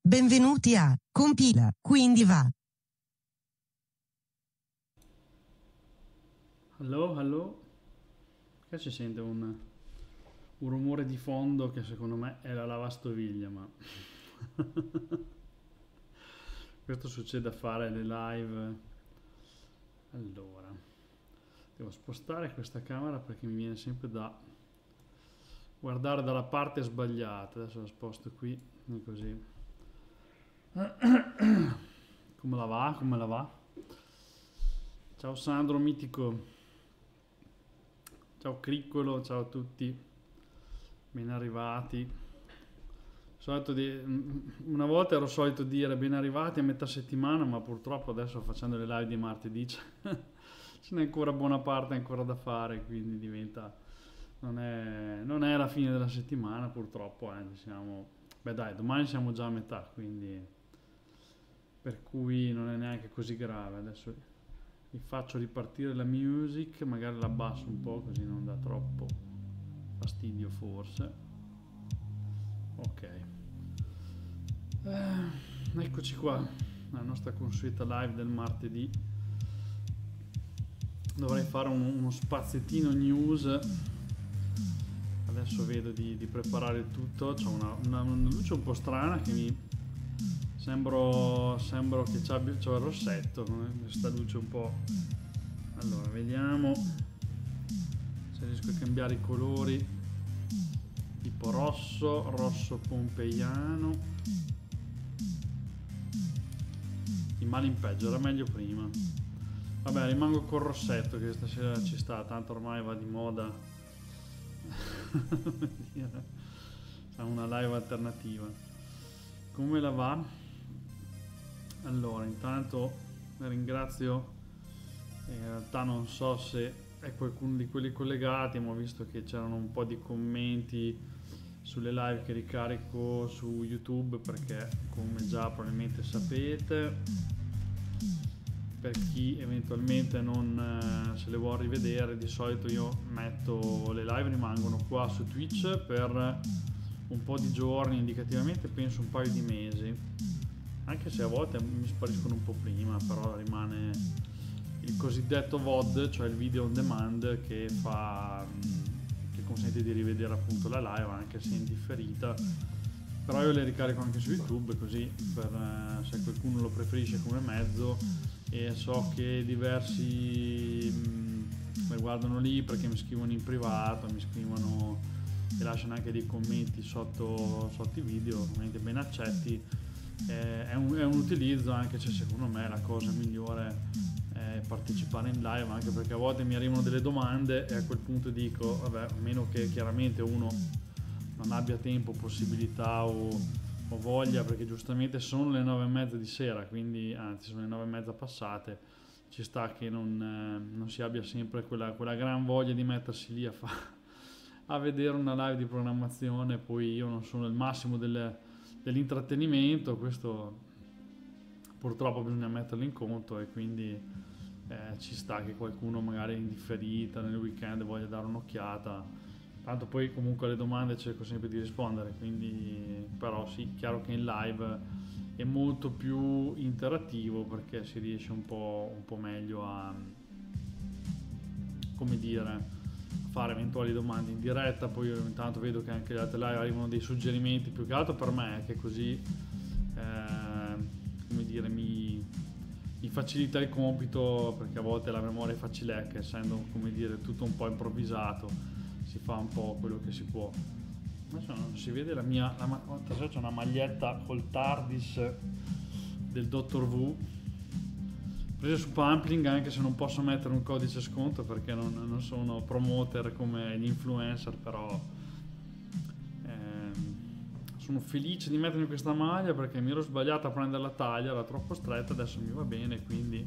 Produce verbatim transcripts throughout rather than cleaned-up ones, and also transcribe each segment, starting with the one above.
Benvenuti a Compila, quindi va. Allo, allo. Che si sente un, un rumore di fondo che secondo me è la lavastoviglie, ma questo succede a fare le live. Allora, devo spostare questa camera perché mi viene sempre da guardare dalla parte sbagliata. Adesso la sposto qui, così. Come la va? Come la va? Ciao Sandro Mitico. Ciao Criccolo, ciao a tutti. Ben arrivati. Solito di... Una volta ero solito dire ben arrivati a metà settimana, ma purtroppo adesso facendo le live di martedì ce n'è ancora buona parte ancora da fare, quindi diventa... Non è, non è la fine della settimana purtroppo, eh. Siamo... Beh dai, domani siamo già a metà, quindi... Per cui non è neanche così grave. Adesso vi faccio ripartire la music, magari la abbasso un po' così non dà troppo fastidio forse. Ok. Eh, eccoci qua, la nostra consueta live del martedì. Dovrei fare un, uno spazzettino news. Adesso vedo di, di preparare il tutto. C'ho una, una, una luce un po' strana che mi sembro, sembro che c'ho il rossetto, questa luce un po'. Allora vediamo se riesco a cambiare i colori, tipo rosso, rosso pompeiano. In male in peggio, era meglio prima. Vabbè, rimango col rossetto che stasera ci sta, tanto ormai va di moda. È una live alternativa. Come la va? Allora, intanto ringrazio, in realtà non so se è qualcuno di quelli collegati, ma ho visto che c'erano un po' di commenti sulle live che ricarico su YouTube, perché come già probabilmente sapete, per chi eventualmente non se le vuole rivedere, di solito io metto le live, rimangono qua su Twitch per un po' di giorni, indicativamente penso un paio di mesi, anche se a volte mi spariscono un po' prima, però rimane il cosiddetto V O D, cioè il video on demand, che fa che consente di rivedere appunto la live anche se in differita. Però io le ricarico anche su YouTube, così per, se qualcuno lo preferisce come mezzo, e so che diversi mh, mi guardano lì perché mi scrivono in privato, mi scrivono e lasciano anche dei commenti sotto, sotto i video, ovviamente ben accetti. Eh, è, un, è un utilizzo, anche se secondo me la cosa migliore è partecipare in live, anche perché a volte mi arrivano delle domande e a quel punto dico vabbè, a meno che chiaramente uno non abbia tempo, possibilità o, o voglia, perché giustamente sono le nove e mezza di sera, quindi anzi sono le nove e mezza passate, ci sta che non, eh, non si abbia sempre quella, quella gran voglia di mettersi lì a, fa, a vedere una live di programmazione. Poi io non sono il massimo delle, dell'intrattenimento, questo purtroppo bisogna metterlo in conto, e quindi eh, ci sta che qualcuno magari in differita nel weekend voglia dare un'occhiata. Tanto poi comunque alle domande cerco sempre di rispondere, quindi però sì, chiaro che in live è molto più interattivo perché si riesce un po', un po' meglio a, come dire, fare eventuali domande in diretta. Poi io intanto vedo che anche le altre live arrivano dei suggerimenti, più che altro per me, che così eh, come dire mi, mi facilita il compito, perché a volte la memoria è facilecca, essendo come dire tutto un po' improvvisato, si fa un po' quello che si può. Adesso non si vede la mia, la, c'è una maglietta col TARDIS del dottor Wu presa su Pumpling, anche se non posso mettere un codice sconto perché non, non sono promoter come gli influencer, però ehm, sono felice di mettermi questa maglia perché mi ero sbagliato a prendere la taglia, era troppo stretta, adesso mi va bene, quindi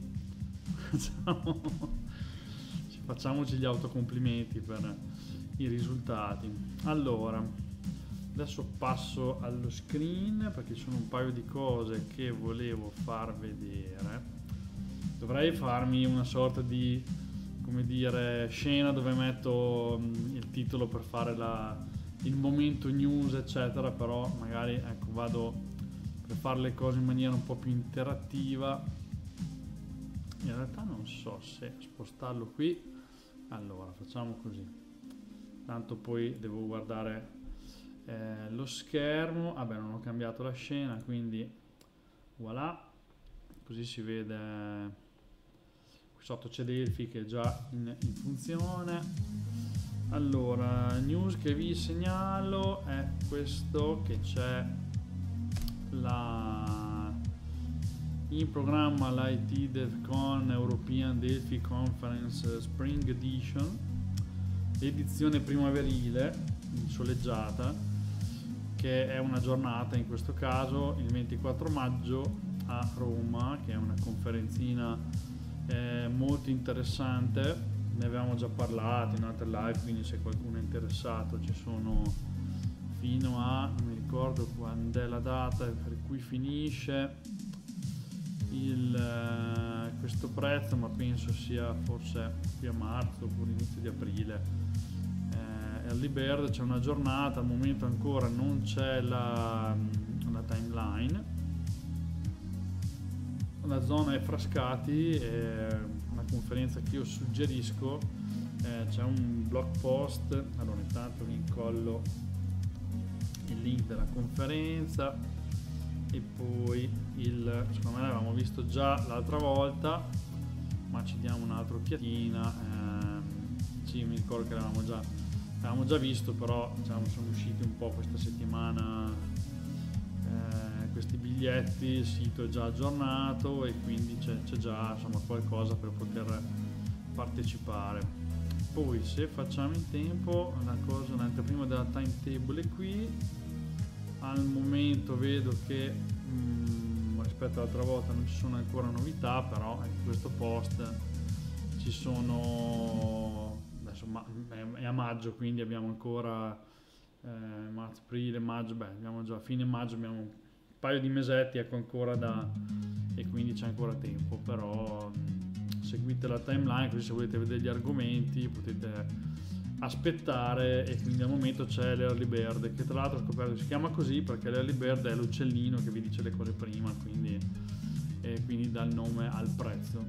facciamoci gli autocomplimenti per i risultati. Allora, adesso passo allo screen perché ci sono un paio di cose che volevo far vedere. Dovrei farmi una sorta di, come dire, scena dove metto il titolo per fare la, il momento news eccetera, però magari ecco vado per fare le cose in maniera un po' più interattiva. In realtà non so se spostarlo qui. Allora facciamo così, tanto poi devo guardare eh, lo schermo. Vabbè, non ho cambiato la scena, quindi voilà, così si vede. Qui sotto c'è Delphi che è già in, in funzione. Allora, news che vi segnalo è questo, che c'è la in programma l'I T DevCon European Delphi Conference Spring Edition, edizione primaverile soleggiata, che è una giornata, in questo caso il ventiquattro maggio a Roma, che è una conferenzina eh, molto interessante. Ne avevamo già parlato in altre live, quindi se qualcuno è interessato ci sono fino a, non mi ricordo quando è la data per cui finisce il, eh, questo prezzo, ma penso sia forse qui a marzo oppure inizio di aprile. Eh, Early Bird, c'è una giornata, al momento ancora non c'è la, la timeline. La zona è Frascati, è una conferenza che io suggerisco. Eh, c'è un blog post, allora intanto vi incollo il link della conferenza e poi il, secondo me l'avevamo visto già l'altra volta, ma ci diamo un'altra occhiatina. Eh, sì, mi ricordo che l'avevamo già, l'avevamo già visto, però diciamo, sono usciti un po' questa settimana eh, questi biglietti, il sito è già aggiornato e quindi c'è, c'è già insomma qualcosa per poter partecipare. Poi se facciamo in tempo una cosa, l'anteprima della timetable è qui. Al momento vedo che mh, rispetto all'altra volta non ci sono ancora novità, però in questo post ci sono, adesso ma, è a maggio, quindi abbiamo ancora eh, marzo, aprile, maggio, beh abbiamo già a fine maggio, abbiamo un paio di mesetti ecco ancora da, e quindi c'è ancora tempo, però mh, seguite la timeline, così se volete vedere gli argomenti potete aspettare. E quindi al momento c'è l'Early Bird, che tra l'altro ho scoperto che si chiama così perché l'Early Bird è l'uccellino che vi dice le cose prima, quindi, e quindi dà il nome al prezzo.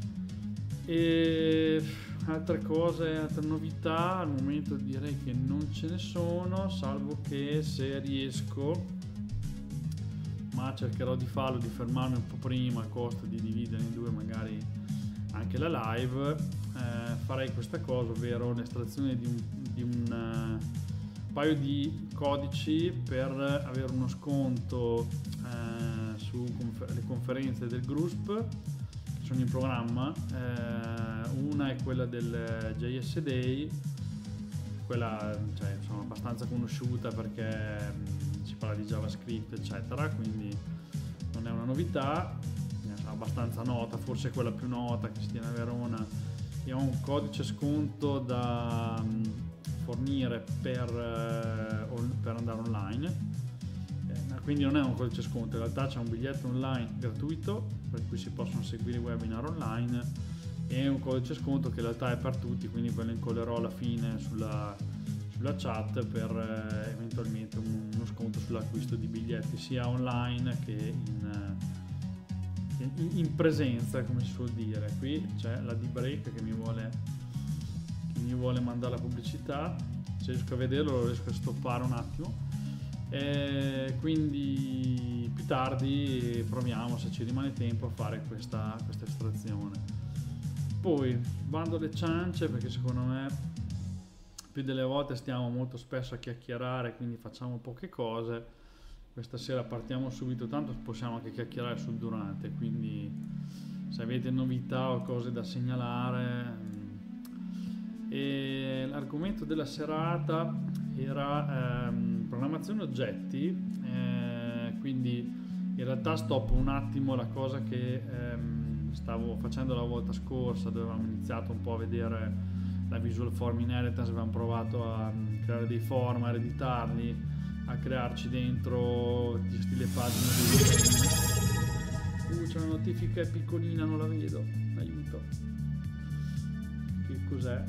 E altre cose, altre novità al momento direi che non ce ne sono, salvo che se riesco, ma cercherò di farlo, di fermarmi un po' prima a costo di dividere in due magari anche la live, eh, farei questa cosa, ovvero l'estrazione di un, di un uh, paio di codici per avere uno sconto eh, sulle confer- conferenze del GRUSP che sono in programma. Eh, una è quella del J S Day, quella cioè, insomma, abbastanza conosciuta perché mh, si parla di JavaScript eccetera, quindi non è una novità, abbastanza nota, forse quella più nota che si tiene a Verona, e ho un codice sconto da um, fornire per, uh, on, per andare online, eh, quindi non è un codice sconto, in realtà c'è un biglietto online gratuito per cui si possono seguire i webinar online e un codice sconto che in realtà è per tutti, quindi ve lo incollerò alla fine sulla, sulla chat per uh, eventualmente un, uno sconto sull'acquisto di biglietti sia online che in uh, in presenza, come si suol dire. Qui c'è la D-Break che mi vuole che mi vuole mandare la pubblicità, se riesco a vederlo lo riesco a stoppare un attimo, e quindi più tardi proviamo, se ci rimane tempo, a fare questa, questa estrazione. Poi bando le ciance, perché secondo me più delle volte stiamo molto spesso a chiacchierare, quindi facciamo poche cose. Questa sera partiamo subito, tanto possiamo anche chiacchierare sul durante, quindi se avete novità o cose da segnalare. E l'argomento della serata era ehm, programmazione oggetti, eh, quindi in realtà stoppo un attimo la cosa che ehm, stavo facendo la volta scorsa, dove avevamo iniziato un po' a vedere la Visual Form Inheritance, avevamo provato a creare dei form, a editarli, a crearci dentro, gestire le pagine. Uh, c'è una notifica piccolina, non la vedo, aiuto. Che cos'è?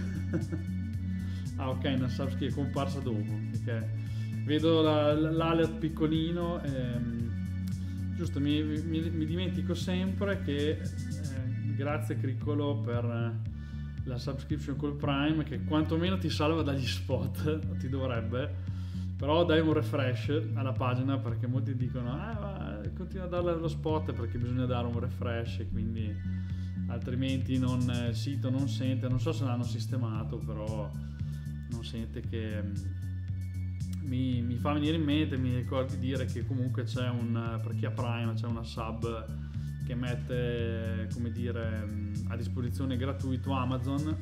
Ah ok, una subs che è comparsa dopo, perché vedo la, l'alert piccolino, ehm, giusto, mi, mi, mi dimentico sempre che eh, grazie Criccolo per eh, la subscription col Prime, che quantomeno ti salva dagli spot, ti dovrebbe, però dai un refresh alla pagina, perché molti dicono ah, va, continua a darle lo spot perché bisogna dare un refresh e quindi altrimenti non, il sito non sente, non so se l'hanno sistemato, però non sente che mi, mi fa venire in mente, mi ricordi dire che comunque c'è un, per chi ha Prime c'è una sub che mette, come dire, a disposizione gratuito Amazon,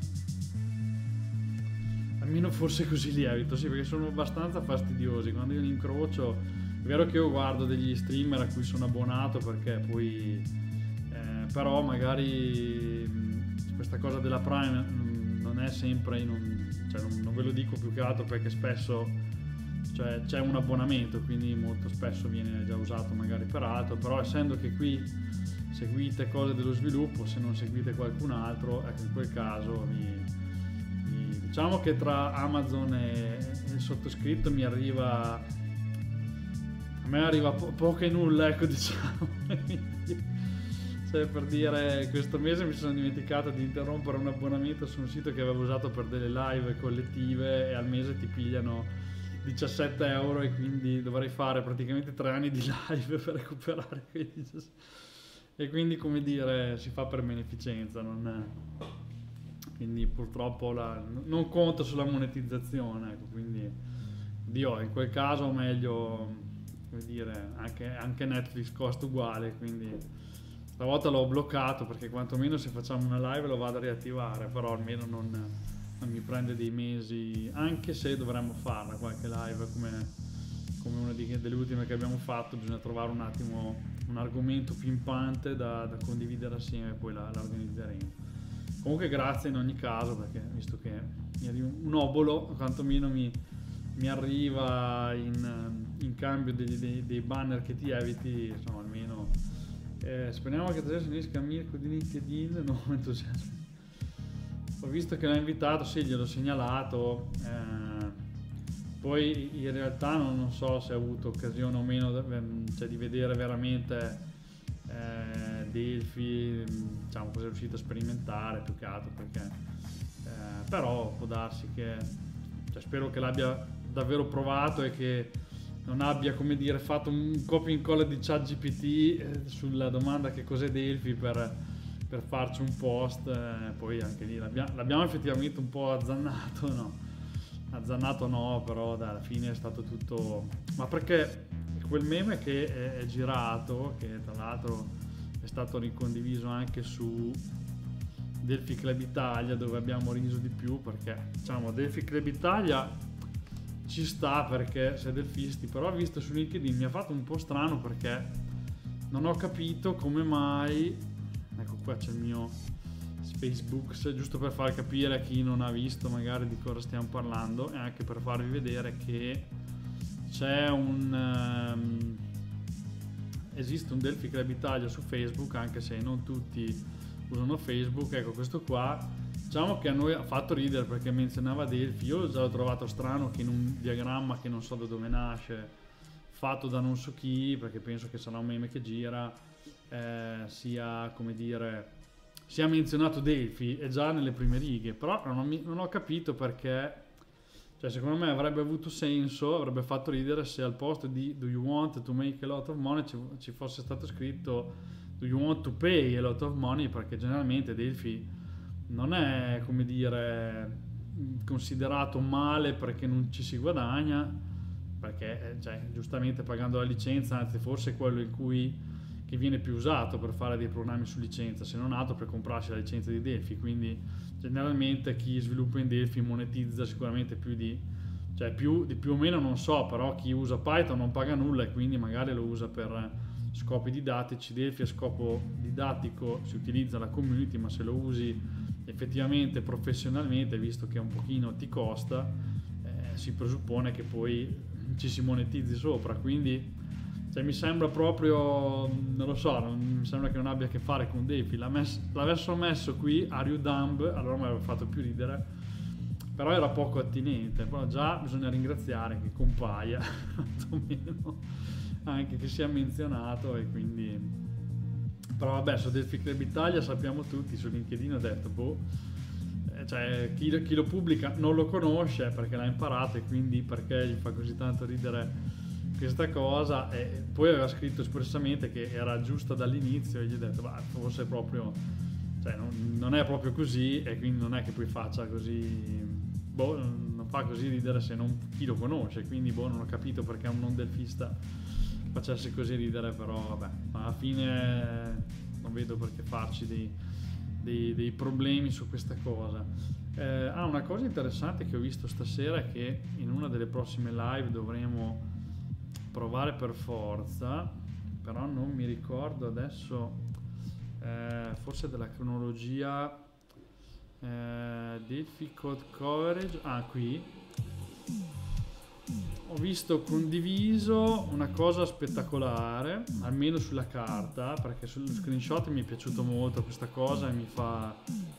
almeno forse così lievito, sì, perché sono abbastanza fastidiosi quando io li incrocio. È vero che io guardo degli streamer a cui sono abbonato perché poi eh, però magari mh, questa cosa della Prime mh, non è sempre in un, cioè non, non ve lo dico più che altro perché spesso cioè, c'è un abbonamento, quindi molto spesso viene già usato magari per altro, però essendo che qui seguite cose dello sviluppo, se non seguite qualcun altro, ecco, in quel caso vi, vi, diciamo che tra Amazon e, e il sottoscritto mi arriva a me arriva po- poco e nulla, ecco, diciamo. Cioè, per dire, questo mese mi sono dimenticato di interrompere un abbonamento su un sito che avevo usato per delle live collettive e al mese ti pigliano diciassette euro e quindi dovrei fare praticamente tre anni di live per recuperare quei diciassette. E quindi, come dire, si fa per beneficenza, non è... quindi purtroppo la... non conto sulla monetizzazione, ecco, quindi Dio, in quel caso meglio, come dire, anche, anche Netflix costa uguale, quindi stavolta l'ho bloccato perché quantomeno se facciamo una live lo vado a riattivare, però almeno non, non mi prende dei mesi, anche se dovremmo farla qualche live come, come una di, delle ultime che abbiamo fatto. Bisogna trovare un attimo un argomento pimpante da, da condividere assieme e poi la, la organizzeremo. Comunque grazie in ogni caso, perché visto che mi arriva un obolo, quantomeno mi, mi arriva in, in cambio dei, dei, dei banner che ti eviti, insomma almeno eh, speriamo che adesso finisca Mirko di LinkedIn, no, entusiasmo. Ho visto che l'ha invitato, sì, gliel'ho segnalato, eh, poi in realtà non, non so se ha avuto occasione o meno, cioè, di vedere veramente eh, Delphi, diciamo, cosa è riuscito a sperimentare più che altro, perché eh, però può darsi che, cioè, spero che l'abbia davvero provato e che non abbia, come dire, fatto un copia e incolla di ChatGPT eh, sulla domanda che cos'è Delphi per, per farci un post, eh, poi anche lì l'abbiamo, l'abbiamo effettivamente un po' azzannato, no? Azzannato no, però dai, alla fine è stato tutto... Ma perché quel meme che è, è girato, che tra l'altro è stato ricondiviso anche su Delphi Club Italia, dove abbiamo riso di più, perché diciamo Delphi Club Italia ci sta perché sei delfisti, però visto su LinkedIn mi ha fatto un po' strano perché non ho capito come mai, ecco qua c'è il mio Facebook, giusto per far capire a chi non ha visto magari di cosa stiamo parlando e anche per farvi vedere che c'è un um, esiste un Delphi Club Italia su Facebook, anche se non tutti usano Facebook. Ecco, questo qua diciamo che a noi ha fatto ridere perché menzionava Delphi. Io già l'ho trovato strano che in un diagramma che non so da dove nasce, fatto da non so chi, perché penso che sarà un meme che gira, eh, sia, come dire, sia menzionato Delphi, è già nelle prime righe, però non, mi, non ho capito perché, cioè secondo me avrebbe avuto senso, avrebbe fatto ridere se al posto di do you want to make a lot of money ci, ci fosse stato scritto do you want to pay a lot of money, perché generalmente Delphi non è, come dire, considerato male perché non ci si guadagna, perché cioè, giustamente pagando la licenza, anzi forse è quello in cui che viene più usato per fare dei programmi su licenza, se non altro per comprarsi la licenza di Delphi. Quindi generalmente chi sviluppa in Delphi monetizza sicuramente più di, cioè più di più o meno non so, però chi usa Python non paga nulla e quindi magari lo usa per scopi didattici. Delphi a scopo didattico si utilizza la community, ma se lo usi effettivamente professionalmente, visto che un pochino ti costa, eh, si presuppone che poi ci si monetizzi sopra. Quindi cioè, mi sembra proprio, non lo so, non, mi sembra che non abbia a che fare con Delphi. L'avessero messo qui a Dumb, allora mi avrebbe fatto più ridere, però era poco attinente. Però già bisogna ringraziare che compaia quantomeno anche che sia menzionato, e quindi però vabbè, su Delphi Club Italia sappiamo tutti, su LinkedIn ho detto boh, eh, cioè chi, chi lo pubblica non lo conosce perché l'ha imparato, e quindi perché gli fa così tanto ridere questa cosa. E poi aveva scritto espressamente che era giusta dall'inizio, e gli ho detto ma forse proprio, cioè non, non è proprio così, e quindi non è che poi faccia così, boh, non fa così ridere se non chi lo conosce, quindi boh, non ho capito perché un non delfista facesse così ridere, però vabbè, alla fine non vedo perché farci dei, dei, dei problemi su questa cosa. Eh, ah, una cosa interessante che ho visto stasera è che in una delle prossime live dovremo provare per forza, però non mi ricordo adesso, eh, forse della cronologia, eh, Delphi Code Coverage, ah qui ho visto condiviso una cosa spettacolare, almeno sulla carta, perché sullo screenshot mi è piaciuto molto questa cosa e mi fa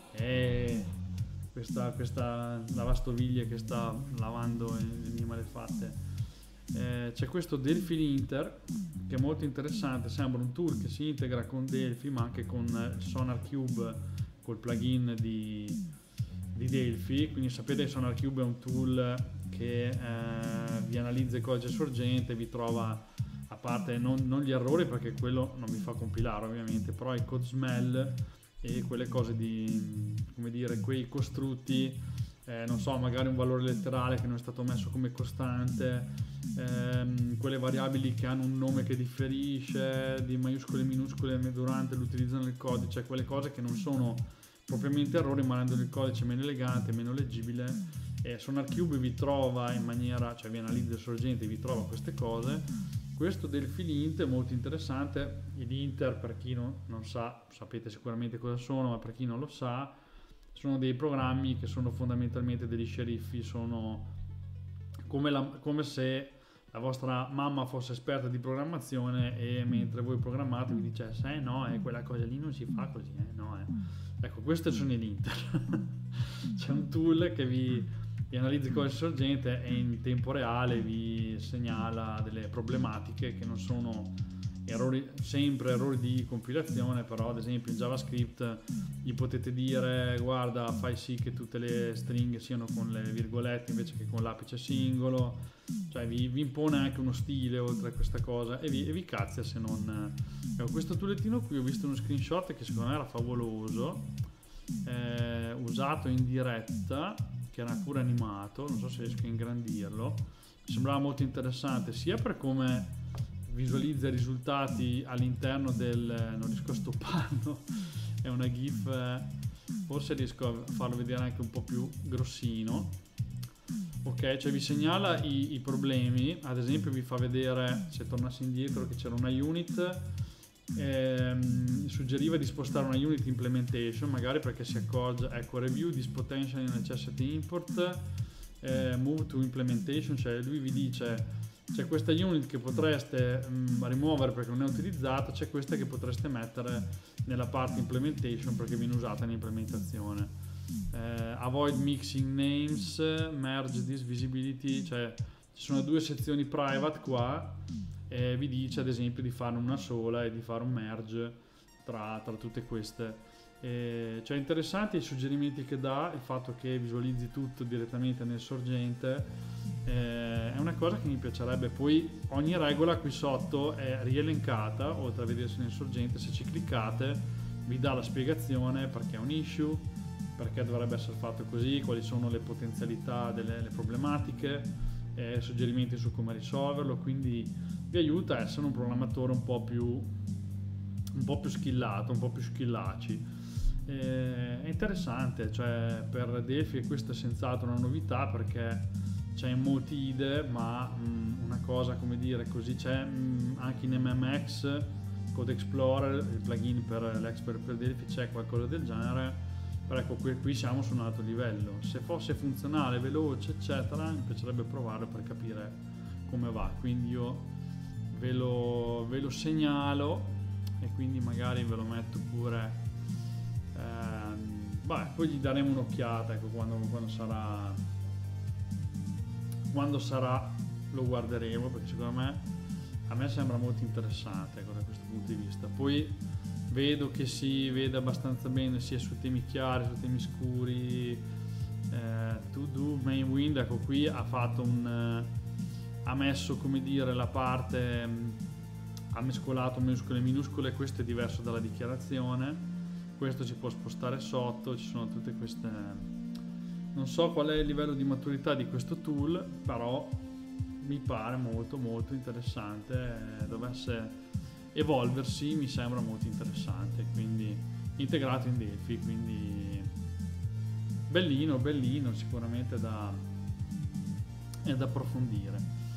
eh, questa, questa lavastoviglie che sta lavando le mie malefatte. Eh, c'è questo Delphi Linter che è molto interessante, sembra un tool che si integra con Delphi ma anche con SonarQube, col plugin di, di Delphi. Quindi sapete che SonarQube è un tool che eh, vi analizza il codice sorgente, vi trova, a parte non, non gli errori perché quello non vi fa compilare ovviamente, però i code smell e quelle cose di, come dire, quei costrutti, eh, non so, magari un valore letterale che non è stato messo come costante, ehm, quelle variabili che hanno un nome che differisce di maiuscole e minuscole durante l'utilizzo del codice, cioè quelle cose che non sono propriamente errori ma rendono il codice meno elegante, meno leggibile. E SonarQube vi trova in maniera, cioè vi analizza il sorgente e vi trova queste cose. Questo Delphi Lint è molto interessante. I linter, per chi non, non sa, sapete sicuramente cosa sono, ma per chi non lo sa, sono dei programmi che sono fondamentalmente degli sceriffi, sono come, la, come se la vostra mamma fosse esperta di programmazione e mentre voi programmate vi dicesse eh no, eh, quella cosa lì non si fa così, eh no, eh. Ecco, questi sono i linter. C'è un tool che vi, vi analizza il codice sorgente e in tempo reale vi segnala delle problematiche che non sono errori, sempre errori di compilazione, però ad esempio in JavaScript gli potete dire guarda fai sì che tutte le stringhe siano con le virgolette invece che con l'apice singolo, cioè vi, vi impone anche uno stile oltre a questa cosa e vi, e vi cazia se non... Ecco, questo toollettino qui ho visto uno screenshot che secondo me era favoloso, eh, usato in diretta, che era pure animato, non so se riesco a ingrandirlo, mi sembrava molto interessante sia per come visualizza i risultati all'interno del... non riesco a stopparlo, è una gif, forse riesco a farlo vedere anche un po' più grossino, ok, cioè vi segnala i, i problemi, ad esempio vi fa vedere, se tornassi indietro, che c'era una unit, ehm, suggeriva di spostare una unit implementation, magari perché si accorge, ecco, review this potential necessity import, eh, move to implementation, cioè lui vi dice c'è questa unit che potreste mh, rimuovere perché non è utilizzata, c'è questa che potreste mettere nella parte implementation perché viene usata in implementazione. Eh, avoid mixing names, merge this visibility, cioè ci sono due sezioni private qua e vi dice ad esempio di farne una sola e di fare un merge tra, tra tutte queste. Eh, cioè interessante i suggerimenti che dà, il fatto che visualizzi tutto direttamente nel sorgente. Eh, è una cosa che mi piacerebbe. Poi ogni regola qui sotto è rielencata, oltre a vedersi nel sorgente, se ci cliccate vi dà la spiegazione perché è un issue, perché dovrebbe essere fatto così, quali sono le potenzialità delle le problematiche, eh, suggerimenti su come risolverlo, quindi vi aiuta a essere un programmatore un po' più un po' più skillato, un po' più skillaci. Eh, è interessante, cioè per Delphi questo è senz'altro una novità perché c'è in molti I D E, ma mh, una cosa, come dire, così c'è mh, anche in M M X, Code Explorer, il plugin per l'expert per Delphi, c'è qualcosa del genere, però ecco qui, qui siamo su un altro livello. Se fosse funzionale, veloce, eccetera, mi piacerebbe provarlo per capire come va, quindi io ve lo, ve lo segnalo e quindi magari ve lo metto pure, ehm, beh, poi gli daremo un'occhiata, ecco, quando, quando sarà quando sarà lo guarderemo, perché secondo me a me sembra molto interessante, ecco, da questo punto di vista. Poi vedo che si vede abbastanza bene sia su temi chiari, su temi scuri. eh, To Do Main Wind, ecco, qui ha fatto un eh, ha messo, come dire, la parte mh, ha mescolato minuscole e minuscole. Questo è diverso dalla dichiarazione, questo si può spostare sotto, ci sono tutte queste, non so qual è il livello di maturità di questo tool, però mi pare molto molto interessante. eh, dovesse evolversi mi sembra molto interessante, quindi integrato in Delphi, quindi bellino bellino, sicuramente da è da approfondire.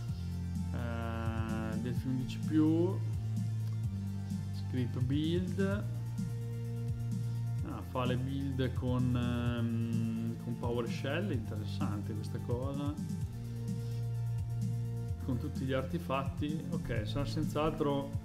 eh, Delphi undici più, script build, ah, fa le build con, um, con PowerShell, interessante questa cosa, con tutti gli artefatti. Ok, sarà senz'altro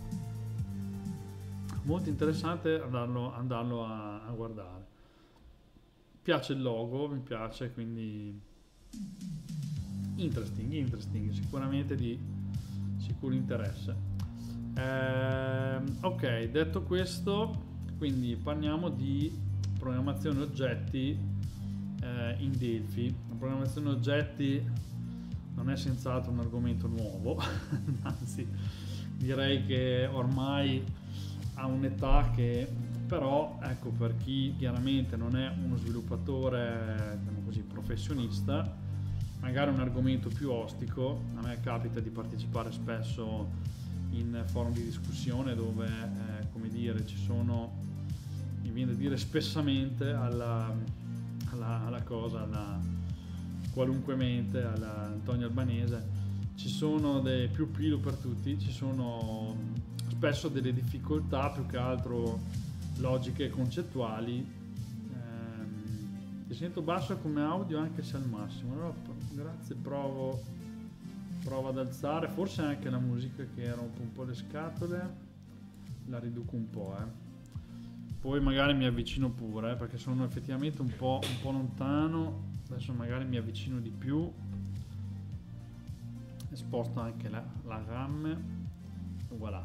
molto interessante andarlo, andarlo a, a guardare. Piace il logo, mi piace, quindi interesting, interesting, sicuramente di sicuro interesse. Eh, ok, detto questo, quindi parliamo di programmazione oggetti eh, in Delphi. La programmazione oggetti non è senz'altro un argomento nuovo, anzi direi che ormai ha un'età che però, ecco, per chi chiaramente non è uno sviluppatore, diciamo così, professionista, magari un argomento più ostico. A me capita di partecipare spesso in forum di discussione dove eh, come dire, ci sono, mi viene da dire spessamente alla, alla, alla cosa, alla qualunque mente, alla Antonio Albanese, ci sono dei più pilo per tutti, ci sono spesso delle difficoltà più che altro logiche e concettuali. ehm, ti sento basso come audio anche se al massimo, allora, grazie, provo provo ad alzare, forse anche la musica che rompe un po' le scatole, la riduco un po', eh. Poi magari mi avvicino pure, eh, perché sono effettivamente un po', un po' lontano. Adesso magari mi avvicino di più e sposto anche la, la RAM. Voilà.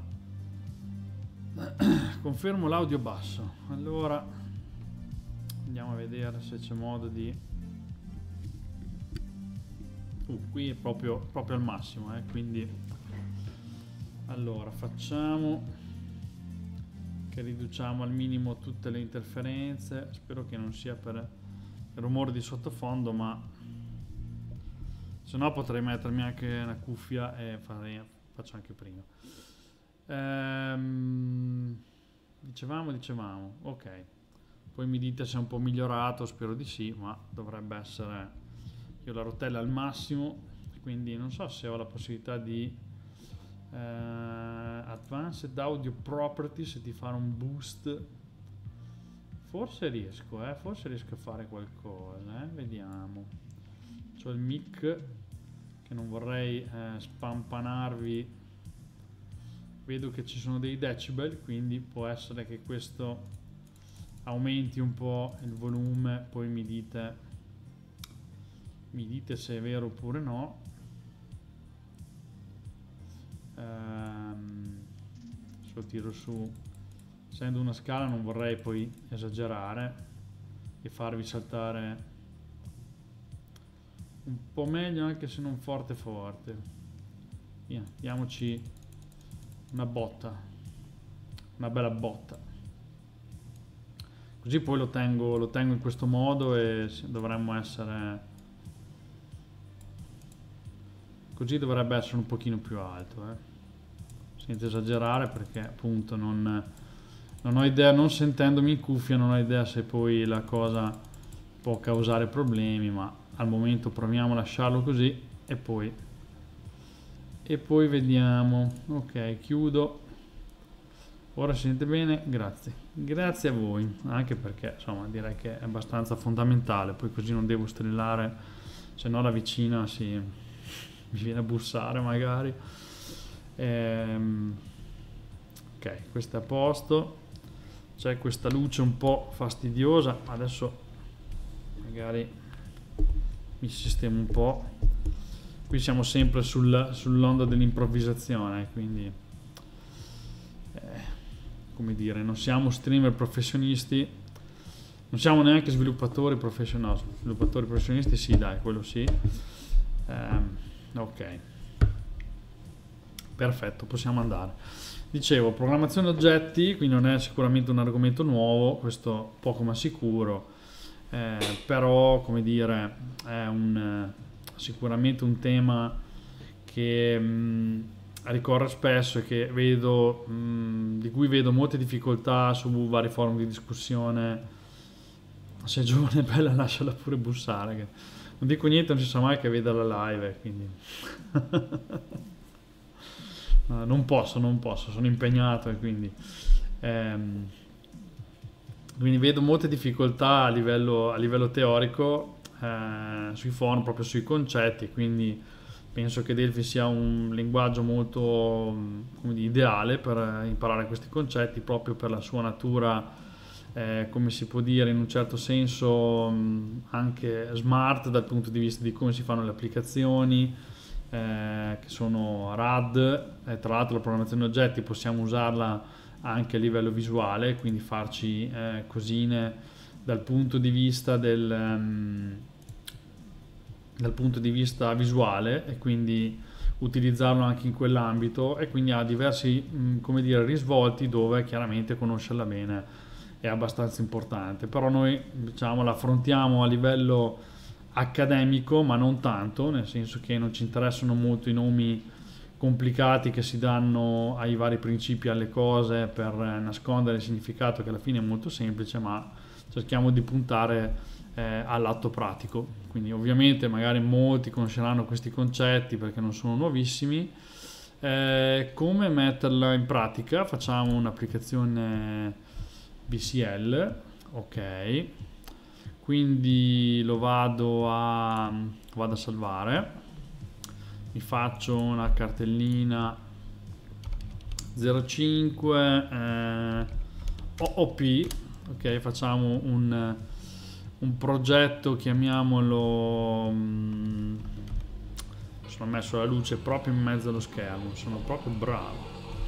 Confermo l'audio basso. Allora andiamo a vedere se c'è modo di uh, qui è proprio, proprio al massimo, eh, quindi allora facciamo che riduciamo al minimo tutte le interferenze. Spero che non sia per il rumore di sottofondo, ma se no potrei mettermi anche una cuffia e fare, faccio anche prima. Ehm, dicevamo, dicevamo, ok. Poi mi dite se è un po' migliorato, spero di sì, ma dovrebbe essere. Io la rotella al massimo, quindi non so se ho la possibilità di eh, Advanced Audio Properties, di fare un boost. Forse riesco, eh, forse riesco a fare qualcosa, eh, vediamo. C'ho il mic che non vorrei eh, spampanarvi. Vedo che ci sono dei decibel, quindi può essere che questo aumenti un po' il volume, poi mi dite mi dite se è vero oppure no. Ehm, lo tiro su, essendo una scala non vorrei poi esagerare e farvi saltare un po' meglio, anche se non forte forte. Via, diamoci una botta, una bella botta, così poi lo tengo, lo tengo in questo modo e dovremmo essere, così dovrebbe essere un pochino più alto, eh. Senza esagerare, perché appunto non, non ho idea, non sentendomi in cuffia non ho idea se poi la cosa può causare problemi, ma al momento proviamo a lasciarlo così e poi e poi vediamo. Ok, chiudo. Ora si sente bene? Grazie. Grazie a voi, anche perché insomma direi che è abbastanza fondamentale, poi così non devo strillare, se no la vicina si mi viene a bussare magari. Ehm, ok, questo è a posto. C'è questa luce un po' fastidiosa, adesso magari mi sistemo un po'. qui siamo sempre sul, sull'onda dell'improvvisazione, quindi eh, come dire, non siamo streamer professionisti, non siamo neanche sviluppatori professionali. No, sviluppatori professionisti sì, dai, quello sì. ehm, ok, perfetto, possiamo andare. Dicevo, programmazione oggetti, quindi non è sicuramente un argomento nuovo, questo poco ma sicuro, eh, però come dire è un, sicuramente un tema che mh, ricorre spesso e che vedo, mh, di cui vedo molte difficoltà su vari forum di discussione. Se è giovane e bella lasciala pure bussare, che non dico niente, non si sa mai che veda la live, quindi no, non posso, non posso, sono impegnato e quindi ehm, quindi vedo molte difficoltà a livello, a livello teorico eh, sui forum, proprio sui concetti, quindi penso che Delphi sia un linguaggio molto, come dire, ideale per imparare questi concetti, proprio per la sua natura, eh, come si può dire, in un certo senso mh, anche smart dal punto di vista di come si fanno le applicazioni, eh, che sono R A D, eh, tra l'altro la programmazione oggetti possiamo usarla anche a livello visuale, quindi farci eh, cosine dal punto di vista del um, dal punto di vista visuale, e quindi utilizzarlo anche in quell'ambito, e quindi ha diversi mh, come dire, risvolti dove chiaramente conoscerla bene è abbastanza importante. Però noi, diciamo, la affrontiamo a livello accademico, ma non tanto, nel senso che non ci interessano molto i nomi complicati che si danno ai vari principi, alle cose, per nascondere il significato che alla fine è molto semplice, ma cerchiamo di puntare eh, all'atto pratico. Quindi ovviamente magari molti conosceranno questi concetti perché non sono nuovissimi. Eh, come metterla in pratica? Facciamo un'applicazione B C L, ok, quindi lo vado a, vado a salvare, mi faccio una cartellina zero cinque eh, O O P, ok, facciamo un, un progetto, chiamiamolo, mh, sono messo la luce proprio in mezzo allo schermo, sono proprio bravo,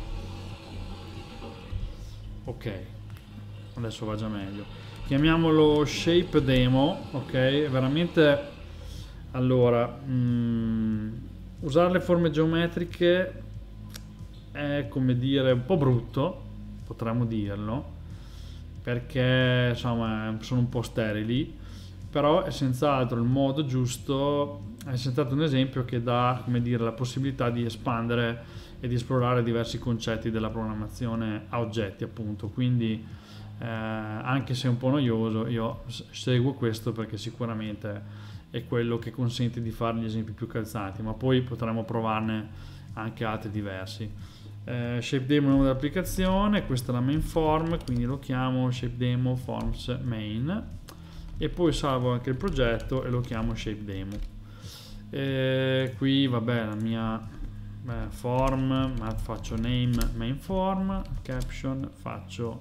ok, adesso va già meglio, chiamiamolo shape demo, ok, veramente, allora, mh, usare le forme geometriche è, come dire, un po' brutto, potremmo dirlo, perché insomma sono un po' sterili, però è senz'altro il modo giusto, è senz'altro un esempio che dà, come dire, la possibilità di espandere e di esplorare diversi concetti della programmazione a oggetti, appunto. Quindi eh, anche se è un po' noioso, io seguo questo perché sicuramente è quello che consente di fare gli esempi più calzanti, ma poi potremo provarne anche altri diversi. eh, shape demo è il nome dell'applicazione, questa è la main form, quindi lo chiamo shape demo forms main, e poi salvo anche il progetto e lo chiamo shape demo. E qui vabbè la mia eh, form, ma faccio name main form, caption faccio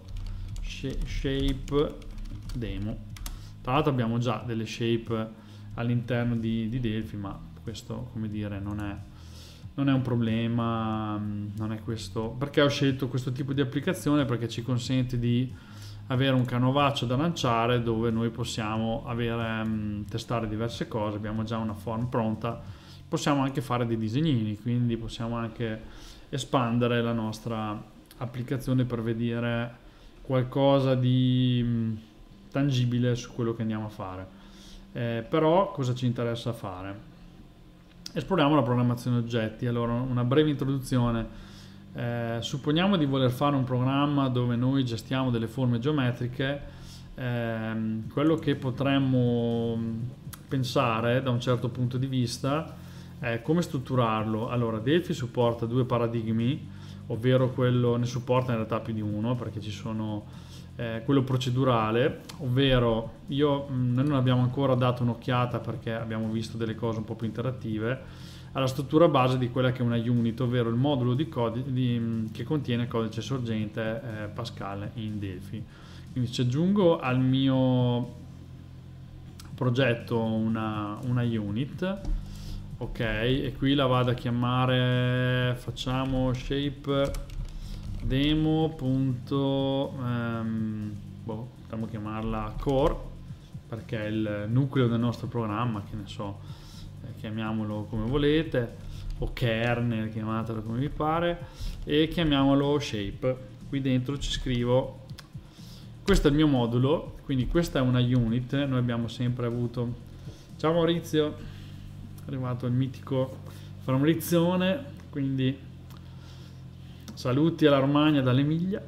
shape demo. Tra l'altro abbiamo già delle shape all'interno di, di Delphi, ma questo, come dire, non è, non è un problema, non è questo. Perché ho scelto questo tipo di applicazione? Perché ci consente di avere un canovaccio da lanciare dove noi possiamo avere, um, testare diverse cose. Abbiamo già una form pronta, possiamo anche fare dei disegnini, quindi possiamo anche espandere la nostra applicazione per vedere qualcosa di um, tangibile su quello che andiamo a fare. Eh, però cosa ci interessa fare? Esploriamo la programmazione oggetti. Allora, una breve introduzione. Eh, supponiamo di voler fare un programma dove noi gestiamo delle forme geometriche. ehm, quello che potremmo pensare da un certo punto di vista è come strutturarlo. Allora, Delphi supporta due paradigmi, ovvero quello, ne supporta in realtà più di uno, perché ci sono eh, quello procedurale, ovvero io noi non abbiamo ancora dato un'occhiata perché abbiamo visto delle cose un po' più interattive, alla struttura base di quella che è una unit, ovvero il modulo di codice di, che contiene codice sorgente eh, Pascal in Delphi. Quindi se aggiungo al mio progetto una, una unit, ok, e qui la vado a chiamare, facciamo shape demo punto, um, boh, possiamo chiamarla core, perché è il nucleo del nostro programma, che ne so, eh, chiamiamolo come volete, o kernel, chiamatelo come vi pare, e chiamiamolo shape. Qui dentro ci scrivo, questo è il mio modulo, quindi questa è una unit, noi abbiamo sempre avuto, ciao Maurizio, è arrivato il mitico Framrizione, quindi saluti alla Romagna dall'Emilia.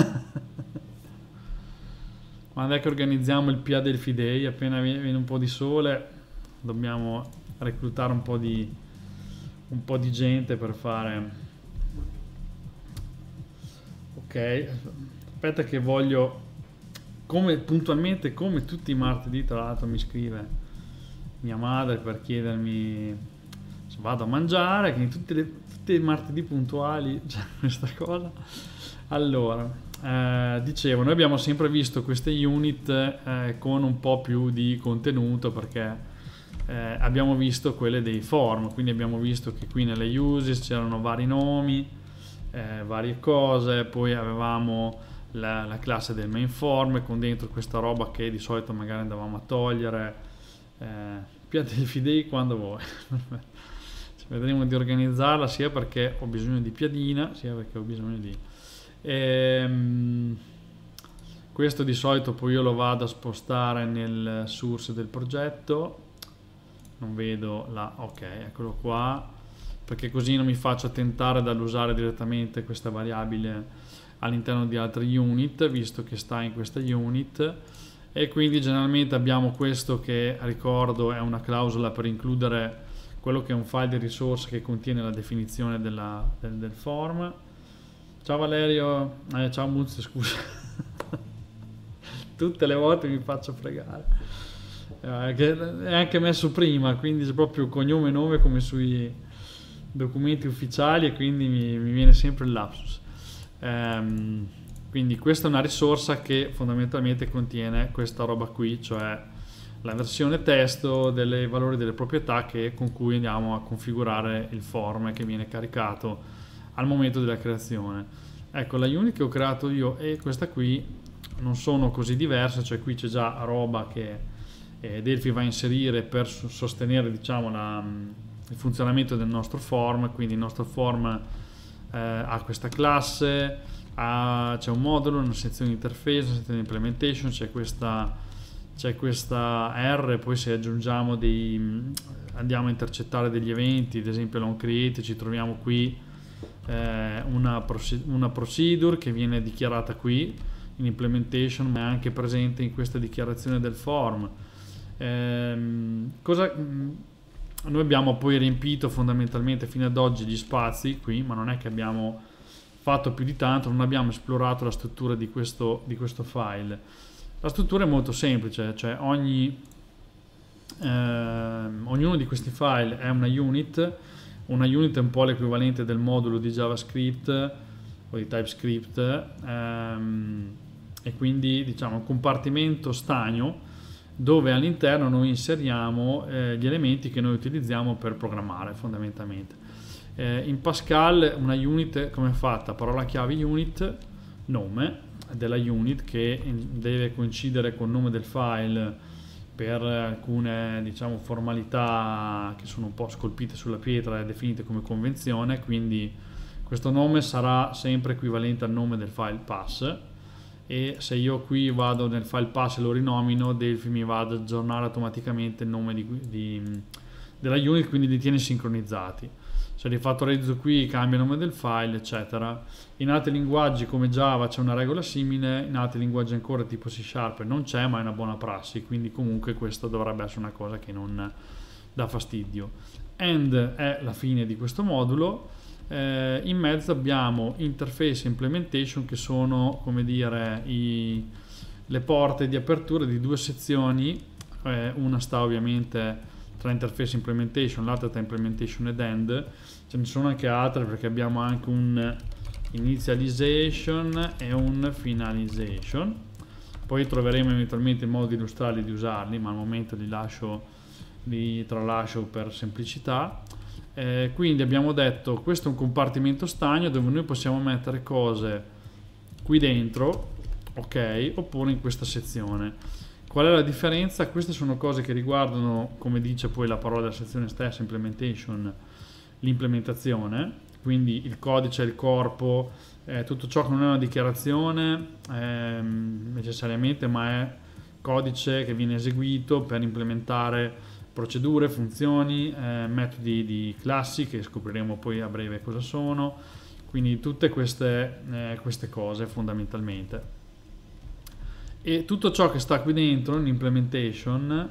Quando è che organizziamo il P A del Fidei? Appena viene un po' di sole dobbiamo reclutare un po' di un po' di gente per fare. Ok, aspetta che voglio, come puntualmente come tutti i martedì, tra l'altro mi scrive mia madre per chiedermi se vado a mangiare, quindi tutti, le, tutti i martedì puntuali c'è questa cosa. Allora, eh, dicevo, noi abbiamo sempre visto queste unit eh, con un po' più di contenuto, perché eh, abbiamo visto quelle dei form, quindi abbiamo visto che qui nelle uses c'erano vari nomi, eh, varie cose, poi avevamo la, la classe del main form con dentro questa roba che di solito magari andavamo a togliere, eh, piante dei fidei quando vuoi. Vedremo di organizzarla, sia perché ho bisogno di piadina, sia perché ho bisogno di ehm, questo di solito poi io lo vado a spostare nel source del progetto, non vedo la, ok, eccolo qua, perché così non mi faccio tentare dall'usare direttamente questa variabile all'interno di altre unit, visto che sta in questa unit. E quindi generalmente abbiamo questo che, ricordo, è una clausola per includere quello che è un file di risorse che contiene la definizione della, del, del form. Ciao Valerio, eh, ciao Muzio, scusa. Tutte le volte mi faccio fregare. Eh, che è anche messo prima, quindi c'è proprio cognome e nome come sui documenti ufficiali, e quindi mi, mi viene sempre il lapsus. Ehm, quindi questa è una risorsa che fondamentalmente contiene questa roba qui, cioè la versione testo dei valori delle proprietà che, con cui andiamo a configurare il form che viene caricato al momento della creazione. Ecco, la unit che ho creato io e questa qui non sono così diverse, cioè qui c'è già roba che eh, Delphi va a inserire per sostenere, diciamo, la, il funzionamento del nostro form. Quindi il nostro form eh, ha questa classe, ha, c'è un modulo, una sezione interface, una sezione implementation, c'è questa, c'è questa R, poi se aggiungiamo dei, andiamo a intercettare degli eventi, ad esempio l'on create, ci troviamo qui eh, una, una procedure che viene dichiarata qui in implementation, ma è anche presente in questa dichiarazione del form. Ehm, cosa, noi abbiamo poi riempito fondamentalmente fino ad oggi gli spazi qui, ma non è che abbiamo fatto più di tanto, non abbiamo esplorato la struttura di questo, di questo file. La struttura è molto semplice, cioè ogni, eh, ognuno di questi file è una unit. Una unit è un po' l'equivalente del modulo di JavaScript o di TypeScript, ehm, e quindi, diciamo, un compartimento stagno dove all'interno noi inseriamo eh, gli elementi che noi utilizziamo per programmare fondamentalmente. Eh, in Pascal una unit come è fatta? Parola chiave unit, nome della unit che deve coincidere col nome del file per alcune, diciamo, formalità che sono un po' scolpite sulla pietra e definite come convenzione. Quindi questo nome sarà sempre equivalente al nome del file pass, e se io qui vado nel file pass e lo rinomino, Delphi mi va ad aggiornare automaticamente il nome di, di, della unit, quindi li tiene sincronizzati. Se rifattorizzo qui cambia il nome del file, eccetera. In altri linguaggi come Java c'è una regola simile, in altri linguaggi ancora tipo C Sharp non c'è, ma è una buona prassi, quindi comunque questo dovrebbe essere una cosa che non dà fastidio. End è la fine di questo modulo. Eh, in mezzo abbiamo interface e implementation, che sono, come dire, i, le porte di apertura di due sezioni. Eh, una sta ovviamente tra interface e implementation, l'altra tra implementation ed end. Ce ne sono anche altre, perché abbiamo anche un initialization e un finalization. Poi troveremo eventualmente il modo di illustrarli e di usarli, ma al momento li lascio, li tralascio per semplicità. Eh, quindi abbiamo detto questo è un compartimento stagno dove noi possiamo mettere cose qui dentro, ok, oppure in questa sezione. Qual è la differenza? Queste sono cose che riguardano, come dice poi la parola della sezione stessa, implementation, l'implementazione, quindi il codice, il corpo, eh, tutto ciò che non è una dichiarazione eh, necessariamente, ma è codice che viene eseguito per implementare procedure, funzioni, eh, metodi di classi che scopriremo poi a breve cosa sono, quindi tutte queste, eh, queste cose fondamentalmente. E tutto ciò che sta qui dentro nell'implementation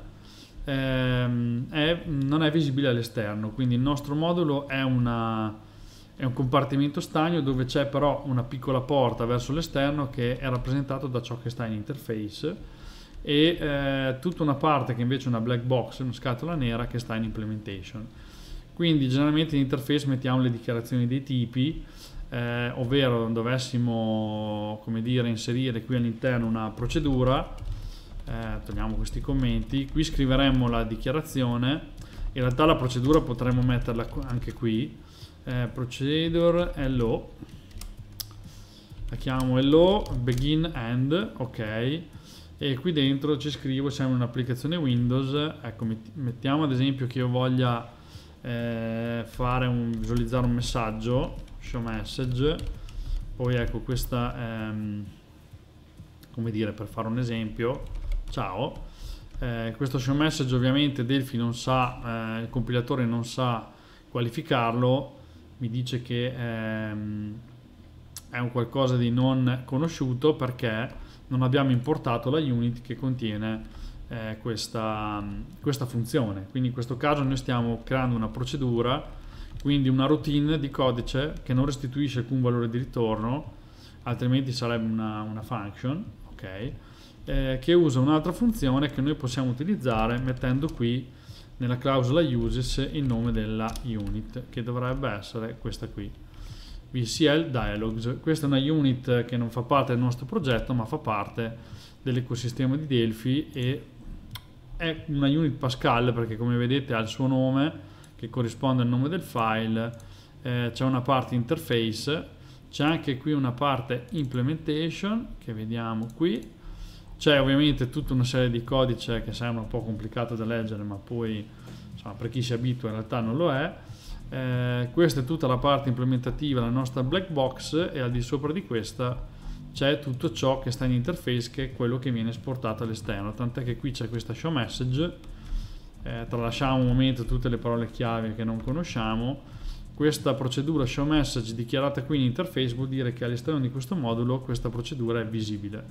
ehm, è, non è visibile all'esterno, quindi il nostro modulo è, una, è un compartimento stagno dove c'è però una piccola porta verso l'esterno che è rappresentato da ciò che sta in interface, e eh, tutta una parte che invece è una black box, una scatola nera che sta in implementation. Quindi generalmente in interface mettiamo le dichiarazioni dei tipi, eh, ovvero dovessimo, come dire, inserire qui all'interno una procedura, eh, togliamo questi commenti, qui scriveremmo la dichiarazione, in realtà la procedura potremmo metterla anche qui, eh, procedure hello, la chiamo hello begin end, ok, e qui dentro ci scrivo, siamo in un'applicazione Windows, ecco, mettiamo ad esempio che io voglia eh, fare un, visualizzare un messaggio, show message, poi ecco questa, ehm, come dire, per fare un esempio, ciao, eh, questo show message ovviamente Delphi non sa, eh, il compilatore non sa qualificarlo, mi dice che ehm, è un qualcosa di non conosciuto perché non abbiamo importato la unit che contiene eh, questa, questa funzione. Quindi in questo caso noi stiamo creando una procedura, quindi una routine di codice che non restituisce alcun valore di ritorno, altrimenti sarebbe una, una function, ok, eh, che usa un'altra funzione che noi possiamo utilizzare mettendo qui nella clausola uses il nome della unit, che dovrebbe essere questa qui. V C L Dialogues. Questa è una unit che non fa parte del nostro progetto ma fa parte dell'ecosistema di Delphi e è una unit Pascal perché come vedete ha il suo nome che corrisponde al nome del file, eh, c'è una parte interface, c'è anche qui una parte implementation che vediamo qui, c'è ovviamente tutta una serie di codice che sembra un po' complicato da leggere ma poi insomma, per chi si abitua in realtà non lo è. Eh, questa è tutta la parte implementativa, la nostra black box, e al di sopra di questa c'è tutto ciò che sta in interface, che è quello che viene esportato all'esterno, tant'è che qui c'è questa show message, eh, tralasciamo un momento tutte le parole chiave che non conosciamo. Questa procedura show message dichiarata qui in interface vuol dire che all'esterno di questo modulo questa procedura è visibile,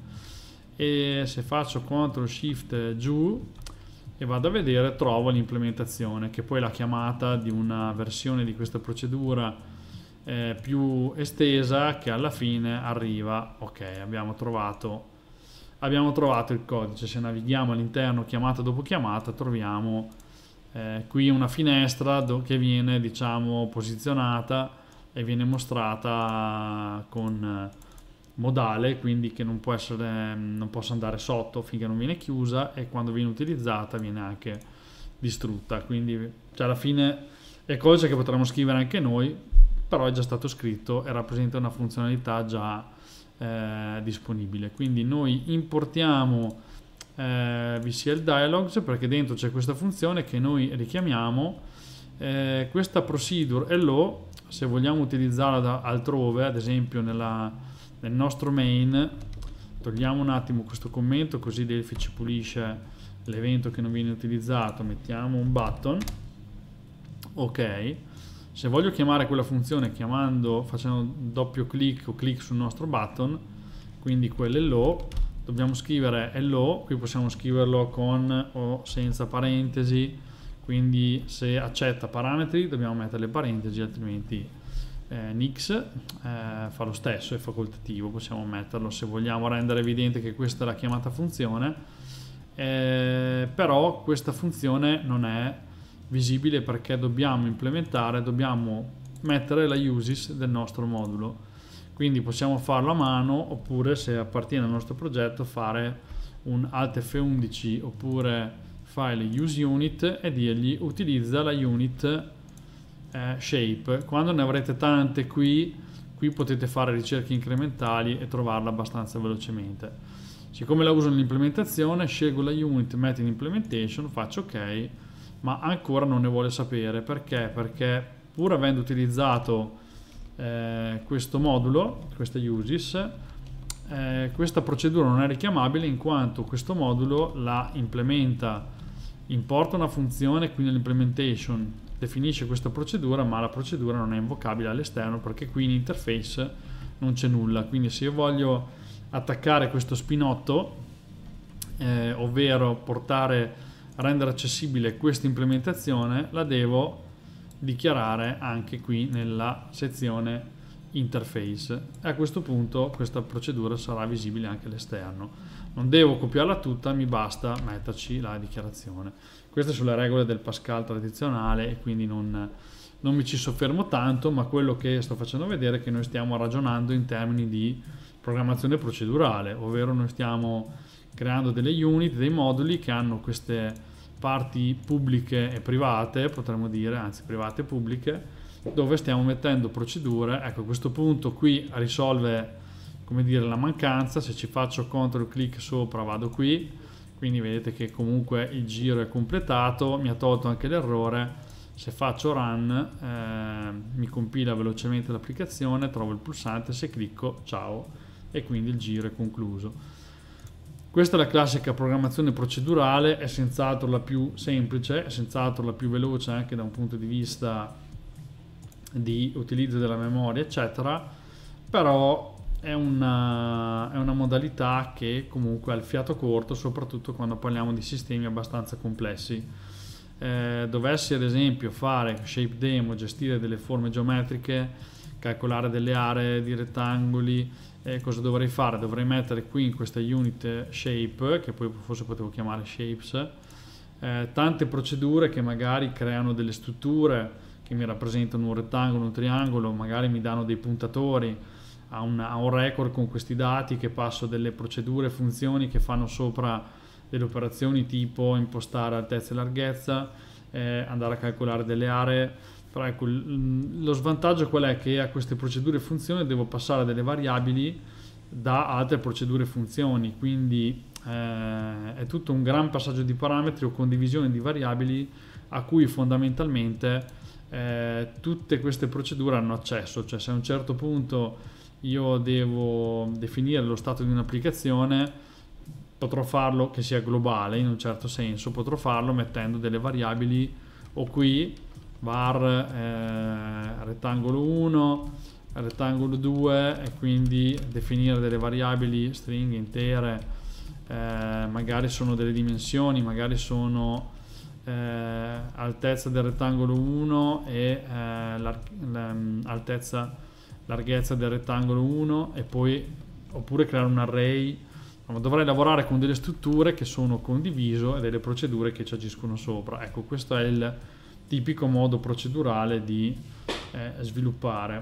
e se faccio control shift giù e vado a vedere, trovo l'implementazione che poi è la chiamata di una versione di questa procedura eh, più estesa che alla fine arriva, ok, abbiamo trovato, abbiamo trovato il codice. Se navighiamo all'interno chiamata dopo chiamata troviamo eh, qui una finestra che viene diciamo posizionata e viene mostrata con modale, quindi che non può essere, non possa andare sotto finché non viene chiusa, e quando viene utilizzata viene anche distrutta. Quindi cioè, alla fine è codice che potremmo scrivere anche noi, però è già stato scritto e rappresenta una funzionalità già eh, disponibile. Quindi noi importiamo eh, V C L Dialogues perché dentro c'è questa funzione che noi richiamiamo. Eh, questa procedure hello, se vogliamo utilizzarla da altrove, ad esempio nella nel nostro main, togliamo un attimo questo commento così Delphi ci pulisce l'evento che non viene utilizzato, mettiamo un button, ok, se voglio chiamare quella funzione chiamando, facendo doppio clic o clic sul nostro button, quindi quell'hello, dobbiamo scrivere hello, qui possiamo scriverlo con o senza parentesi, quindi se accetta parametri dobbiamo mettere le parentesi, altrimenti Eh, Nix eh, fa lo stesso, è facoltativo, possiamo metterlo se vogliamo rendere evidente che questa è la chiamata funzione, eh, però questa funzione non è visibile perché dobbiamo implementare, dobbiamo mettere la uses del nostro modulo, quindi possiamo farlo a mano oppure, se appartiene al nostro progetto, fare un alt F undici oppure file use unit e dirgli utilizza la unit eh, shape. Quando ne avrete tante qui, qui potete fare ricerche incrementali e trovarla abbastanza velocemente. Siccome la uso nell'implementazione, scelgo la unit, metto in implementation, faccio ok, ma ancora non ne vuole sapere. Perché? Perché pur avendo utilizzato eh, questo modulo, questa uses, eh, questa procedura non è richiamabile, in quanto questo modulo la implementa, importa una funzione, qui nell'implementation definisce questa procedura, ma la procedura non è invocabile all'esterno perché qui in interface non c'è nulla. Quindi se io voglio attaccare questo spinotto, eh, ovvero portare, rendere accessibile questa implementazione, la devo dichiarare anche qui nella sezione interface, e a questo punto questa procedura sarà visibile anche all'esterno. Non devo copiarla tutta, mi basta metterci la dichiarazione. Queste sono le regole del Pascal tradizionale e quindi non, non mi ci soffermo tanto, ma quello che sto facendo vedere è che noi stiamo ragionando in termini di programmazione procedurale, ovvero noi stiamo creando delle unit, dei moduli che hanno queste parti pubbliche e private, potremmo dire, anzi private e pubbliche, dove stiamo mettendo procedure. Ecco, a questo punto qui risolve, come dire, la mancanza. Se ci faccio control clic sopra vado qui, quindi vedete che comunque il giro è completato, mi ha tolto anche l'errore. Se faccio run eh, mi compila velocemente l'applicazione, trovo il pulsante, se clicco ciao, e quindi il giro è concluso. Questa è la classica programmazione procedurale, è senz'altro la più semplice, è senz'altro la più veloce anche da un punto di vista di utilizzo della memoria eccetera, però è una, è una modalità che comunque ha il fiato corto, soprattutto quando parliamo di sistemi abbastanza complessi. Eh, dovessi ad esempio fare shape demo, gestire delle forme geometriche, calcolare delle aree di rettangoli, eh, cosa dovrei fare? Dovrei mettere qui in questa unit shape, che poi forse potevo chiamare shapes, eh, tante procedure che magari creano delle strutture che mi rappresentano un rettangolo, un triangolo, magari mi danno dei puntatori a un, a un record con questi dati, che passo delle procedure, funzioni che fanno sopra delle operazioni tipo impostare altezza e larghezza, eh, andare a calcolare delle aree. Però ecco, lo svantaggio qual è? Che a queste procedure e funzioni devo passare delle variabili da altre procedure e funzioni, quindi eh, è tutto un gran passaggio di parametri o condivisione di variabili a cui fondamentalmente Eh, tutte queste procedure hanno accesso. Cioè, se a un certo punto io devo definire lo stato di un'applicazione, potrò farlo, che sia globale in un certo senso, potrò farlo mettendo delle variabili, o qui var eh, rettangolo uno, rettangolo due, e quindi definire delle variabili stringhe intere, eh, magari sono delle dimensioni, magari sono Eh, altezza del rettangolo uno e eh, l'altezza, larghezza del rettangolo uno, e poi oppure creare un array. Ma dovrei lavorare con delle strutture che sono condiviso e delle procedure che ci agiscono sopra. Ecco, questo è il tipico modo procedurale di eh, sviluppare.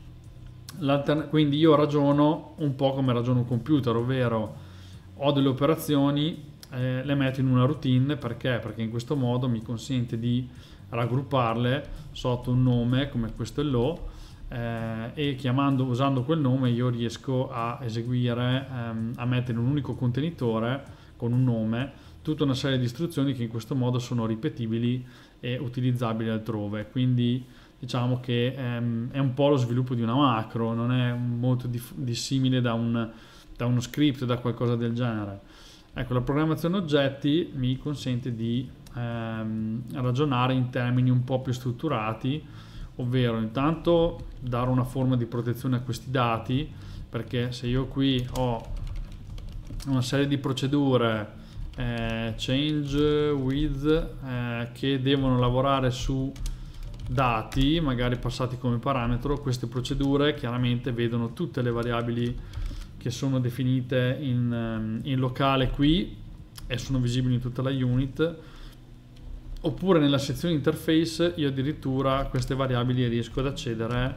Quindi io ragiono un po' come ragiona un computer, ovvero ho delle operazioni, Eh, le metto in una routine. Perché? Perché in questo modo mi consente di raggrupparle sotto un nome, come questo è l'O, eh, e chiamando, usando quel nome io riesco a eseguire, ehm, a mettere in un unico contenitore con un nome tutta una serie di istruzioni che in questo modo sono ripetibili e utilizzabili altrove. Quindi diciamo che ehm, è un po' lo sviluppo di una macro, non è molto dissimile da, un, da uno script, da qualcosa del genere. Ecco, la programmazione oggetti mi consente di ehm, ragionare in termini un po' più strutturati, ovvero intanto dare una forma di protezione a questi dati, perché se io qui ho una serie di procedure eh, change with eh, che devono lavorare su dati magari passati come parametro, queste procedure chiaramente vedono tutte le variabili che sono definite in, in locale qui e sono visibili in tutta la unit, oppure nella sezione interface io addirittura a queste variabili riesco ad accedere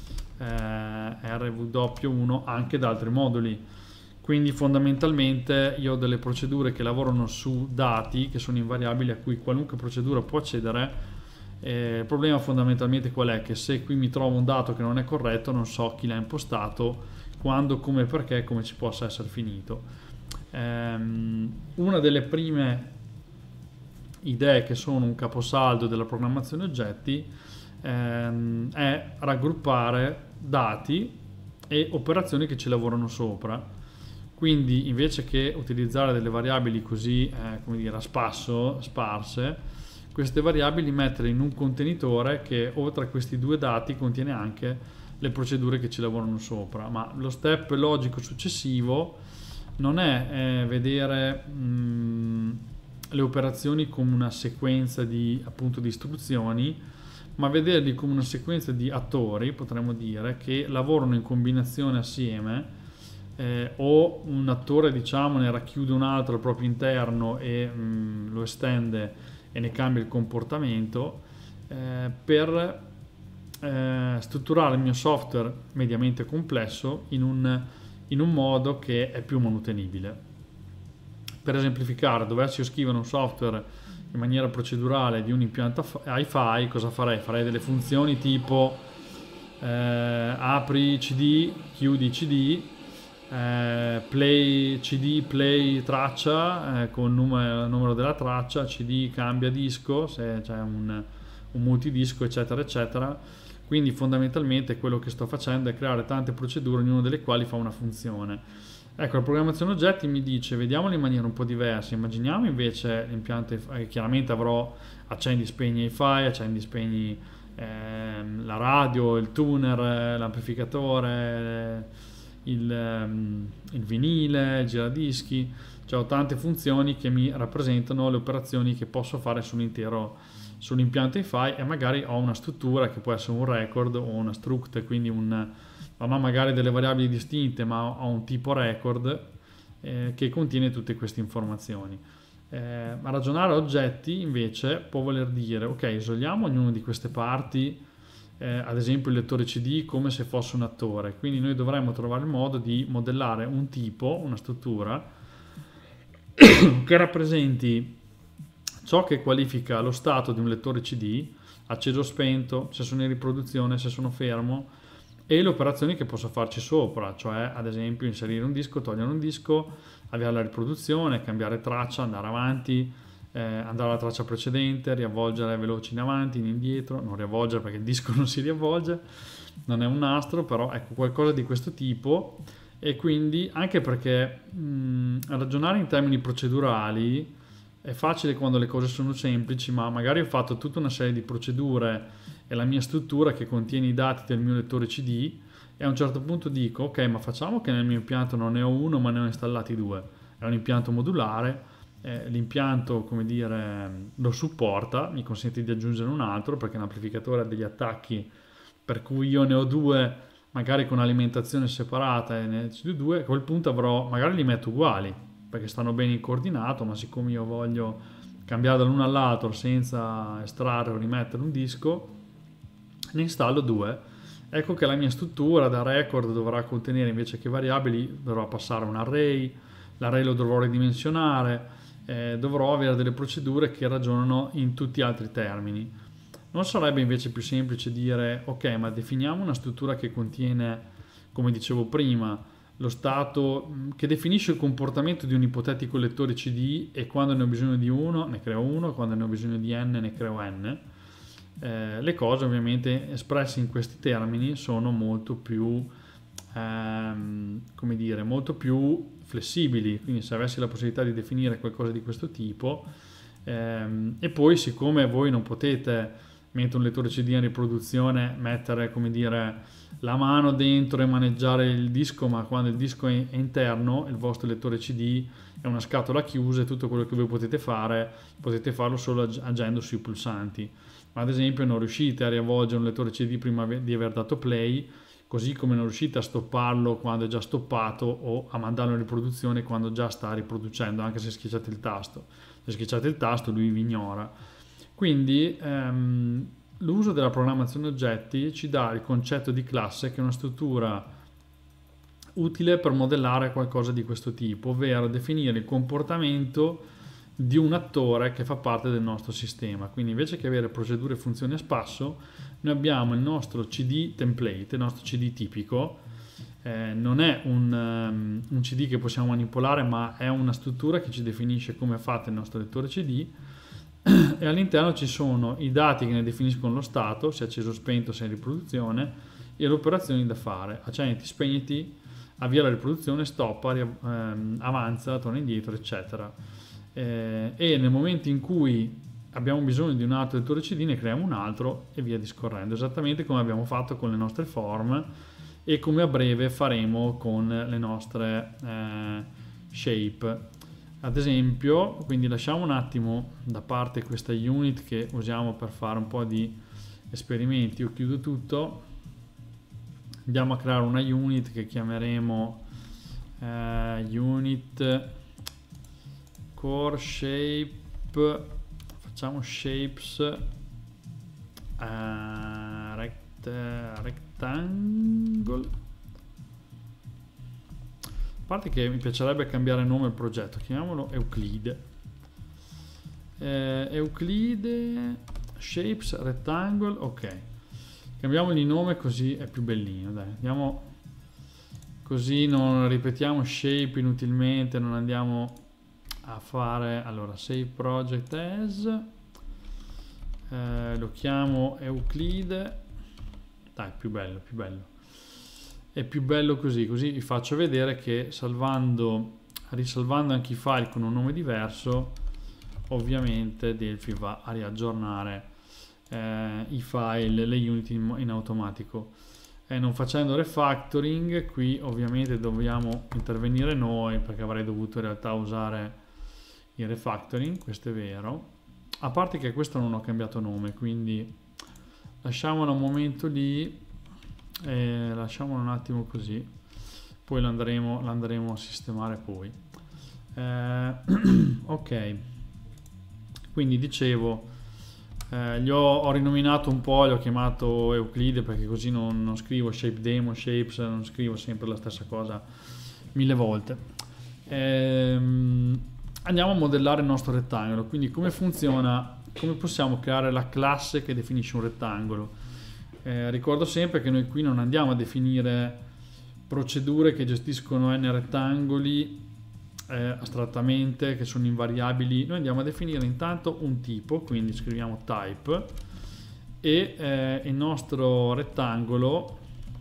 eh, R W uno anche da altri moduli. Quindi fondamentalmente io ho delle procedure che lavorano su dati che sono invariabili, a cui qualunque procedura può accedere, Eh, il problema fondamentalmente qual è? Che se qui mi trovo un dato che non è corretto, non so chi l'ha impostato, quando, come, perché, come ci possa essere finito. Ehm, una delle prime idee che sono un caposaldo della programmazione oggetti ehm, è raggruppare dati e operazioni che ci lavorano sopra. Quindi invece che utilizzare delle variabili così eh, come dire, a spasso, sparse, queste variabili mettere in un contenitore che oltre a questi due dati contiene anche le procedure che ci lavorano sopra. Ma lo step logico successivo non è eh, vedere mh, le operazioni come una sequenza di, appunto, di istruzioni, ma vederli come una sequenza di attori, potremmo dire, che lavorano in combinazione assieme, eh, o un attore, diciamo, ne racchiude un altro al proprio interno e mh, lo estende e ne cambia il comportamento, eh, per eh, strutturare il mio software mediamente complesso in un, in un modo che è più manutenibile. Per esemplificare, dovessi io scrivere un software in maniera procedurale di un impianto hi-fi, cosa farei? Farei delle funzioni tipo eh, apri cd, chiudi cd, eh, play cd, play traccia eh, con il numero, il numero della traccia, cd cambia disco se c'è un, un multidisco, eccetera eccetera. Quindi fondamentalmente quello che sto facendo è creare tante procedure, ognuna delle quali fa una funzione. Ecco, la programmazione oggetti mi dice, vediamolo in maniera un po' diversa. Immaginiamo invece l'impianto, eh, chiaramente avrò accendi, spegni hi-fi, accendi, spegni ehm, la radio, il tuner, l'amplificatore, il, ehm, il vinile, il giradischi. Cioè ho tante funzioni che mi rappresentano le operazioni che posso fare sull'intero sull'impianto hi-fi, e magari ho una struttura che può essere un record o una struct, quindi un non ho magari delle variabili distinte, ma ho un tipo record eh, che contiene tutte queste informazioni. Eh, ragionare a oggetti invece può voler dire, ok, isoliamo ognuna di queste parti, eh, ad esempio il lettore cd, come se fosse un attore. Quindi noi dovremmo trovare il modo di modellare un tipo, una struttura che rappresenti ciò che qualifica lo stato di un lettore cd, acceso o spento, se sono in riproduzione, se sono fermo, e le operazioni che posso farci sopra, cioè ad esempio inserire un disco, togliere un disco, avviare la riproduzione, cambiare traccia, andare avanti, eh, andare alla traccia precedente, riavvolgere veloci in avanti, in indietro, non riavvolgere perché il disco non si riavvolge, non è un nastro, però ecco qualcosa di questo tipo. E quindi anche perché mh, ragionare in termini procedurali è facile quando le cose sono semplici, ma magari ho fatto tutta una serie di procedure e la mia struttura che contiene i dati del mio lettore cd, e a un certo punto dico ok, ma facciamo che nel mio impianto non ne ho uno ma ne ho installati due, è un impianto modulare, eh, l'impianto, come dire, lo supporta, mi consente di aggiungere un altro perché l'amplificatore ha degli attacchi per cui io ne ho due magari con alimentazione separata, e ne ho due, a quel punto avrò, magari li metto uguali perché stanno bene in coordinato, ma siccome io voglio cambiare dall'uno all'altro senza estrarre o rimettere un disco, ne installo due. Ecco che la mia struttura da record dovrà contenere, invece che variabili, dovrò passare un array, l'array lo dovrò ridimensionare, eh, dovrò avere delle procedure che ragionano in tutti altri termini. Non sarebbe invece più semplice dire ok, ma definiamo una struttura che contiene, come dicevo prima, lo stato che definisce il comportamento di un ipotetico lettore cd, e quando ne ho bisogno di uno ne creo uno, quando ne ho bisogno di n ne creo n. Eh, le cose ovviamente espresse in questi termini sono molto più ehm, come dire, molto più flessibili, quindi se avessi la possibilità di definire qualcosa di questo tipo, ehm, e poi siccome voi non potete, mentre un lettore cd in riproduzione, mettere, come dire, la mano dentro e maneggiare il disco, ma quando il disco è interno, il vostro lettore cd è una scatola chiusa, e tutto quello che voi potete fare potete farlo solo agendo sui pulsanti. Ma ad esempio non riuscite a riavvolgere un lettore cd prima di aver dato play, così come non riuscite a stopparlo quando è già stoppato, o a mandarlo in riproduzione quando già sta riproducendo, anche se schiacciate il tasto. Se schiacciate il tasto lui vi ignora. Quindi ehm, l'uso della programmazione oggetti ci dà il concetto di classe, che è una struttura utile per modellare qualcosa di questo tipo, ovvero definire il comportamento di un attore che fa parte del nostro sistema. Quindi invece che avere procedure e funzioni a spasso, noi abbiamo il nostro C D template, il nostro C D tipico. Eh, non è un, um, un C D che possiamo manipolare, ma è una struttura che ci definisce come è fatto il nostro lettore C D, e all'interno ci sono i dati che ne definiscono lo stato, se è acceso o spento, se è in riproduzione, e le operazioni da fare: accenditi, spegniti, avvia la riproduzione, stoppa, ehm, avanza, torna indietro, eccetera. Eh, e nel momento in cui abbiamo bisogno di un altro lettore C D ne creiamo un altro e via discorrendo, esattamente come abbiamo fatto con le nostre form e come a breve faremo con le nostre eh, shape. Ad esempio, quindi lasciamo un attimo da parte questa unit che usiamo per fare un po' di esperimenti. Io chiudo tutto, andiamo a creare una unit che chiameremo eh, unit core shape, facciamo shapes uh, rect, rectangle. A parte che mi piacerebbe cambiare nome al progetto, chiamiamolo Euclide. Eh, Euclide Shapes Rectangle, ok. Cambiamogli nome così è più bellino, dai. Andiamo così non ripetiamo shape inutilmente, non andiamo a fare. Allora, save project as, eh, lo chiamo Euclide. Dai, più bello, più bello. È più bello così, così vi faccio vedere che salvando, risalvando anche i file con un nome diverso, ovviamente Delphi va a riaggiornare eh, i file, le unit in, in automatico. E non facendo refactoring, qui ovviamente dobbiamo intervenire noi, perché avrei dovuto in realtà usare il refactoring, questo è vero. A parte che questo non ho cambiato nome, quindi lasciamolo un momento lì. E lasciamolo un attimo così, poi lo andremo, lo andremo a sistemare poi. Eh, ok, quindi dicevo, eh, gli ho, ho rinominato un po', li ho chiamato Euclide perché così non, non scrivo shape demo, shapes, non scrivo sempre la stessa cosa mille volte. Eh, andiamo a modellare il nostro rettangolo. Quindi come funziona, come possiamo creare la classe che definisce un rettangolo? Eh, ricordo sempre che noi qui non andiamo a definire procedure che gestiscono n rettangoli eh, astrattamente, che sono invariabili. Noi andiamo a definire intanto un tipo, quindi scriviamo type, e eh, il nostro rettangolo,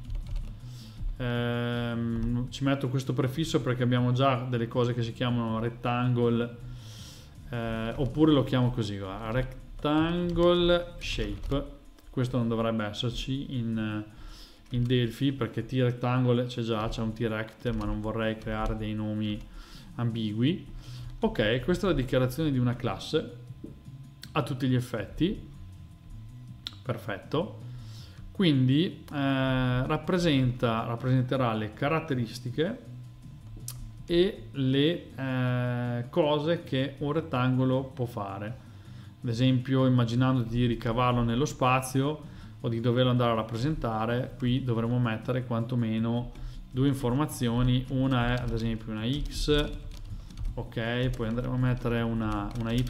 ehm, ci metto questo prefisso perché abbiamo già delle cose che si chiamano rectangle, eh, oppure lo chiamo così, guarda, rectangle shape. Questo non dovrebbe esserci in, in Delphi perché T-rectangle c'è già, c'è un T-rect, ma non vorrei creare dei nomi ambigui. Ok, questa è la dichiarazione di una classe a tutti gli effetti. Perfetto. Quindi eh, rappresenta, rappresenterà le caratteristiche e le eh, cose che un rettangolo può fare. Ad esempio, immaginando di ricavarlo nello spazio o di doverlo andare a rappresentare, qui dovremo mettere quantomeno due informazioni. Una è ad esempio una x, ok, poi andremo a mettere una, una y,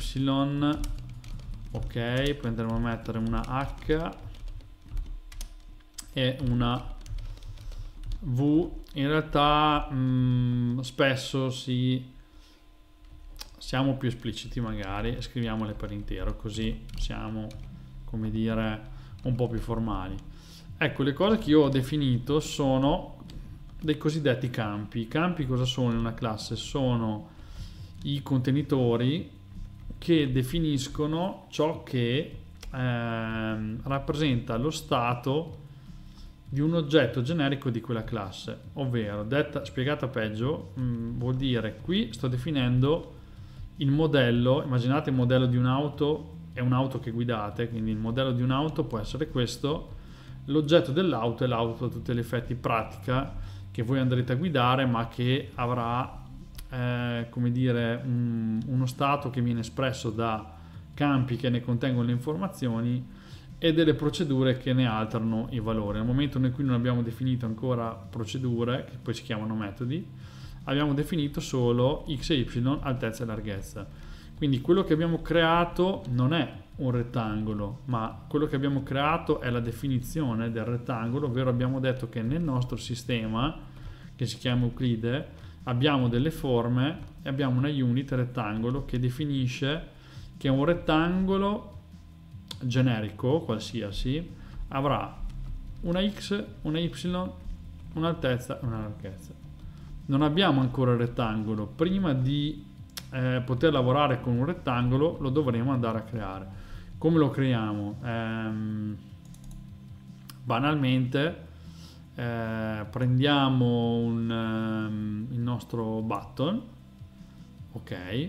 ok, poi andremo a mettere una h e una v. In realtà mh, spesso si siamo più espliciti magari, scriviamole per intero, così siamo, come dire, un po' più formali. Ecco, le cose che io ho definito sono dei cosiddetti campi. I campi cosa sono in una classe? Sono i contenitori che definiscono ciò che eh, rappresenta lo stato di un oggetto generico di quella classe, ovvero, detta, spiegata peggio, mh, vuol dire qui sto definendo il modello. Immaginate il modello di un'auto, è un'auto che guidate, quindi il modello di un'auto può essere questo, l'oggetto dell'auto è l'auto a tutti gli effetti pratica che voi andrete a guidare, ma che avrà eh, come dire un, uno stato che viene espresso da campi che ne contengono le informazioni e delle procedure che ne alterano i valori. Nel momento in cui non abbiamo definito ancora procedure, che poi si chiamano metodi, abbiamo definito solo x e y, altezza e larghezza. Quindi quello che abbiamo creato non è un rettangolo, ma quello che abbiamo creato è la definizione del rettangolo, ovvero abbiamo detto che nel nostro sistema, che si chiama Euclide, abbiamo delle forme e abbiamo una unit rettangolo che definisce che un rettangolo generico, qualsiasi, avrà una x, una y, un'altezza e una larghezza. Non abbiamo ancora il rettangolo. Prima di eh, poter lavorare con un rettangolo lo dovremo andare a creare. Come lo creiamo? Ehm, banalmente eh, prendiamo un, um, il nostro button, ok,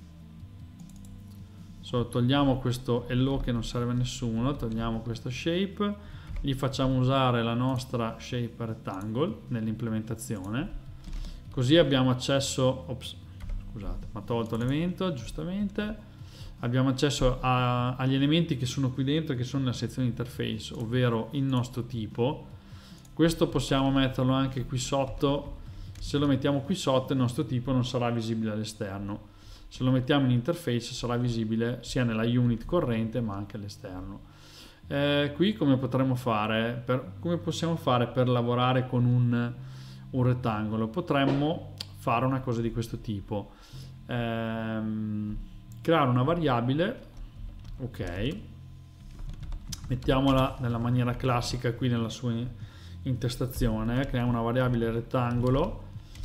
so, togliamo questo hello che non serve a nessuno, togliamo questa shape, gli facciamo usare la nostra shape rectangle nell'implementazione, così abbiamo accesso, ops, scusate, mi ha tolto l'evento, giustamente, abbiamo accesso a, agli elementi che sono qui dentro, che sono nella sezione interface, ovvero il nostro tipo. Questo possiamo metterlo anche qui sotto. Se lo mettiamo qui sotto, il nostro tipo non sarà visibile all'esterno. Se lo mettiamo in interface sarà visibile sia nella unit corrente ma anche all'esterno. Eh, qui come potremmo fare per, come possiamo fare per lavorare con un, un rettangolo? Potremmo fare una cosa di questo tipo. Ehm, creare una variabile, ok, mettiamola nella maniera classica qui nella sua intestazione, creiamo una variabile rettangolo,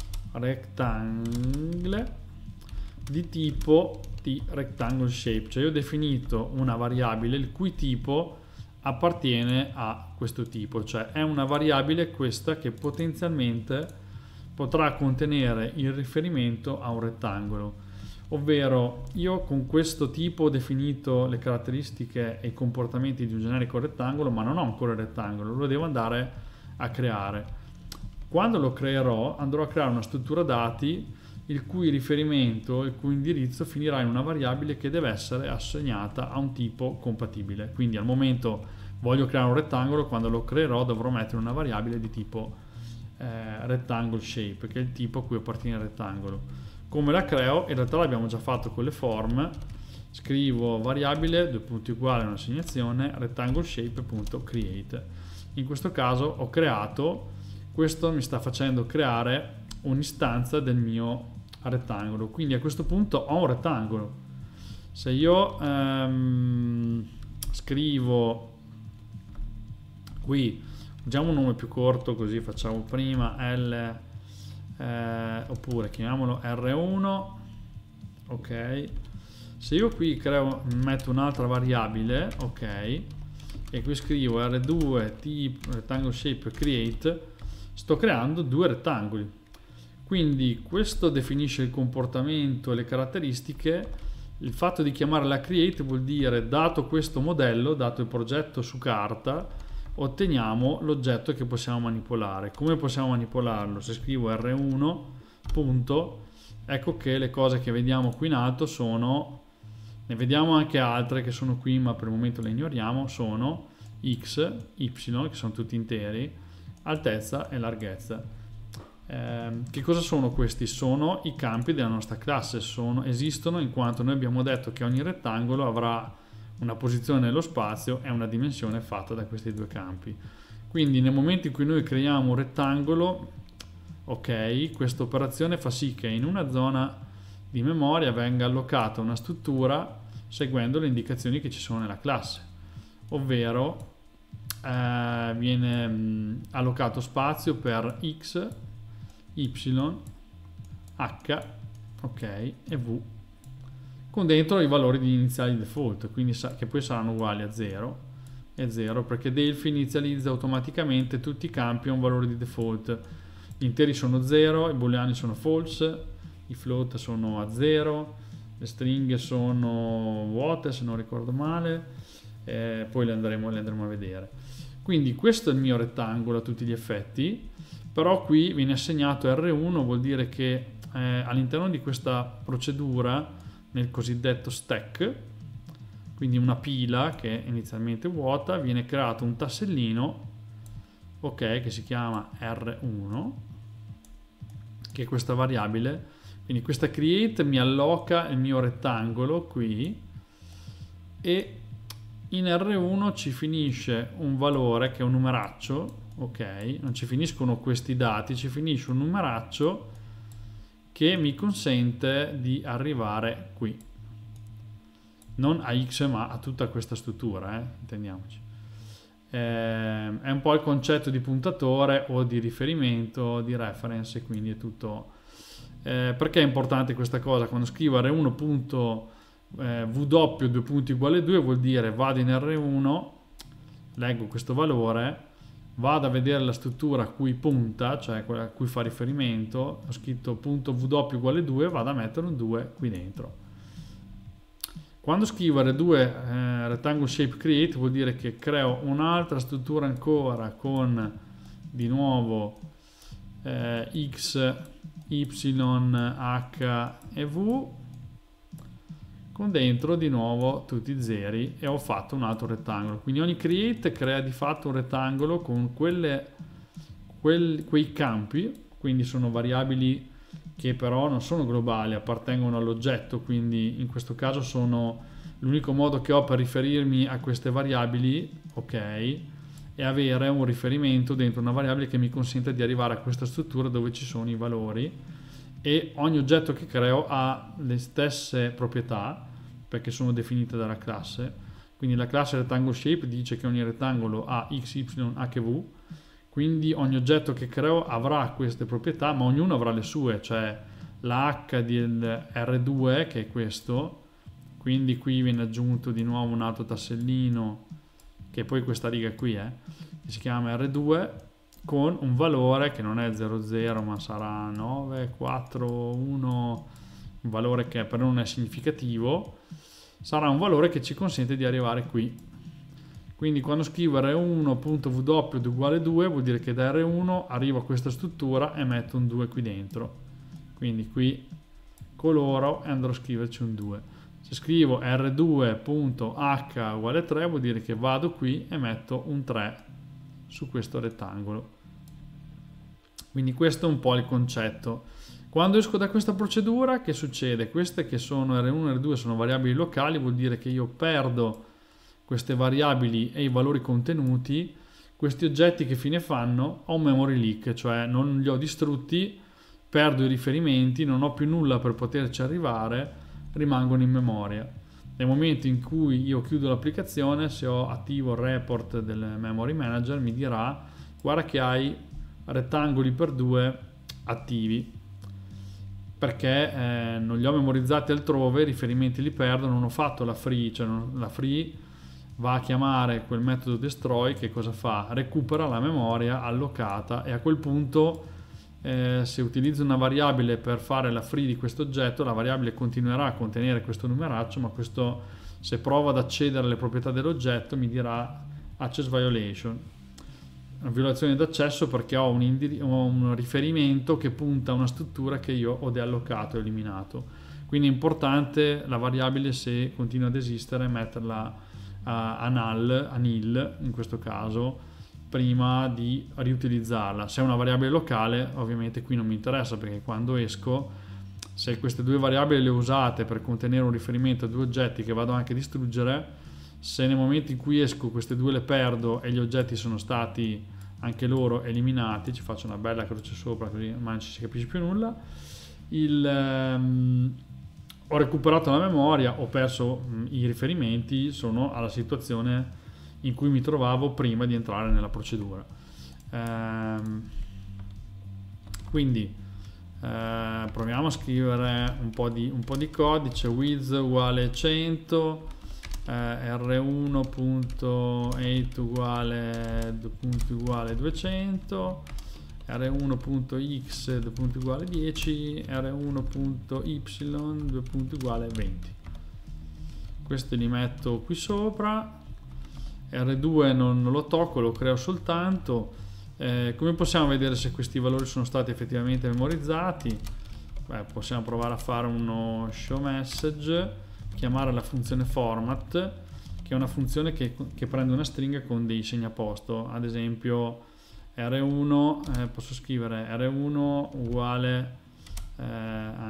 rectangle, di tipo di rectangle shape, cioè io ho definito una variabile il cui tipo appartiene a questo tipo, cioè è una variabile questa che potenzialmente potrà contenere il riferimento a un rettangolo, ovvero io con questo tipo ho definito le caratteristiche e i comportamenti di un generico rettangolo, ma non ho ancora il rettangolo, lo devo andare a creare. Quando lo creerò andrò a creare una struttura dati il cui riferimento, il cui indirizzo finirà in una variabile che deve essere assegnata a un tipo compatibile. Quindi al momento voglio creare un rettangolo, quando lo creerò dovrò mettere una variabile di tipo eh, rectangle shape, che è il tipo a cui appartiene il rettangolo. Come la creo? In realtà l'abbiamo già fatto con le form. Scrivo variabile due punti uguale un'assegnazione rectangle shape.create. In questo caso ho creato, questo mi sta facendo creare un'istanza del mio rettangolo, quindi a questo punto ho un rettangolo. Se io ehm, scrivo qui, usiamo un nome più corto così facciamo prima L eh, oppure chiamiamolo R uno, ok, se io qui creo, metto un'altra variabile, ok, e qui scrivo R due tipo rectangle shape create, sto creando due rettangoli. Quindi questo definisce il comportamento e le caratteristiche. Il fatto di chiamare la create vuol dire, dato questo modello, dato il progetto su carta, otteniamo l'oggetto che possiamo manipolare. Come possiamo manipolarlo? Se scrivo R uno punto, ecco che le cose che vediamo qui in alto sono, ne vediamo anche altre che sono qui ma per il momento le ignoriamo, sono x, y, che sono tutti interi, altezza e larghezza. Eh, che cosa sono questi? Sono i campi della nostra classe, sono, esistono in quanto noi abbiamo detto che ogni rettangolo avrà una posizione nello spazio e una dimensione fatta da questi due campi. Quindi nel momento in cui noi creiamo un rettangolo, ok, questa operazione fa sì che in una zona di memoria venga allocata una struttura seguendo le indicazioni che ci sono nella classe, ovvero eh, viene mh, allocato spazio per x, y, h, ok, e v, con dentro i valori iniziali default, quindi che poi saranno uguali a zero e zero, perché Delphi inizializza automaticamente tutti i campi a un valore di default. Gli interi sono zero, i booleani sono false, i float sono a zero, le stringhe sono vuote se non ricordo male, eh, poi le andremo, le andremo a vedere. Quindi questo è il mio rettangolo a tutti gli effetti, però qui viene assegnato R uno, vuol dire che eh, all'interno di questa procedura, nel cosiddetto stack, quindi una pila che è inizialmente vuota, viene creato un tassellino, ok, che si chiama R uno, che è questa variabile Quindi questa create mi alloca il mio rettangolo qui e in R uno ci finisce un valore che è un numeraccio, ok? Non ci finiscono questi dati, ci finisce un numeraccio che mi consente di arrivare qui. Non a X ma a tutta questa struttura, eh? Intendiamoci. Eh, è un po' il concetto di puntatore o di riferimento, di reference, quindi è tutto... Eh, perché è importante questa cosa? Quando scrivo R uno punto V doppio due punti uguale due vuol dire vado in R uno, leggo questo valore, vado a vedere la struttura a cui punta, cioè quella a cui fa riferimento, ho scritto punto V doppio uguale due, vado a mettere un due qui dentro. Quando scrivo R due eh, rectangle shape create vuol dire che creo un'altra struttura ancora con di nuovo eh, X, Y, H e V con dentro di nuovo tutti i zeri e ho fatto un altro rettangolo. Quindi ogni create crea di fatto un rettangolo con quelle, quel, quei campi, quindi sono variabili che però non sono globali, appartengono all'oggetto, quindi in questo caso sono l'unico modo che ho per riferirmi a queste variabili, ok, è avere un riferimento dentro una variabile che mi consente di arrivare a questa struttura dove ci sono i valori, e ogni oggetto che creo ha le stesse proprietà perché sono definite dalla classe. Quindi la classe rectangle shape dice che ogni rettangolo ha x, y, h, v, quindi ogni oggetto che creo avrà queste proprietà, ma ognuno avrà le sue, cioè la h del R due che è questo, quindi qui viene aggiunto di nuovo un altro tassellino che poi questa riga qui è, che si chiama R due, con un valore che non è zero zero ma sarà nove quattro uno, un valore che per non è significativo, sarà un valore che ci consente di arrivare qui. Quindi quando scrivo R uno punto V doppio uguale due vuol dire che da R uno arrivo a questa struttura e metto un due qui dentro, quindi qui coloro e andrò a scriverci un due. Se scrivo R due punto H uguale tre vuol dire che vado qui e metto un tre su questo rettangolo. Quindi questo è un po' il concetto. Quando esco da questa procedura, che succede? Queste che sono R uno e R due sono variabili locali, vuol dire che io perdo queste variabili e i valori contenuti. Questi oggetti che fine fanno? Ho un memory leak, cioè non li ho distrutti, perdo i riferimenti, non ho più nulla per poterci arrivare, rimangono in memoria. Nel momento in cui io chiudo l'applicazione, se ho attivo il report del memory manager, mi dirà guarda che hai rettangoli per due attivi, perché eh, non li ho memorizzati altrove, i riferimenti li perdo, non ho fatto la free, cioè non, la free va a chiamare quel metodo destroy che cosa fa? Recupera la memoria allocata e a quel punto eh, se utilizzo una variabile per fare la free di questo oggetto, la variabile continuerà a contenere questo numeraccio, ma questo, se provo ad accedere alle proprietà dell'oggetto, mi dirà access violation, una violazione d'accesso, perché ho un, ho un riferimento che punta a una struttura che io ho deallocato e eliminato. Quindi è importante la variabile, se continua ad esistere, metterla a, a null, a nil in questo caso, prima di riutilizzarla. Se è una variabile locale, ovviamente qui non mi interessa, perché quando esco, se queste due variabili le ho usate per contenere un riferimento a due oggetti che vado anche a distruggere, se nel momento in cui esco queste due le perdo e gli oggetti sono stati anche loro eliminati, ci faccio una bella croce sopra così non ci si capisce più nulla, il, ehm, ho recuperato la memoria, ho perso mh, i riferimenti, sono alla situazione in cui mi trovavo prima di entrare nella procedura. Ehm, quindi eh, proviamo a scrivere un po' di, un po' di codice. Width uguale cento, eh, R uno punto otto uguale due punti uguale duecento, R uno punto X due punti uguale dieci, R uno punto Y due punti uguale venti. Questi li metto qui sopra. R due non, non lo tocco, lo creo soltanto. Eh, come possiamo vedere se questi valori sono stati effettivamente memorizzati? Beh, possiamo provare a fare uno show message, chiamare la funzione format, che è una funzione che, che prende una stringa con dei segnaposto. Ad esempio R uno, eh, posso scrivere R uno uguale eh,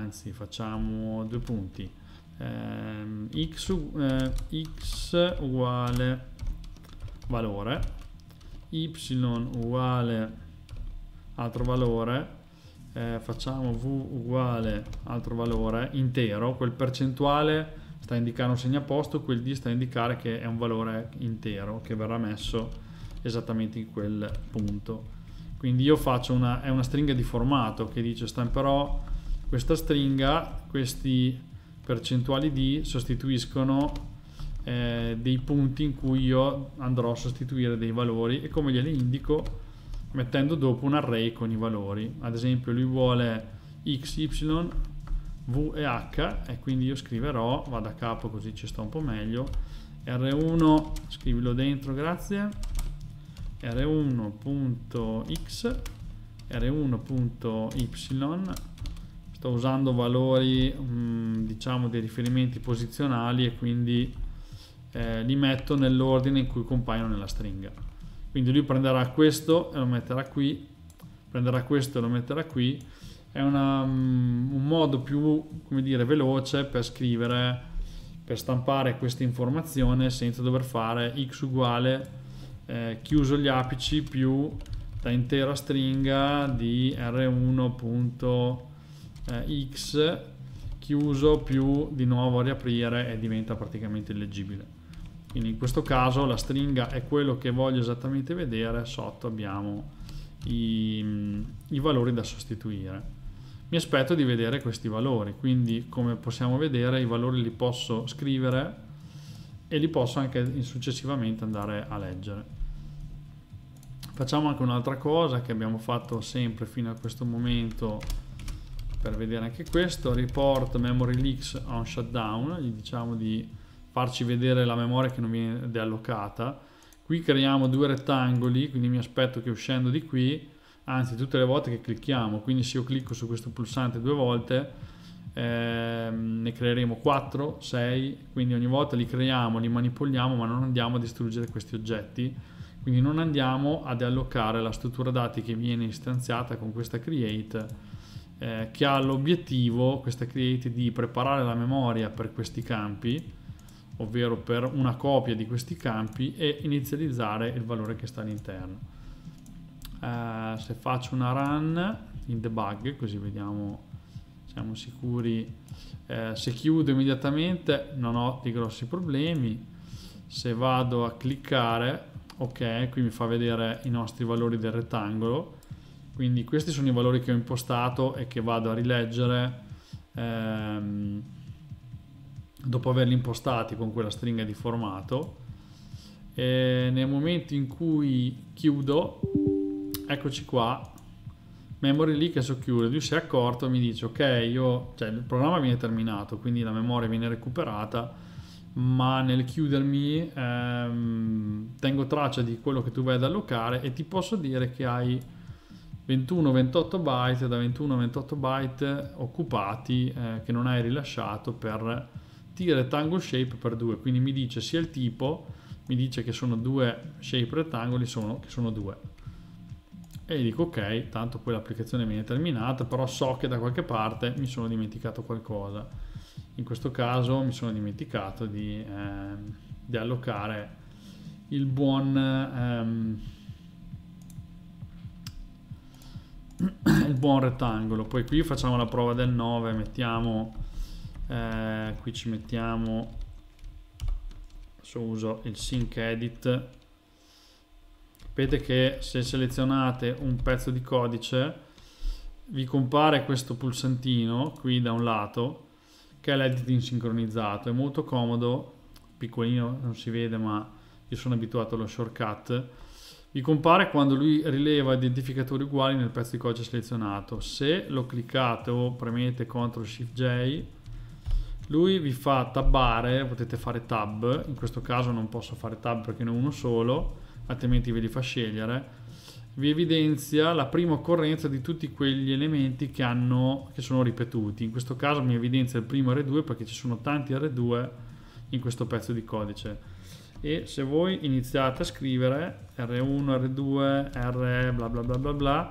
anzi facciamo due punti, eh, x, eh, x uguale valore, y uguale altro valore, eh, facciamo v uguale altro valore intero, quel percentuale sta a indicare un segnaposto, quel d sta a indicare che è un valore intero che verrà messo esattamente in quel punto. Quindi io faccio una, è una stringa di formato che dice stamperò questa stringa, questi percentuali d sostituiscono eh, dei punti in cui io andrò a sostituire dei valori, e come glieli indico mettendo dopo un array con i valori. Ad esempio lui vuole x, y, v e h, e quindi io scriverò, vado a capo così ci sta un po' meglio, R uno, scrivilo dentro, grazie, R uno.x, R uno.y, sto usando valori mh, diciamo dei riferimenti posizionali, e quindi eh, li metto nell'ordine in cui compaiono nella stringa. Quindi lui prenderà questo e lo metterà qui, prenderà questo e lo metterà qui. È una, um, un modo più, come dire, veloce per scrivere, per stampare questa informazione senza dover fare x uguale eh, chiuso gli apici più da intera stringa di R uno.x chiuso più di nuovo riaprire, e diventa praticamente illeggibile. Quindi in questo caso la stringa è quello che voglio esattamente vedere, sotto abbiamo i, i valori da sostituire. Mi aspetto di vedere questi valori, quindi come possiamo vedere i valori li posso scrivere e li posso anche successivamente andare a leggere. Facciamo anche un'altra cosa che abbiamo fatto sempre fino a questo momento per vedere anche questo: report memory leaks on shutdown, gli diciamo di farci vedere la memoria che non viene deallocata. Qui creiamo due rettangoli, quindi mi aspetto che uscendo di qui, anzi tutte le volte che clicchiamo, quindi se io clicco su questo pulsante due volte eh, ne creeremo quattro, sei, quindi ogni volta li creiamo, li manipoliamo, ma non andiamo a distruggere questi oggetti, quindi non andiamo ad allocare la struttura dati che viene istanziata con questa create, eh, che ha l'obiettivo, questa create, di preparare la memoria per questi campi, ovvero per una copia di questi campi, e inizializzare il valore che sta all'interno. Uh, se faccio una run in debug, così vediamo, siamo sicuri, uh, se chiudo immediatamente non ho dei grossi problemi. Se vado a cliccare, ok, qui mi fa vedere i nostri valori del rettangolo, quindi questi sono i valori che ho impostato e che vado a rileggere um, dopo averli impostati con quella stringa di formato. E nel momento in cui chiudo, eccoci qua, memory leak e secure, lui si è accorto e mi dice ok, io, cioè il programma viene terminato, quindi la memoria viene recuperata, ma nel chiudermi ehm, tengo traccia di quello che tu vai ad allocare, e ti posso dire che hai ventuno ventotto byte, da ventuno ventotto byte occupati eh, che non hai rilasciato per t-rectangle shape per due, quindi mi dice sia il tipo, mi dice che sono due shape rettangoli, sono, che sono due. E dico ok, tanto poi l'applicazione viene terminata, però so che da qualche parte mi sono dimenticato qualcosa. In questo caso mi sono dimenticato di, eh, di allocare il buon ehm, il buon rettangolo. Poi qui facciamo la prova del nove, mettiamo eh, qui ci mettiamo, adesso uso il sync edit. Sapete che se selezionate un pezzo di codice vi compare questo pulsantino qui da un lato, che è l'editing sincronizzato. È molto comodo, piccolino, non si vede, ma io sono abituato allo shortcut. Vi compare quando lui rileva identificatori uguali nel pezzo di codice selezionato. Se lo cliccate o premete control shift J, lui vi fa tabbare, potete fare tab, in questo caso non posso fare tab perché ne ho uno solo, altrimenti ve li fa scegliere. Vi evidenzia la prima occorrenza di tutti quegli elementi che, hanno, che sono ripetuti. In questo caso mi evidenzia il primo R due perché ci sono tanti R due in questo pezzo di codice. E se voi iniziate a scrivere R uno, R due, R bla bla bla bla bla,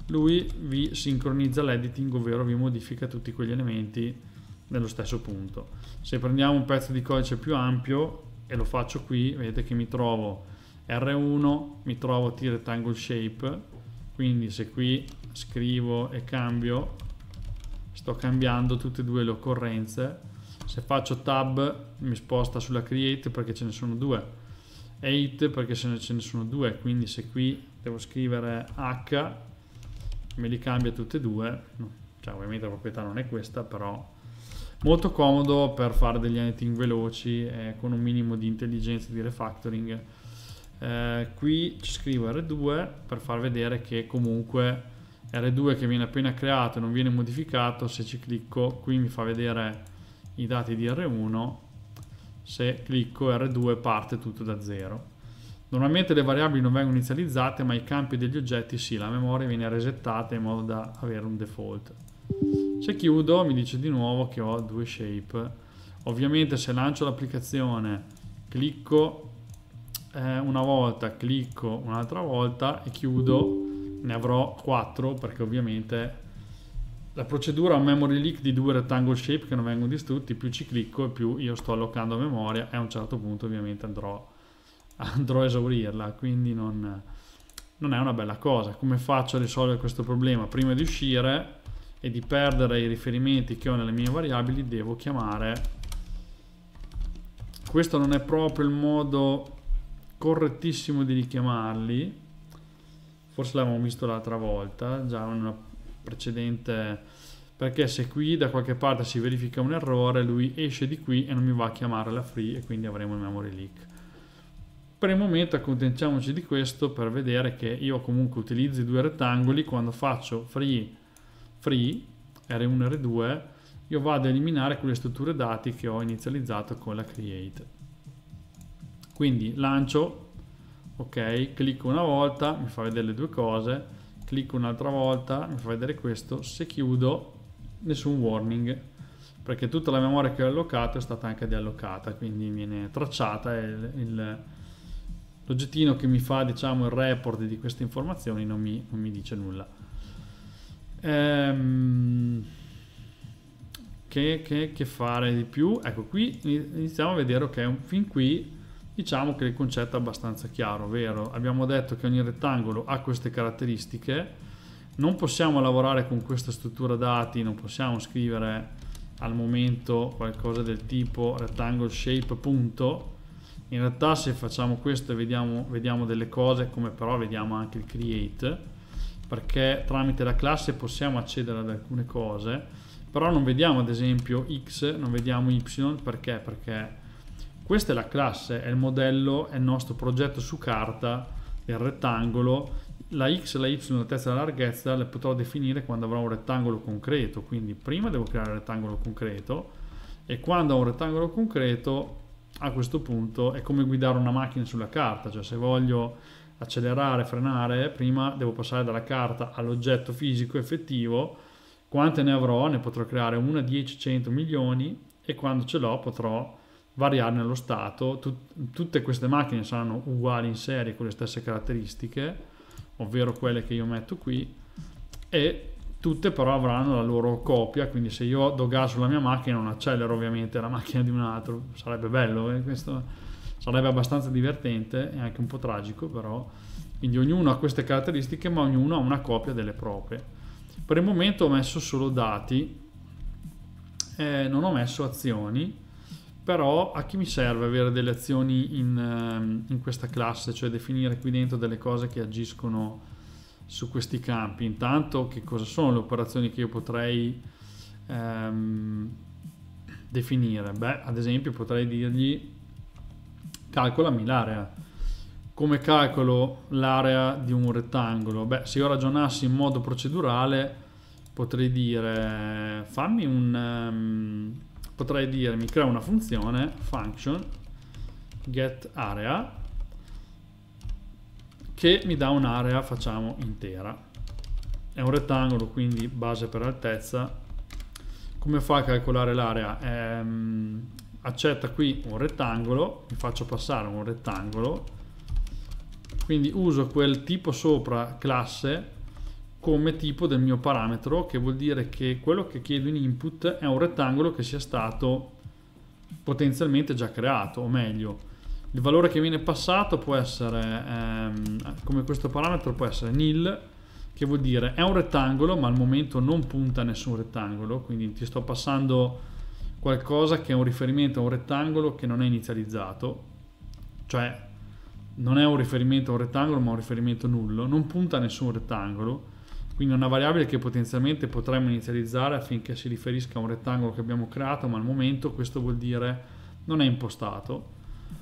lui vi sincronizza l'editing, ovvero vi modifica tutti quegli elementi nello stesso punto. Se prendiamo un pezzo di codice più ampio e lo faccio qui, vedete che mi trovo R uno, mi trovo T-Rectangle Shape, quindi se qui scrivo e cambio, sto cambiando tutte e due le occorrenze. Se faccio tab mi sposta sulla create perché ce ne sono due, eight perché ce ne, ce ne sono due, quindi se qui devo scrivere H me li cambia tutte e due, cioè ovviamente la proprietà non è questa, però molto comodo per fare degli editing veloci e con un minimo di intelligenza di refactoring. Eh, qui ci scrivo R due per far vedere che comunque R due che viene appena creato e non viene modificato, se ci clicco qui mi fa vedere i dati di R uno, se clicco R due parte tutto da zero. Normalmente le variabili non vengono inizializzate, ma i campi degli oggetti sì, la memoria viene resettata in modo da avere un default. Se chiudo mi dice di nuovo che ho due shape. Ovviamente se lancio l'applicazione, clicco eh, una volta, clicco un'altra volta e chiudo, ne avrò quattro, perché ovviamente la procedura ha un memory leak di due rectangle shape che non vengono distrutti, più ci clicco e più io sto allocando memoria e a un certo punto ovviamente andrò, andrò a esaurirla, quindi non, non è una bella cosa. Come faccio a risolvere questo problema? Prima di uscire e di perdere i riferimenti che ho nelle mie variabili, devo chiamare, questo non è proprio il modo correttissimo di richiamarli, forse l'avevamo visto l'altra volta, già in una precedente, perché se qui da qualche parte si verifica un errore, lui esce di qui e non mi va a chiamare la free e quindi avremo il memory leak. Per il momento accontentiamoci di questo per vedere che io comunque utilizzo i due rettangoli. Quando faccio free free R uno R due io vado a eliminare quelle strutture dati che ho inizializzato con la create. Quindi lancio, ok, clicco una volta, mi fa vedere le due cose, clicco un'altra volta, mi fa vedere questo, se chiudo nessun warning, perché tutta la memoria che ho allocato è stata anche deallocata, quindi viene tracciata e l'oggettino che mi fa, diciamo, il report di queste informazioni non mi, non mi dice nulla. Ehm, che, che, che fare di più? Ecco, qui iniziamo a vedere, ok, fin qui diciamo che il concetto è abbastanza chiaro, ovvero abbiamo detto che ogni rettangolo ha queste caratteristiche, non possiamo lavorare con questa struttura dati, non possiamo scrivere al momento qualcosa del tipo rectangle shape punto. In realtà se facciamo questo e vediamo, vediamo delle cose, come però vediamo anche il create, perché tramite la classe possiamo accedere ad alcune cose, però non vediamo ad esempio x, non vediamo y, perché? Perché questa è la classe, è il modello, è il nostro progetto su carta del rettangolo. La x, la y, l'altezza e la larghezza le potrò definire quando avrò un rettangolo concreto, quindi prima devo creare il rettangolo concreto e quando ho un rettangolo concreto a questo punto è come guidare una macchina sulla carta, cioè se voglio accelerare, frenare, prima devo passare dalla carta all'oggetto fisico effettivo. Quante ne avrò? Ne potrò creare una, dieci, cento, milioni e quando ce l'ho potrò variarne lo stato. Tut- tutte queste macchine saranno uguali in serie con le stesse caratteristiche, ovvero quelle che io metto qui, e tutte però avranno la loro copia, quindi se io do gas sulla mia macchina non accelero ovviamente la macchina di un altro, sarebbe bello, eh? Questo sarebbe abbastanza divertente e anche un po' tragico, però quindi ognuno ha queste caratteristiche ma ognuno ha una copia delle proprie. Per il momento ho messo solo dati, eh, non ho messo azioni, però a chi mi serve avere delle azioni in, in questa classe, cioè definire qui dentro delle cose che agiscono su questi campi? Intanto che cosa sono le operazioni che io potrei ehm, definire? Beh, ad esempio potrei dirgli calcolami l'area. Come calcolo l'area di un rettangolo? Beh, se io ragionassi in modo procedurale potrei dire fammi un um, potrei dire mi crea una funzione function get area che mi dà un'area, facciamo, intera. È un rettangolo, quindi base per altezza. Come fa a calcolare l'area? Ehm, accetta qui un rettangolo, mi faccio passare un rettangolo, quindi uso quel tipo sopra classe come tipo del mio parametro, che vuol dire che quello che chiedo in input è un rettangolo che sia stato potenzialmente già creato, o meglio, il valore che viene passato può essere, ehm, come questo parametro può essere nil, che vuol dire è un rettangolo ma al momento non punta a nessun rettangolo, quindi ti sto passando qualcosa che è un riferimento a un rettangolo che non è inizializzato, cioè non è un riferimento a un rettangolo ma un riferimento nullo, non punta a nessun rettangolo, quindi è una variabile che potenzialmente potremmo inizializzare affinché si riferisca a un rettangolo che abbiamo creato, ma al momento questo vuol dire non è impostato.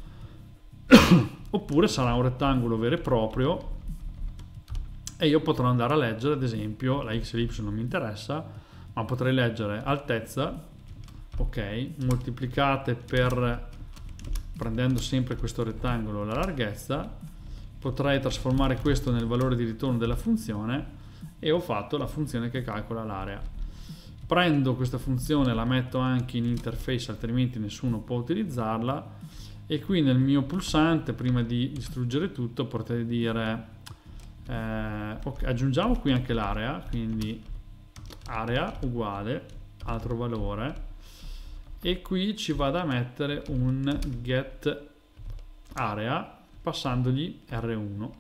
Oppure sarà un rettangolo vero e proprio e io potrò andare a leggere, ad esempio, la x e l'y non mi interessa, ma potrei leggere altezza, ok, moltiplicate per, prendendo sempre questo rettangolo, la larghezza, potrei trasformare questo nel valore di ritorno della funzione e ho fatto la funzione che calcola l'area. Prendo questa funzione, la metto anche in interface, altrimenti nessuno può utilizzarla, e qui nel mio pulsante, prima di distruggere tutto, potrei dire eh, okay, aggiungiamo qui anche l'area, quindi area uguale altro valore, e qui ci vado a mettere un get area passandogli erre uno.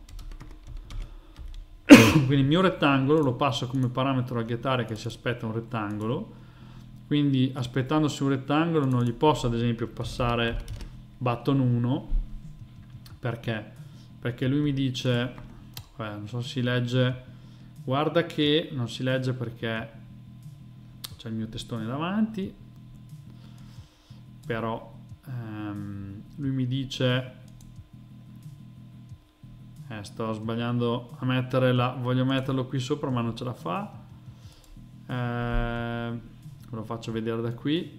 Quindi il mio rettangolo lo passo come parametro a getArea che si aspetta un rettangolo, quindi aspettandosi un rettangolo non gli posso ad esempio passare button uno, perché? Perché lui mi dice, beh, non so se si legge, guarda che non si legge perché c'è il mio testone davanti, però ehm, lui mi dice Eh, sto sbagliando a mettere la, voglio metterlo qui sopra ma non ce la fa, eh, lo faccio vedere da qui,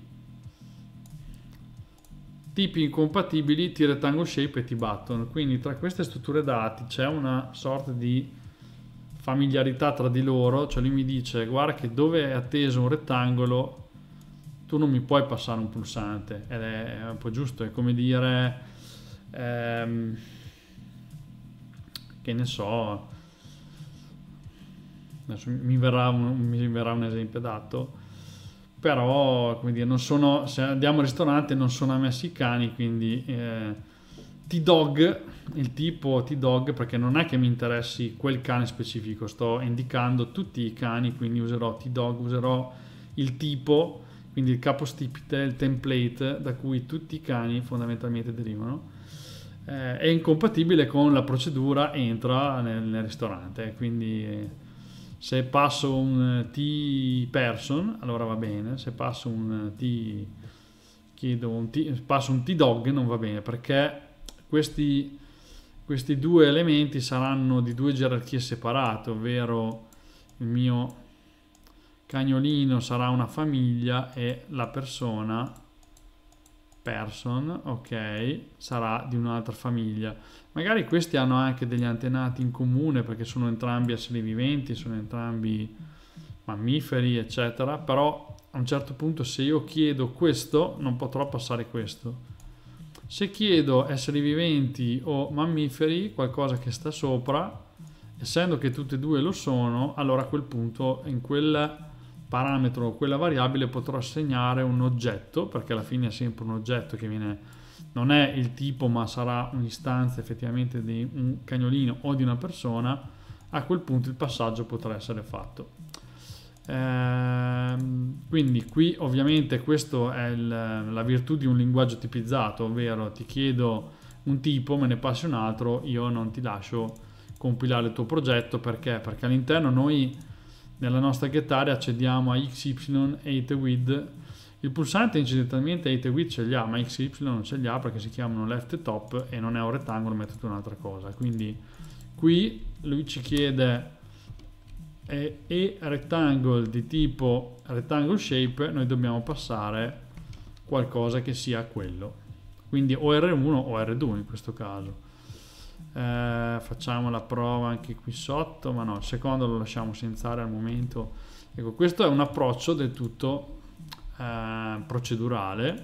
tipi incompatibili T-Rectangle Shape e T-Button, quindi tra queste strutture dati c'è una sorta di familiarità tra di loro, cioè lui mi dice guarda che dove è atteso un rettangolo tu non mi puoi passare un pulsante, ed è un po' giusto, è come dire ehm, che ne so, adesso mi verrà un, mi verrà un esempio adatto, però come dire, non sono, se andiamo al ristorante non sono ammessi i cani, quindi eh, T-Dog, il tipo T-Dog, perché non è che mi interessi quel cane specifico, sto indicando tutti i cani, quindi userò T-Dog, userò il tipo, quindi il capostipite, il template da cui tutti i cani fondamentalmente derivano. Eh, è incompatibile con la procedura entra nel, nel ristorante, quindi eh, se passo un T-person allora va bene, se passo un T chiedo un T, passo un T-dog non va bene, perché questi, questi due elementi saranno di due gerarchie separate, ovvero il mio cagnolino sarà una famiglia e la persona person, ok, sarà di un'altra famiglia. Magari questi hanno anche degli antenati in comune perché sono entrambi esseri viventi, sono entrambi mammiferi, eccetera, però a un certo punto se io chiedo questo non potrò passare questo. Se chiedo esseri viventi o mammiferi, qualcosa che sta sopra, essendo che tutte e due lo sono, allora a quel punto in quel parametro o quella variabile potrò assegnare un oggetto, perché alla fine è sempre un oggetto che viene, non è il tipo ma sarà un'istanza effettivamente di un cagnolino o di una persona. A quel punto il passaggio potrà essere fatto. Ehm, quindi qui ovviamente questo è il, la virtù di un linguaggio tipizzato, ovvero ti chiedo un tipo, me ne passi un altro, io non ti lascio compilare il tuo progetto. Perché? Perché all'interno noi nella nostra getArea accediamo a X Y eight width. Il pulsante incidentalmente eight width ce li ha, ma X Y non ce li ha perché si chiamano left e top e non è un rettangolo, ma è tutta un'altra cosa. Quindi qui lui ci chiede e, e rectangle di tipo rectangle shape, noi dobbiamo passare qualcosa che sia quello, quindi o erre uno o erre due in questo caso. Eh, facciamo la prova anche qui sotto, ma no, il secondo lo lasciamo senza area al momento. Ecco, questo è un approccio del tutto eh, procedurale.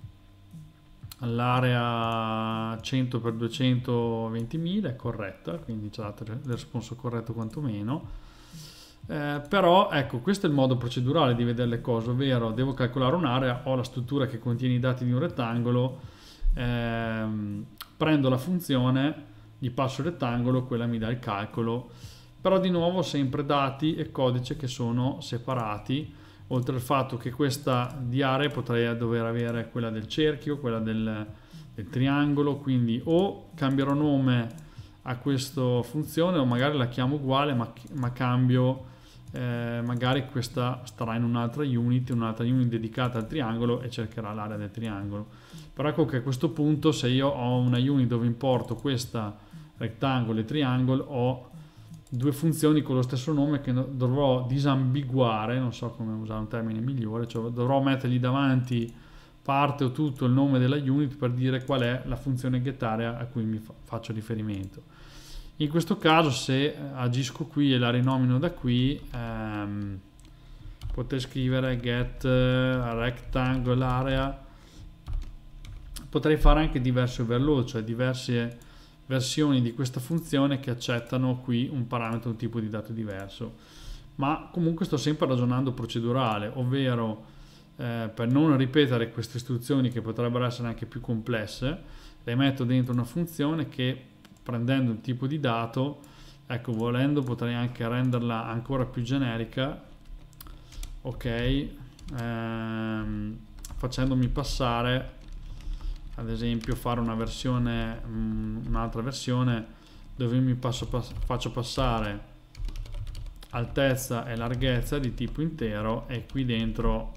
L'area cento per duecentoventimila è corretta, quindi ci ha dato il responso corretto quantomeno. Eh, però ecco, questo è il modo procedurale di vedere le cose, ovvero devo calcolare un'area, ho la struttura che contiene i dati di un rettangolo, ehm, prendo la funzione, gli passo il rettangolo, quella mi dà il calcolo, però di nuovo sempre dati e codice che sono separati, oltre al fatto che questa di aree potrei dover avere quella del cerchio, quella del, del triangolo, quindi o cambierò nome a questa funzione o magari la chiamo uguale ma, ma cambio. Eh, magari questa starà in un'altra unit, un'altra unit dedicata al triangolo e cercherà l'area del triangolo. Però ecco che a questo punto, se io ho una unit dove importo questa rettangolo e triangolo, ho due funzioni con lo stesso nome che dovrò disambiguare, non so come usare un termine migliore, cioè dovrò mettergli davanti parte o tutto il nome della unit per dire qual è la funzione getArea a cui mi fa- faccio riferimento. In questo caso, se agisco qui e la rinomino da qui, ehm, potrei scrivere get rectangle area, potrei fare anche diverse overload, cioè diverse versioni di questa funzione che accettano qui un parametro, un tipo di dato diverso, ma comunque sto sempre ragionando procedurale, ovvero eh, per non ripetere queste istruzioni che potrebbero essere anche più complesse, le metto dentro una funzione che, prendendo il tipo di dato, ecco, volendo potrei anche renderla ancora più generica, ok, ehm, facendomi passare, ad esempio fare una versione, un'altra versione dove mi passo, faccio passare altezza e larghezza di tipo intero e qui dentro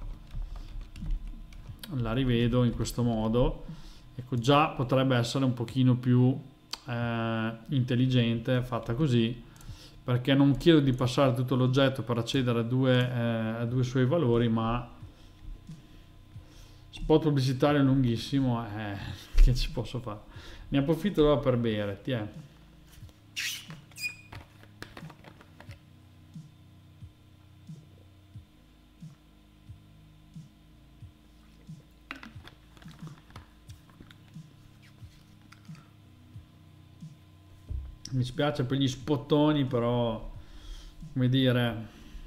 la rivedo in questo modo. Ecco, già potrebbe essere un pochino più Eh, intelligente fatta così, perché non chiedo di passare tutto l'oggetto per accedere a due, eh, a due suoi valori, ma spot pubblicitario lunghissimo, eh, che ci posso fare? Ne approfitto allora per bere, ti è. Mi spiace per gli spottoni, però, come dire,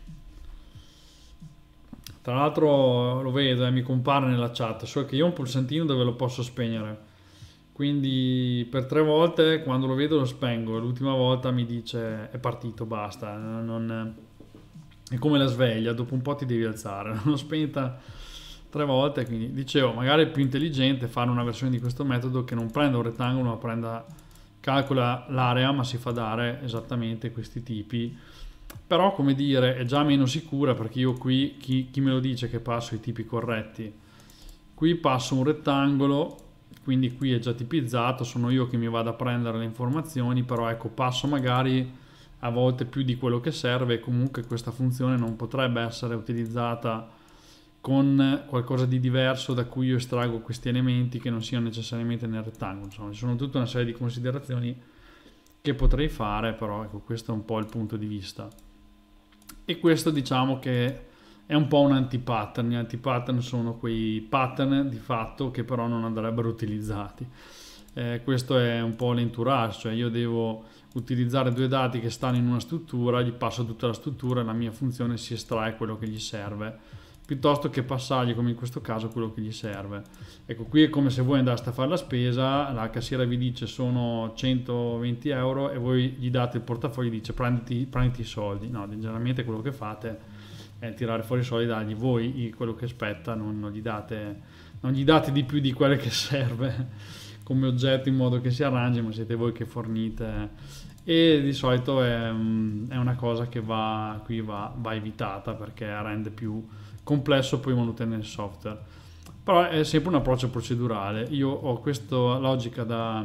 tra l'altro lo vedo e eh, mi compare nella chat, so che io ho un pulsantino dove lo posso spegnere, quindi per tre volte quando lo vedo lo spengo, l'ultima volta mi dice è partito, basta, non, è come la sveglia, dopo un po' ti devi alzare, l'ho spenta tre volte, quindi dicevo, magari è più intelligente fare una versione di questo metodo che non prenda un rettangolo ma prenda, calcola l'area ma si fa dare esattamente questi tipi, però come dire è già meno sicura, perché io qui chi, chi me lo dice che passo i tipi corretti? Qui passo un rettangolo, quindi qui è già tipizzato, sono io che mi vado a prendere le informazioni, però ecco passo magari a volte più di quello che serve e comunque questa funzione non potrebbe essere utilizzata con qualcosa di diverso da cui io estraggo questi elementi che non siano necessariamente nel rettangolo. Insomma, ci sono tutta una serie di considerazioni che potrei fare, però ecco, questo è un po' il punto di vista. E questo diciamo che è un po' un anti-pattern. Gli anti-pattern sono quei pattern di fatto che però non andrebbero utilizzati. Eh, questo è un po' l'entourage, cioè io devo utilizzare due dati che stanno in una struttura, gli passo tutta la struttura e la mia funzione si estrae quello che gli serve, piuttosto che passargli, come in questo caso, quello che gli serve. Ecco, qui è come se voi andaste a fare la spesa, la cassiera vi dice sono centoventi euro e voi gli date il portafoglio e dice prenditi, prenditi i soldi. No, generalmente quello che fate è tirare fuori i soldi e dargli voi quello che spetta, non, non, gli date, non gli date di più di quello che serve come oggetto in modo che si arrangi, ma siete voi che fornite, e di solito è, è una cosa che va, qui va, va evitata perché rende più complesso poi mantenere il software, però è sempre un approccio procedurale. Io ho questa logica da,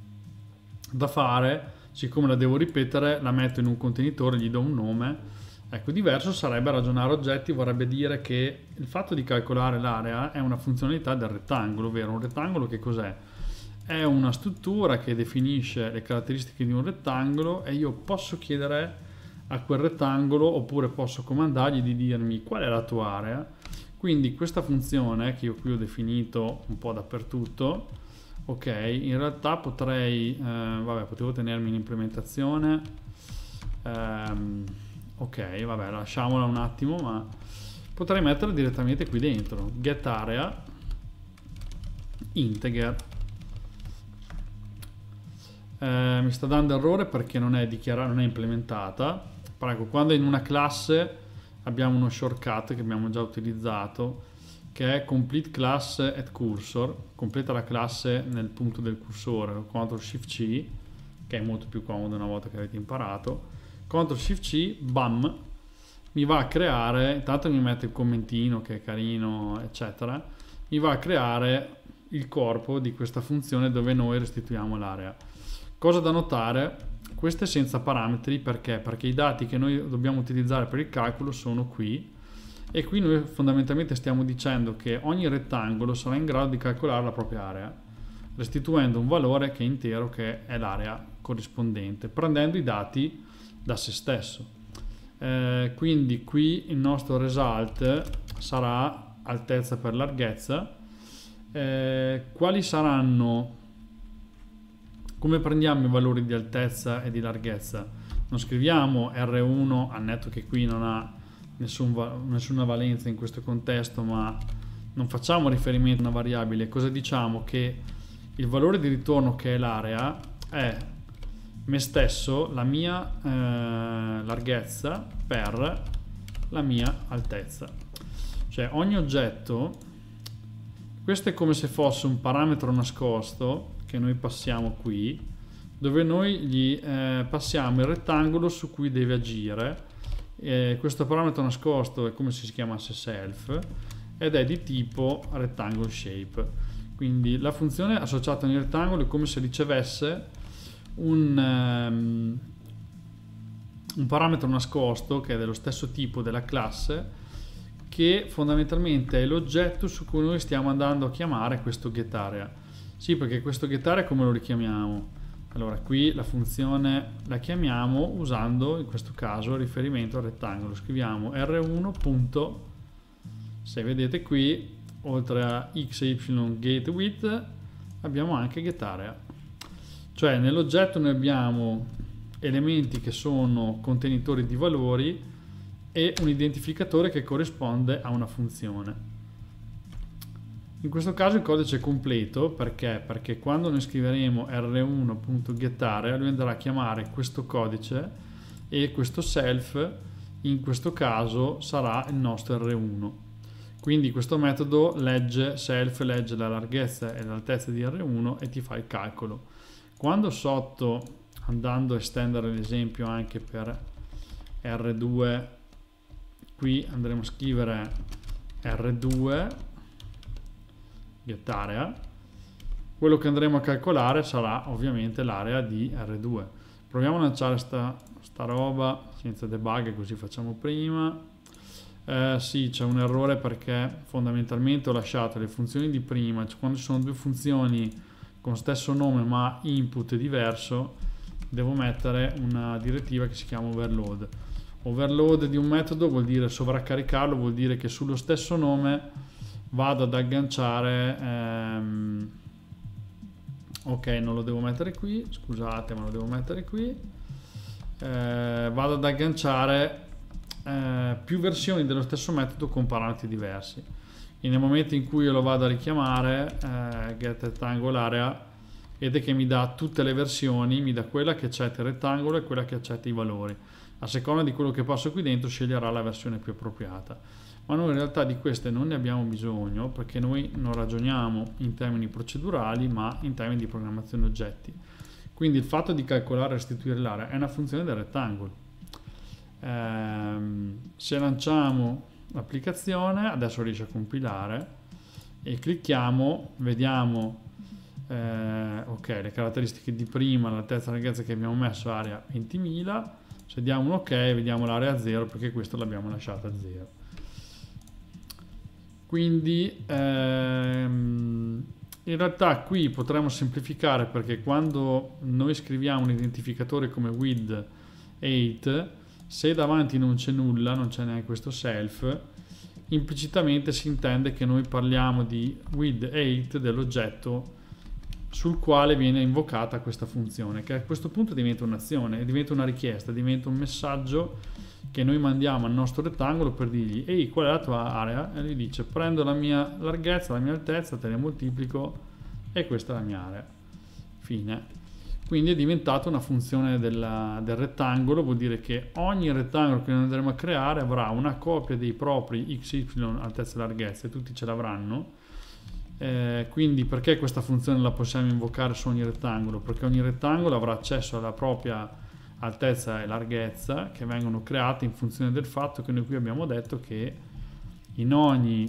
da fare, siccome la devo ripetere la metto in un contenitore, gli do un nome. Ecco, diverso sarebbe ragionare oggetti, vorrebbe dire che il fatto di calcolare l'area è una funzionalità del rettangolo, ovvero un rettangolo che cos'è? È una struttura che definisce le caratteristiche di un rettangolo e io posso chiedere a quel rettangolo, oppure posso comandargli di dirmi qual è la tua area. Quindi questa funzione che io qui ho definito un po' dappertutto, ok, in realtà potrei, eh, vabbè, potevo tenermi l'implementazione, ehm, ok, vabbè, lasciamola un attimo, ma potrei metterla direttamente qui dentro. Get area integer. Eh, mi sta dando errore perché non è dichiarata, non è implementata. Prego, quando in una classe abbiamo uno shortcut che abbiamo già utilizzato, che è complete class at cursor, completa la classe nel punto del cursore, control shift C, che è molto più comodo una volta che avete imparato. control shift C, bam, mi va a creare, intanto mi mette il commentino che è carino, eccetera, mi va a creare il corpo di questa funzione dove noi restituiamo l'area. Cosa da notare? Queste senza parametri, perché? Perché i dati che noi dobbiamo utilizzare per il calcolo sono qui, e qui noi fondamentalmente stiamo dicendo che ogni rettangolo sarà in grado di calcolare la propria area, restituendo un valore che è intero, che è l'area corrispondente, prendendo i dati da se stesso. Eh, quindi qui il nostro result sarà altezza per larghezza. Eh, quali saranno, come prendiamo i valori di altezza e di larghezza? Non scriviamo R uno, al netto che qui non ha nessun, nessuna valenza in questo contesto, ma non facciamo riferimento a una variabile. Cosa diciamo? Che il valore di ritorno, che è l'area, è me stesso, la mia eh, larghezza per la mia altezza. Cioè ogni oggetto, questo è come se fosse un parametro nascosto che noi passiamo qui, dove noi gli eh, passiamo il rettangolo su cui deve agire. Eh, questo parametro nascosto è come se si chiamasse self ed è di tipo rectangle shape. Quindi la funzione associata nel rettangolo è come se ricevesse un, um, un parametro nascosto che è dello stesso tipo della classe, che fondamentalmente è l'oggetto su cui noi stiamo andando a chiamare questo getArea. Sì, perché questo getArea come lo richiamiamo? Allora, qui la funzione la chiamiamo usando, in questo caso, riferimento al rettangolo. Scriviamo R uno. Se vedete qui, oltre a x e y get width, abbiamo anche getArea. Cioè, nell'oggetto noi abbiamo elementi che sono contenitori di valori e un identificatore che corrisponde a una funzione. In questo caso il codice è completo, perché? Perché quando noi scriveremo R uno.getArea, lui andrà a chiamare questo codice e questo self, in questo caso, sarà il nostro R uno. Quindi questo metodo legge, self legge la larghezza e l'altezza di R uno e ti fa il calcolo. Quando sotto, andando a estendere l'esempio anche per R due, qui andremo a scrivere R due getArea, quello che andremo a calcolare sarà ovviamente l'area di R due. Proviamo a lanciare sta, sta roba senza debug, così facciamo prima. Eh, sì, c'è un errore perché fondamentalmente ho lasciato le funzioni di prima, cioè quando ci sono due funzioni con stesso nome ma input diverso, devo mettere una direttiva che si chiama overload. Overload di un metodo vuol dire sovraccaricarlo, vuol dire che sullo stesso nome vado ad agganciare ehm, ok, non lo devo mettere qui, scusate, ma lo devo mettere qui. Eh, vado ad agganciare eh, più versioni dello stesso metodo con parametri diversi, e nel momento in cui io lo vado a richiamare eh, get rectangle area, vede che mi dà tutte le versioni, mi dà quella che accetta il rettangolo e quella che accetta i valori. A seconda di quello che passo qui dentro sceglierà la versione più appropriata. Ma noi in realtà di queste non ne abbiamo bisogno, perché noi non ragioniamo in termini procedurali ma in termini di programmazione oggetti. Quindi il fatto di calcolare e restituire l'area è una funzione del rettangolo. Ehm, se lanciamo l'applicazione, adesso riesce a compilare, e clicchiamo, vediamo eh, ok, le caratteristiche di prima, l'altezza e la larghezza che abbiamo messo, area ventimila. Se diamo un ok, vediamo l'area a zero, perché questo l'abbiamo lasciata a zero. Quindi ehm, in realtà qui potremmo semplificare, perché quando noi scriviamo un identificatore come width otto, se davanti non c'è nulla, non c'è neanche questo self, implicitamente si intende che noi parliamo di width otto dell'oggetto sul quale viene invocata questa funzione, che a questo punto diventa un'azione, diventa una richiesta, diventa un messaggio che noi mandiamo al nostro rettangolo per dirgli ehi, qual è la tua area? E lui dice prendo la mia larghezza, la mia altezza, te ne moltiplico e questa è la mia area. Fine. Quindi è diventata una funzione della, del rettangolo, vuol dire che ogni rettangolo che noi andremo a creare avrà una copia dei propri x, y, altezza e larghezza, e tutti ce l'avranno. Eh, quindi perché questa funzione la possiamo invocare su ogni rettangolo? Perché ogni rettangolo avrà accesso alla propria altezza e larghezza che vengono create in funzione del fatto che noi qui abbiamo detto che in ogni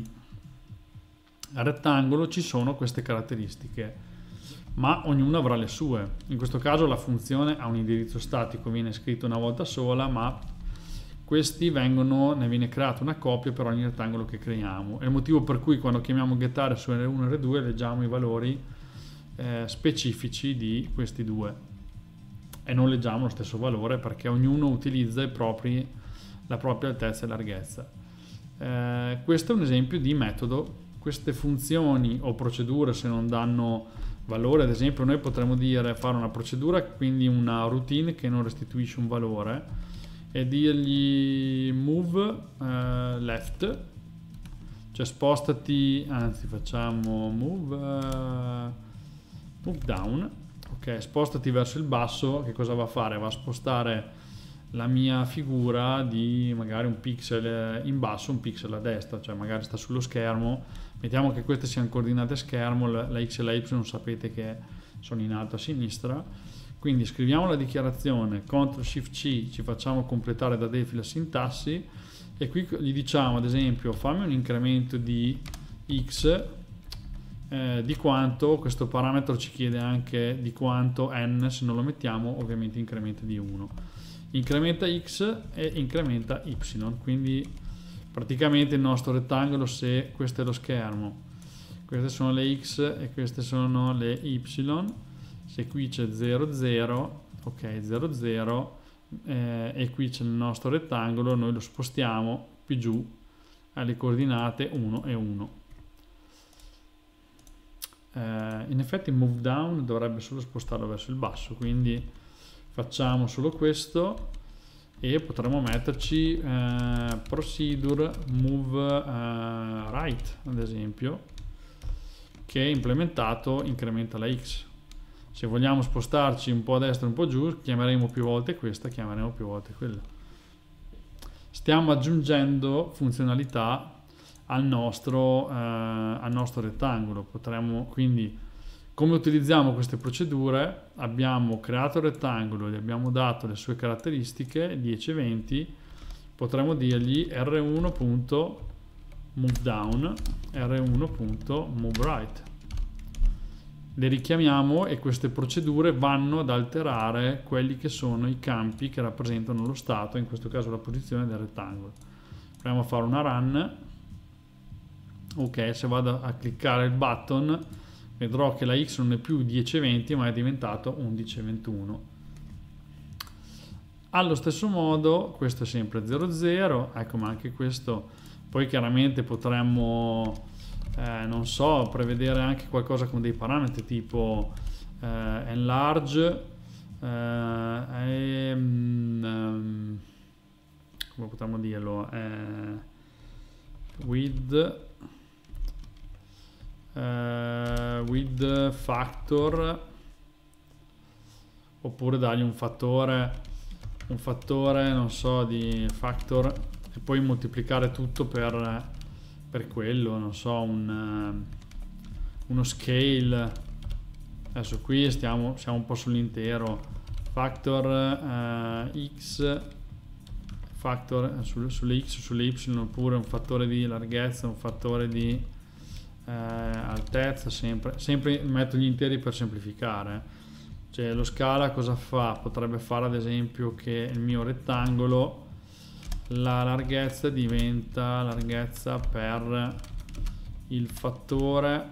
rettangolo ci sono queste caratteristiche, ma ognuno avrà le sue. In questo caso la funzione ha un indirizzo statico, viene scritto una volta sola, ma questi vengono, ne viene creata una copia per ogni rettangolo che creiamo. È il motivo per cui quando chiamiamo gettare su R uno e R due leggiamo i valori eh, specifici di questi due e non leggiamo lo stesso valore perché ognuno utilizza i propri, la propria altezza e larghezza. Eh, questo è un esempio di metodo. Queste funzioni o procedure, se non danno valore, ad esempio noi potremmo dire fare una procedura, quindi una routine che non restituisce un valore, e dirgli move uh, left, cioè spostati, anzi facciamo move, uh, move down, ok, spostati verso il basso. Che cosa va a fare? Va a spostare la mia figura di magari un pixel in basso, un pixel a destra, cioè magari sta sullo schermo. Mettiamo che queste siano coordinate a schermo, la x e la y sapete che sono in alto a sinistra, quindi scriviamo la dichiarazione, control shift C, ci facciamo completare da Delphi la sintassi e qui gli diciamo ad esempio fammi un incremento di x eh, di quanto, questo parametro ci chiede anche di quanto n, se non lo mettiamo ovviamente incrementa di uno, incrementa x e incrementa y, quindi praticamente il nostro rettangolo, se questo è lo schermo, queste sono le x e queste sono le y, se qui c'è zero zero, ok, zero zero eh, e qui c'è il nostro rettangolo, noi lo spostiamo più giù alle coordinate uno e uno. Eh, in effetti move down dovrebbe solo spostarlo verso il basso, quindi facciamo solo questo. E potremmo metterci eh, procedure move eh, right, ad esempio, che implementato incrementa la x. Se vogliamo spostarci un po' a destra e un po' giù, chiameremo più volte questa, chiameremo più volte quella. Stiamo aggiungendo funzionalità al nostro, eh, al nostro rettangolo. Potremmo quindi, come utilizziamo queste procedure? Abbiamo creato il rettangolo, gli abbiamo dato le sue caratteristiche, dieci e venti, potremmo dirgli R uno.move down, R uno.move right. Le richiamiamo e queste procedure vanno ad alterare quelli che sono i campi che rappresentano lo stato, in questo caso la posizione del rettangolo. Proviamo a fare una run. Ok, se vado a cliccare il button vedrò che la x non è più dieci e venti ma è diventato undici e ventuno. Allo stesso modo questo è sempre zero zero, ecco, ma anche questo poi chiaramente potremmo eh, non so, prevedere anche qualcosa con dei parametri tipo eh, enlarge eh, e, um, come potremmo dirlo, eh, width Uh, with factor, oppure dargli un fattore un fattore non so di factor e poi moltiplicare tutto per, per quello, non so, un, uh, uno scale. Adesso qui stiamo siamo un po' sull'intero factor uh, x factor su, sulle x sulle y, oppure un fattore di larghezza, un fattore di Eh, altezza, sempre, sempre metto gli interi per semplificare. Cioè lo scala cosa fa? Potrebbe fare ad esempio che il mio rettangolo, la larghezza diventa larghezza per il fattore,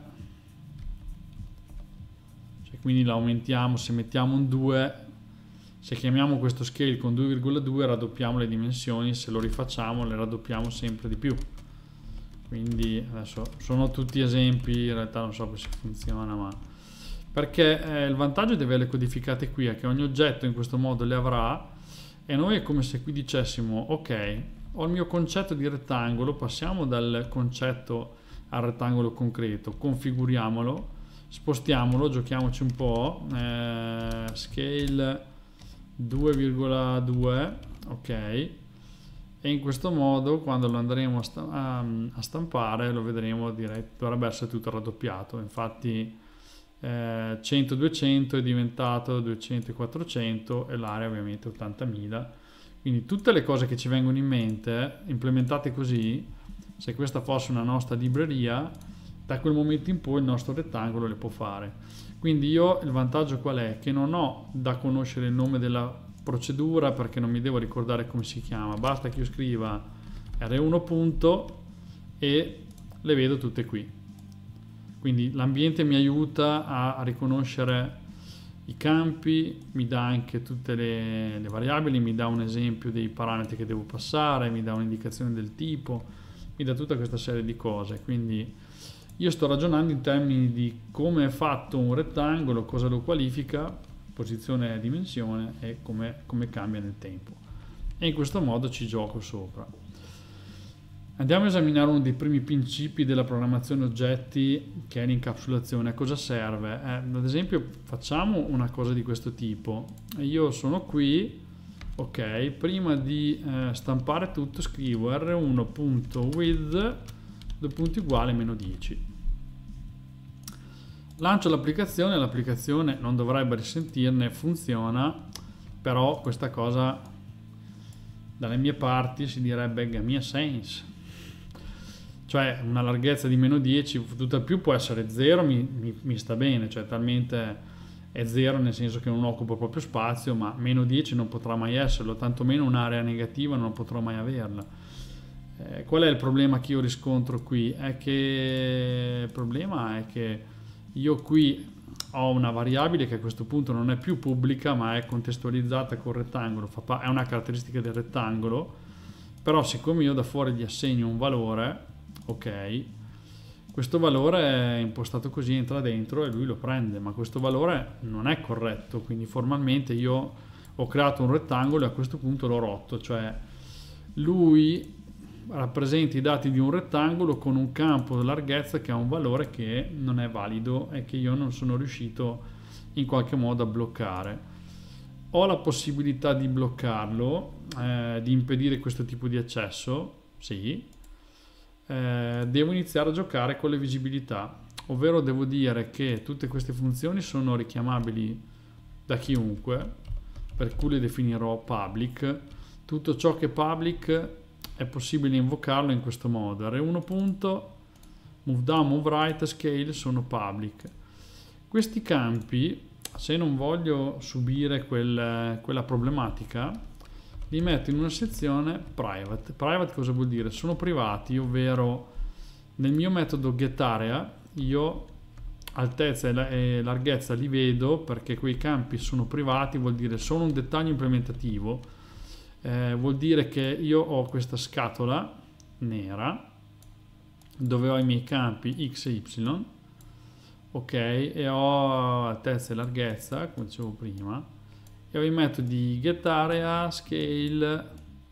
cioè quindi la aumentiamo, se mettiamo un due, se chiamiamo questo scale con due virgola due raddoppiamo le dimensioni, se lo rifacciamo le raddoppiamo sempre di più. Quindi adesso sono tutti esempi, in realtà non so se funziona, ma perché eh, il vantaggio di averle codificate qui è che ogni oggetto in questo modo le avrà E noi è come se qui dicessimo: ok, ho il mio concetto di rettangolo, passiamo dal concetto al rettangolo concreto, configuriamolo, spostiamolo, giochiamoci un po', eh, scale due virgola due, ok, e in questo modo quando lo andremo a, sta a, a stampare lo vedremo, direi dovrebbe essere tutto raddoppiato. Infatti eh, cento duecento è diventato duecento quattrocento e l'area ovviamente ottantamila. Quindi tutte le cose che ci vengono in mente implementate così, se questa fosse una nostra libreria, da quel momento in poi il nostro rettangolo le può fare. Quindi io il vantaggio qual è? Che non ho da conoscere il nome della procedura, perché non mi devo ricordare come si chiama, basta che io scriva erre uno punto e le vedo tutte qui. Quindi l'ambiente mi aiuta a, a riconoscere i campi, mi dà anche tutte le, le variabili, mi dà un esempio dei parametri che devo passare, mi dà un'indicazione del tipo, mi dà tutta questa serie di cose. Quindi io sto ragionando in termini di come è fatto un rettangolo, cosa lo qualifica, posizione e dimensione, e come, come cambia nel tempo. E in questo modo ci gioco sopra. Andiamo a esaminare uno dei primi principi della programmazione oggetti, che è l'incapsulazione. A cosa serve? Eh, ad esempio facciamo una cosa di questo tipo. Io sono qui, ok, prima di eh, stampare tutto scrivo erre uno punto width due punti uguale meno dieci. Lancio l'applicazione, l'applicazione non dovrebbe risentirne, funziona, però questa cosa dalle mie parti si direbbe gamma sense. Cioè una larghezza di meno dieci, tutt'al più può essere zero, mi, mi, mi sta bene, cioè talmente è zero nel senso che non occupa proprio spazio, ma meno dieci non potrà mai esserlo, tantomeno un'area negativa non potrò mai averla. Eh, qual è il problema che io riscontro qui? È che il problema è che io qui ho una variabile che a questo punto non è più pubblica, ma è contestualizzata col rettangolo, fa è una caratteristica del rettangolo, però siccome io da fuori gli assegno un valore, ok, questo valore è impostato così, entra dentro e lui lo prende, ma questo valore non è corretto, quindi formalmente io ho creato un rettangolo e a questo punto l'ho rotto, cioè lui rappresenta i dati di un rettangolo con un campo di larghezza che ha un valore che non è valido e che io non sono riuscito in qualche modo a bloccare. Ho la possibilità di bloccarlo, eh, di impedire questo tipo di accesso? Sì. Eh, devo iniziare a giocare con le visibilità, ovvero devo dire che tutte queste funzioni sono richiamabili da chiunque, per cui le definirò public. Tutto ciò che è public è possibile invocarlo in questo modo. erre uno punto, move down, move right, scale sono public. Questi campi, se non voglio subire quel, quella problematica, li metto in una sezione private. Private cosa vuol dire? Sono privati, ovvero nel mio metodo getArea io altezza e larghezza li vedo perché quei campi sono privati, vuol dire sono un dettaglio implementativo. Eh, vuol dire che io ho questa scatola nera dove ho i miei campi x e y, ok, e ho altezza e larghezza come dicevo prima, e ho i metodi getArea, scale,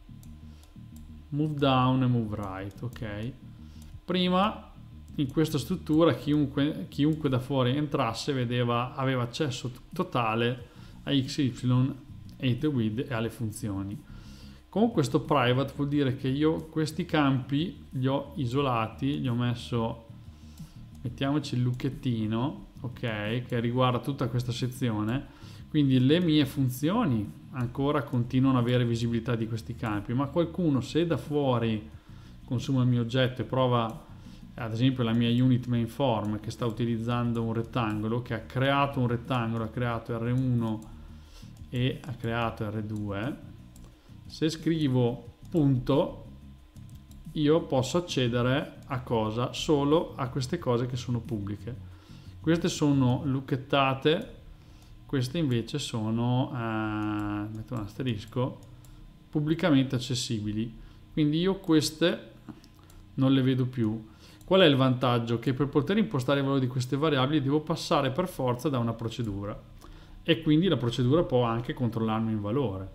move down e move right, ok. Prima in questa struttura chiunque, chiunque da fuori entrasse vedeva, aveva accesso totale a x, y, height e width e alle funzioni. Con questo private vuol dire che io questi campi li ho isolati, gli ho messo, mettiamoci il lucchettino, ok, che riguarda tutta questa sezione, quindi le mie funzioni ancora continuano ad avere visibilità di questi campi, ma qualcuno se da fuori consuma il mio oggetto e prova, ad esempio la mia unit main form che sta utilizzando un rettangolo, che ha creato un rettangolo, ha creato erre uno e ha creato erre due, se scrivo punto io posso accedere a cosa? Solo a queste cose che sono pubbliche. Queste sono lucchettate, queste invece sono, eh, metto un asterisco, pubblicamente accessibili. Quindi io queste non le vedo più. Qual è il vantaggio? Che per poter impostare il valore di queste variabili devo passare per forza da una procedura e quindi la procedura può anche controllarmi il valore.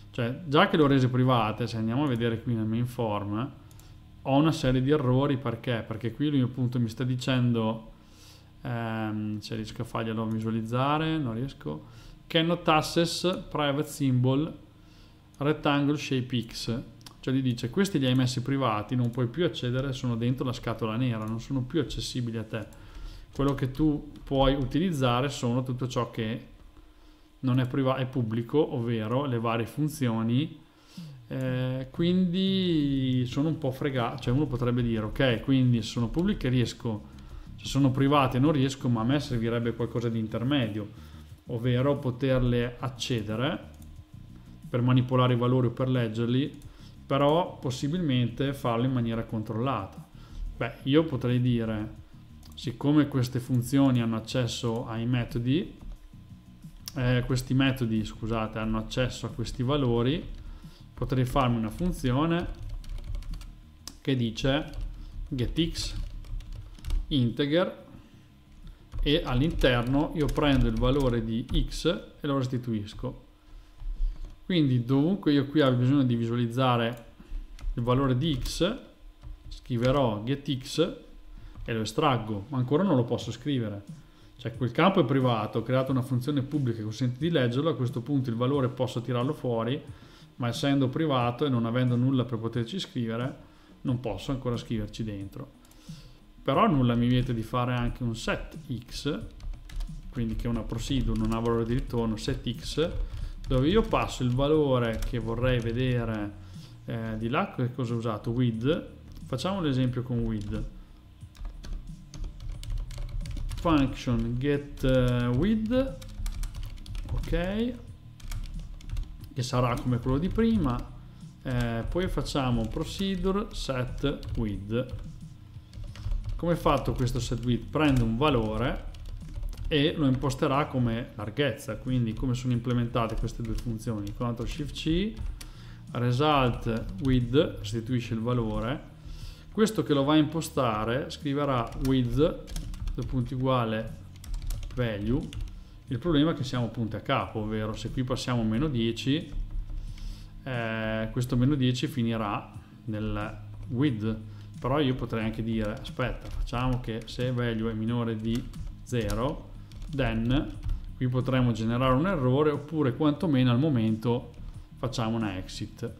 Cioè, già che le ho rese private, se andiamo a vedere qui nel main form, ho una serie di errori. Perché? Perché qui lui appunto mi sta dicendo, ehm, se riesco a farglielo visualizzare, non riesco, cannot access private symbol rectangle shape X. Cioè gli dice, questi li hai messi privati, non puoi più accedere, sono dentro la scatola nera, non sono più accessibili a te. Quello che tu puoi utilizzare sono tutto ciò che non è privato, è pubblico, ovvero le varie funzioni. Eh, quindi sono un po' fregato. Cioè uno potrebbe dire, ok, quindi se sono pubbliche riesco, se sono private non riesco, ma a me servirebbe qualcosa di intermedio, ovvero poterle accedere per manipolare i valori o per leggerli, però possibilmente farlo in maniera controllata. Beh, io potrei dire, siccome queste funzioni hanno accesso ai metodi, eh, questi metodi, scusate, hanno accesso a questi valori, potrei farmi una funzione che dice getX integer, e all'interno io prendo il valore di x e lo restituisco. Quindi dovunque io qui abbia bisogno di visualizzare il valore di x, scriverò getX e lo estraggo, ma ancora non lo posso scrivere. Cioè quel campo è privato, ho creato una funzione pubblica che consente di leggerlo, a questo punto il valore posso tirarlo fuori, ma essendo privato e non avendo nulla per poterci scrivere, non posso ancora scriverci dentro. Però nulla mi vieta di fare anche un setX, quindi che è una procedure, non ha valore di ritorno, setX, dove io passo il valore che vorrei vedere eh, di là. Che cosa ho usato? With. Facciamo l'esempio con with. Function get uh, with, ok, che sarà come quello di prima. Eh, poi facciamo procedure set with. Come è fatto questo set with? Prende un valore e lo imposterà come larghezza, quindi come sono implementate queste due funzioni. control shift C, result with, restituisce il valore. Questo che lo va a impostare scriverà with, due punti uguale value. Il problema è che siamo punti a capo, ovvero se qui passiamo meno dieci, eh, questo meno dieci finirà nel with. Però io potrei anche dire, aspetta, facciamo che se value è minore di zero, then qui potremmo generare un errore, oppure quantomeno al momento facciamo una exit.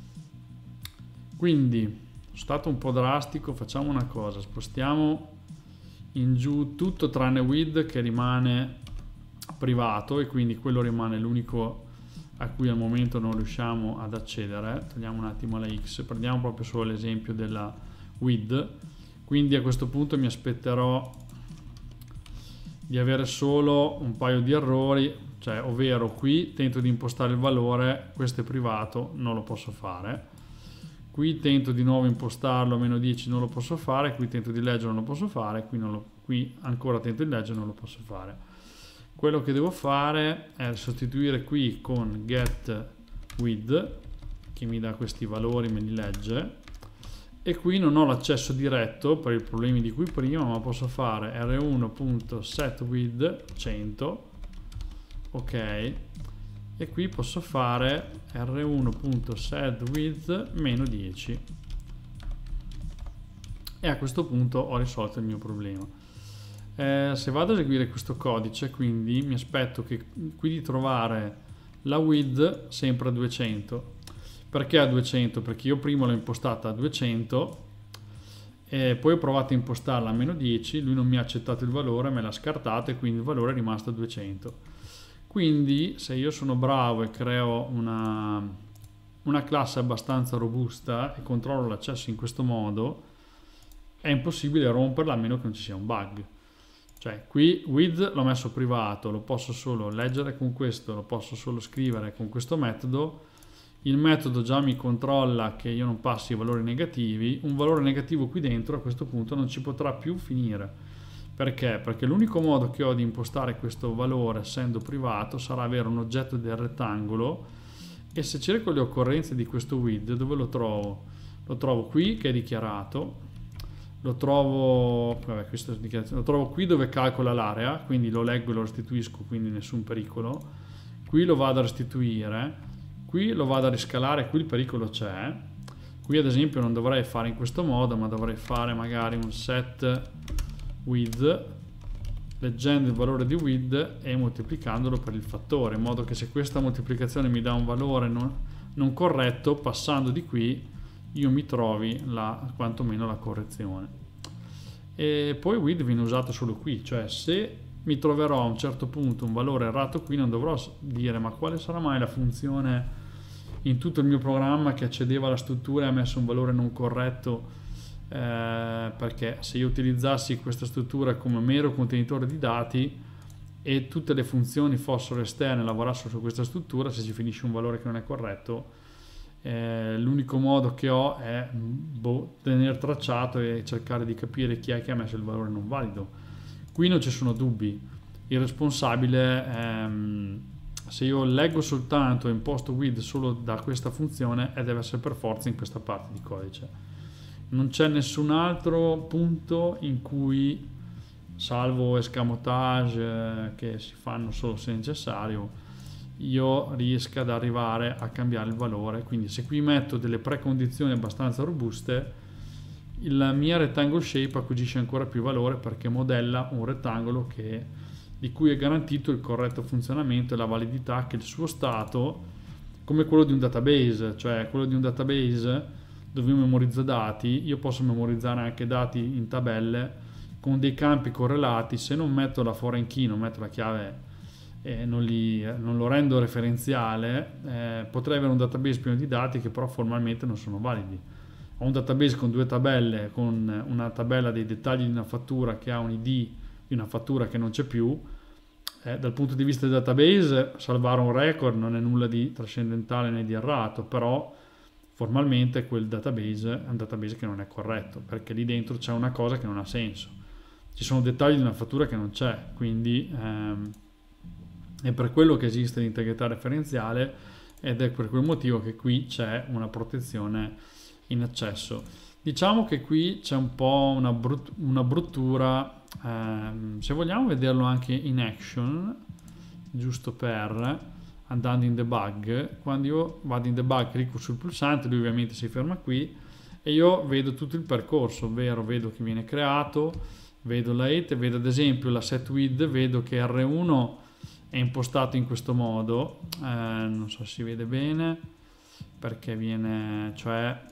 Quindi sono stato un po' drastico, facciamo una cosa, spostiamo in giù tutto tranne with, che rimane privato, e quindi quello rimane l'unico a cui al momento non riusciamo ad accedere. Togliamo un attimo la x, prendiamo proprio solo l'esempio della with. Quindi a questo punto mi aspetterò di avere solo un paio di errori, cioè ovvero qui tento di impostare il valore, questo è privato, non lo posso fare. Qui tento di nuovo impostarlo a meno dieci, non lo posso fare. Qui tento di leggere, non lo posso fare. Qui, non lo, qui ancora tento di leggere, non lo posso fare. Quello che devo fare è sostituire qui con get with, che mi dà questi valori, me li legge. E qui non ho l'accesso diretto per i problemi di cui prima, ma posso fare r uno.setWith cento, ok, e qui posso fare r uno.setWith meno dieci, e a questo punto ho risolto il mio problema. Eh, se vado ad eseguire questo codice, quindi mi aspetto che qui di trovare la with sempre a duecento. Perché a duecento? Perché io prima l'ho impostata a duecento e poi ho provato a impostarla a meno dieci, lui non mi ha accettato il valore, me l'ha scartato e quindi il valore è rimasto a duecento. Quindi se io sono bravo e creo una, una classe abbastanza robusta e controllo l'accesso in questo modo, è impossibile romperla a meno che non ci sia un bug. Cioè qui with l'ho messo privato, lo posso solo leggere con questo, lo posso solo scrivere con questo metodo. Il metodo già mi controlla che io non passi i valori negativi. Un valore negativo qui dentro a questo punto non ci potrà più finire. Perché? Perché l'unico modo che ho di impostare questo valore essendo privato sarà avere un oggetto del rettangolo, e se cerco le occorrenze di questo with, dove lo trovo? Lo trovo qui che è dichiarato, lo trovo, vabbè, questo è dichiarato, lo trovo qui dove calcola l'area, quindi lo leggo e lo restituisco, quindi nessun pericolo. Qui lo vado a restituire. Qui lo vado a riscalare, qui il pericolo c'è. Qui ad esempio non dovrei fare in questo modo, ma dovrei fare magari un set width, leggendo il valore di width e moltiplicandolo per il fattore, in modo che se questa moltiplicazione mi dà un valore non, non corretto, passando di qui io mi trovi la, quantomeno la correzione. E poi width viene usato solo qui, cioè se mi troverò a un certo punto un valore errato qui, non dovrò dire ma quale sarà mai la funzione in tutto il mio programma che accedeva alla struttura e ha messo un valore non corretto, eh, perché se io utilizzassi questa struttura come mero contenitore di dati e tutte le funzioni fossero esterne e lavorassero su questa struttura, se ci finisce un valore che non è corretto, eh, l'unico modo che ho è boh, tenere tracciato e cercare di capire chi è che ha messo il valore non valido. Qui non ci sono dubbi, il responsabile, ehm, se io leggo soltanto e imposto width solo da questa funzione, e deve essere per forza in questa parte di codice. Non c'è nessun altro punto in cui, salvo escamotage eh, che si fanno solo se necessario, io riesca ad arrivare a cambiare il valore. Quindi se qui metto delle precondizioni abbastanza robuste, la mia rectangle shape acquisisce ancora più valore perché modella un rettangolo che, di cui è garantito il corretto funzionamento e la validità, che il suo stato, come quello di un database, cioè quello di un database dove io memorizzo dati, io posso memorizzare anche dati in tabelle con dei campi correlati. Se non metto la foreign key, non metto la chiave e non, li, non lo rendo referenziale, eh, potrei avere un database pieno di dati che però formalmente non sono validi. Ho un database con due tabelle, con una tabella dei dettagli di una fattura che ha un I D di una fattura che non c'è più. Eh, dal punto di vista del database, salvare un record non è nulla di trascendentale né di errato, però formalmente quel database è un database che non è corretto, perché lì dentro c'è una cosa che non ha senso. Ci sono dettagli di una fattura che non c'è, quindi ehm, è per quello che esiste l'integrità referenziale ed è per quel motivo che qui c'è una protezione in accesso. Diciamo che qui c'è un po' una, brut una bruttura, ehm, se vogliamo vederlo anche in action, giusto per, andando in debug, quando io vado in debug clicco sul pulsante, lui ovviamente si ferma qui e io vedo tutto il percorso, ovvero vedo che viene creato, vedo la height, vedo ad esempio la set width, vedo che R uno è impostato in questo modo, eh, non so se si vede bene, perché viene, cioè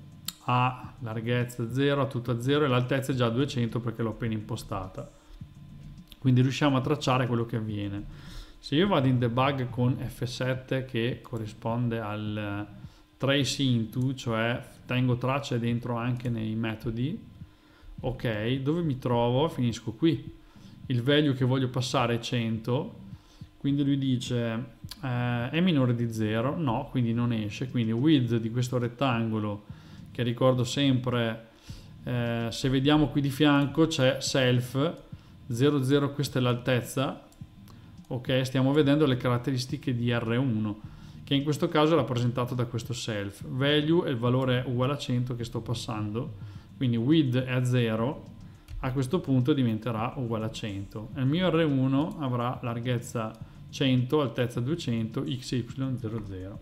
a larghezza zero, a tutta zero, e l'altezza è già duecento perché l'ho appena impostata. Quindi riusciamo a tracciare quello che avviene. Se io vado in debug con F sette, che corrisponde al trace into, cioè tengo tracce dentro anche nei metodi, ok, dove mi trovo? Finisco qui. Il value che voglio passare è cento, quindi lui dice eh, è minore di zero, no, quindi non esce. Quindi width di questo rettangolo, che ricordo sempre, eh, se vediamo qui di fianco c'è self zero zero, questa è l'altezza, ok, stiamo vedendo le caratteristiche di R uno, che in questo caso è rappresentato da questo self. Value è il valore uguale a cento che sto passando, quindi width è a zero, a questo punto diventerà uguale a cento. Il mio R uno avrà larghezza cento, altezza duecento, x y zero zero.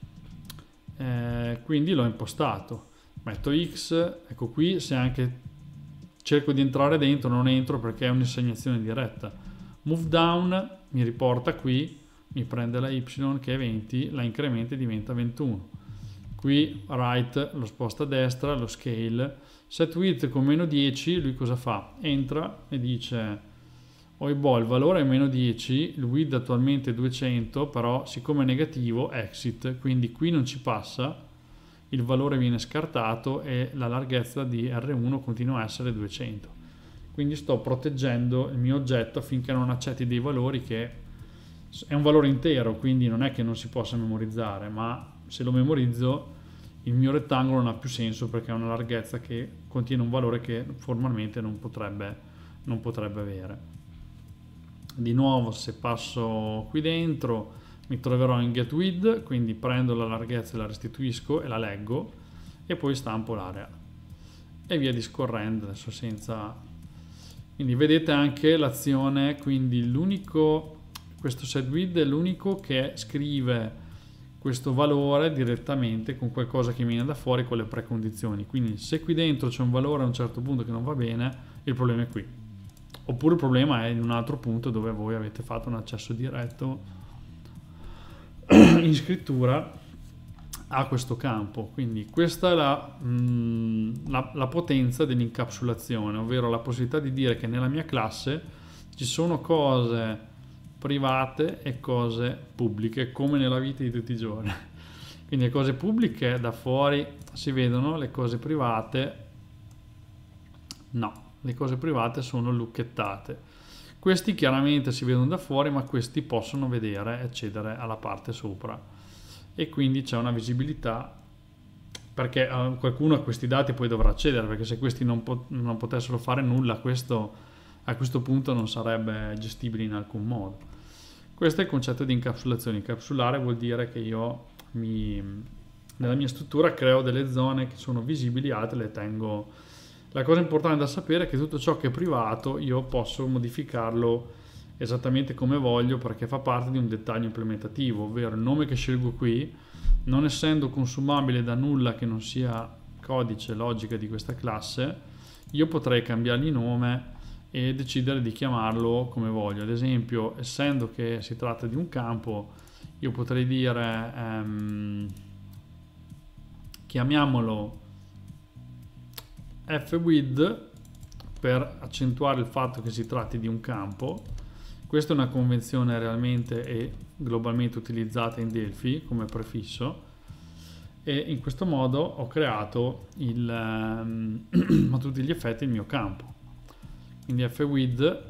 Eh, quindi l'ho impostato. Metto x, ecco qui, se anche cerco di entrare dentro non entro perché è un'assegnazione diretta. Move down mi riporta qui, mi prende la y che è venti, la incrementa e diventa ventuno. Qui right lo sposta a destra, lo scale. Set width con meno dieci, lui cosa fa? Entra e dice oibò, il valore è meno dieci, il width attualmente è duecento, però siccome è negativo exit, quindi qui non ci passa, il valore viene scartato e la larghezza di R uno continua a essere duecento. Quindi sto proteggendo il mio oggetto affinché non accetti dei valori che è un valore intero, quindi non è che non si possa memorizzare, ma se lo memorizzo il mio rettangolo non ha più senso perché ha una larghezza che contiene un valore che formalmente non potrebbe, non potrebbe avere. Di nuovo, se passo qui dentro mi troverò in getWidth, quindi prendo la larghezza e la restituisco e la leggo e poi stampo l'area e via discorrendo, adesso senza. Quindi vedete anche l'azione, quindi l'unico, questo setWidth è l'unico che scrive questo valore direttamente con qualcosa che viene da fuori con le precondizioni. Quindi se qui dentro c'è un valore a un certo punto che non va bene, il problema è qui. Oppure il problema è in un altro punto dove voi avete fatto un accesso diretto in scrittura a questo campo. Quindi questa è la, mh, la, la potenza dell'incapsulazione, ovvero la possibilità di dire che nella mia classe ci sono cose private e cose pubbliche, come nella vita di tutti i giorni. Quindi le cose pubbliche da fuori si vedono, le cose private no, le cose private sono lucchettate. Questi chiaramente si vedono da fuori, ma questi possono vedere e accedere alla parte sopra, e quindi c'è una visibilità, perché eh, qualcuno a questi dati poi dovrà accedere, perché se questi non, pot- non potessero fare nulla, questo a questo punto non sarebbe gestibile in alcun modo. Questo è il concetto di incapsulazione. Incapsulare vuol dire che io mi, nella mia struttura creo delle zone che sono visibili, altre le tengo. La cosa importante da sapere è che tutto ciò che è privato io posso modificarlo esattamente come voglio, perché fa parte di un dettaglio implementativo, ovvero il nome che scelgo qui, non essendo consumabile da nulla che non sia codice, logica di questa classe, io potrei cambiargli nome e decidere di chiamarlo come voglio. Ad esempio, essendo che si tratta di un campo, io potrei dire ehm, chiamiamolo fwidth per accentuare il fatto che si tratti di un campo. Questa è una convenzione realmente e globalmente utilizzata in Delphi come prefisso, e in questo modo ho creato il, ehm, a tutti gli effetti il mio campo. Quindi fwidth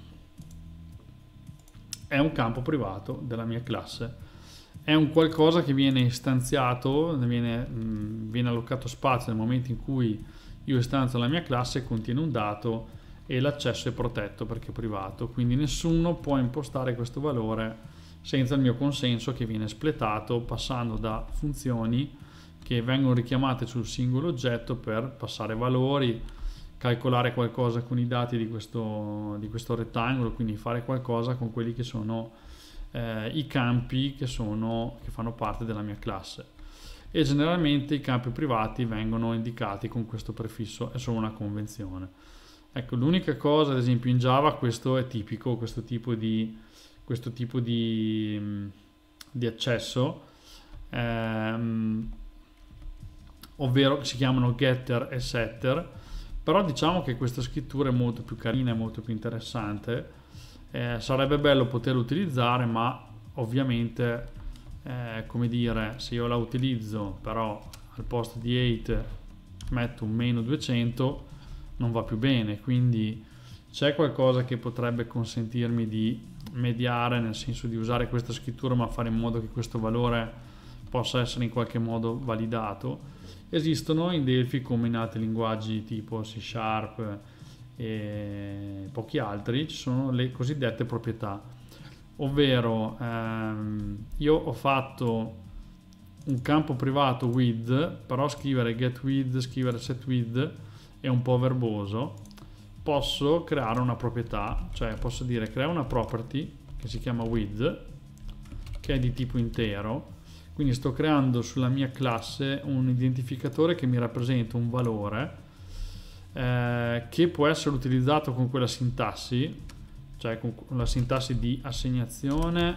è un campo privato della mia classe, è un qualcosa che viene istanziato, viene, mh, viene allocato spazio nel momento in cui io istanzio la mia classe, contiene un dato e l'accesso è protetto perché è privato, quindi nessuno può impostare questo valore senza il mio consenso, che viene espletato passando da funzioni che vengono richiamate sul singolo oggetto per passare valori, calcolare qualcosa con i dati di questo, di questo rettangolo, quindi fare qualcosa con quelli che sono eh, i campi che, sono, che fanno parte della mia classe. E generalmente i campi privati vengono indicati con questo prefisso, è solo una convenzione. Ecco, l'unica cosa, ad esempio in Java questo è tipico, questo tipo di, questo tipo di, di accesso, ehm, ovvero si chiamano getter e setter. Però diciamo che questa scrittura è molto più carina e molto più interessante, eh, sarebbe bello poterla utilizzare, ma ovviamente eh, come dire, se io la utilizzo però al posto di eight metto un meno duecento non va più bene, quindi c'è qualcosa che potrebbe consentirmi di mediare, nel senso di usare questa scrittura ma fare in modo che questo valore possa essere in qualche modo validato. Esistono in Delphi, come in altri linguaggi tipo C Sharp e pochi altri, ci sono le cosiddette proprietà, ovvero ehm, io ho fatto un campo privato width, però scrivere getWidth, scrivere setWidth è un po' verboso. Posso creare una proprietà, cioè posso dire crea una property che si chiama width, che è di tipo intero. Quindi sto creando sulla mia classe un identificatore che mi rappresenta un valore eh, che può essere utilizzato con quella sintassi, cioè con la sintassi di assegnazione,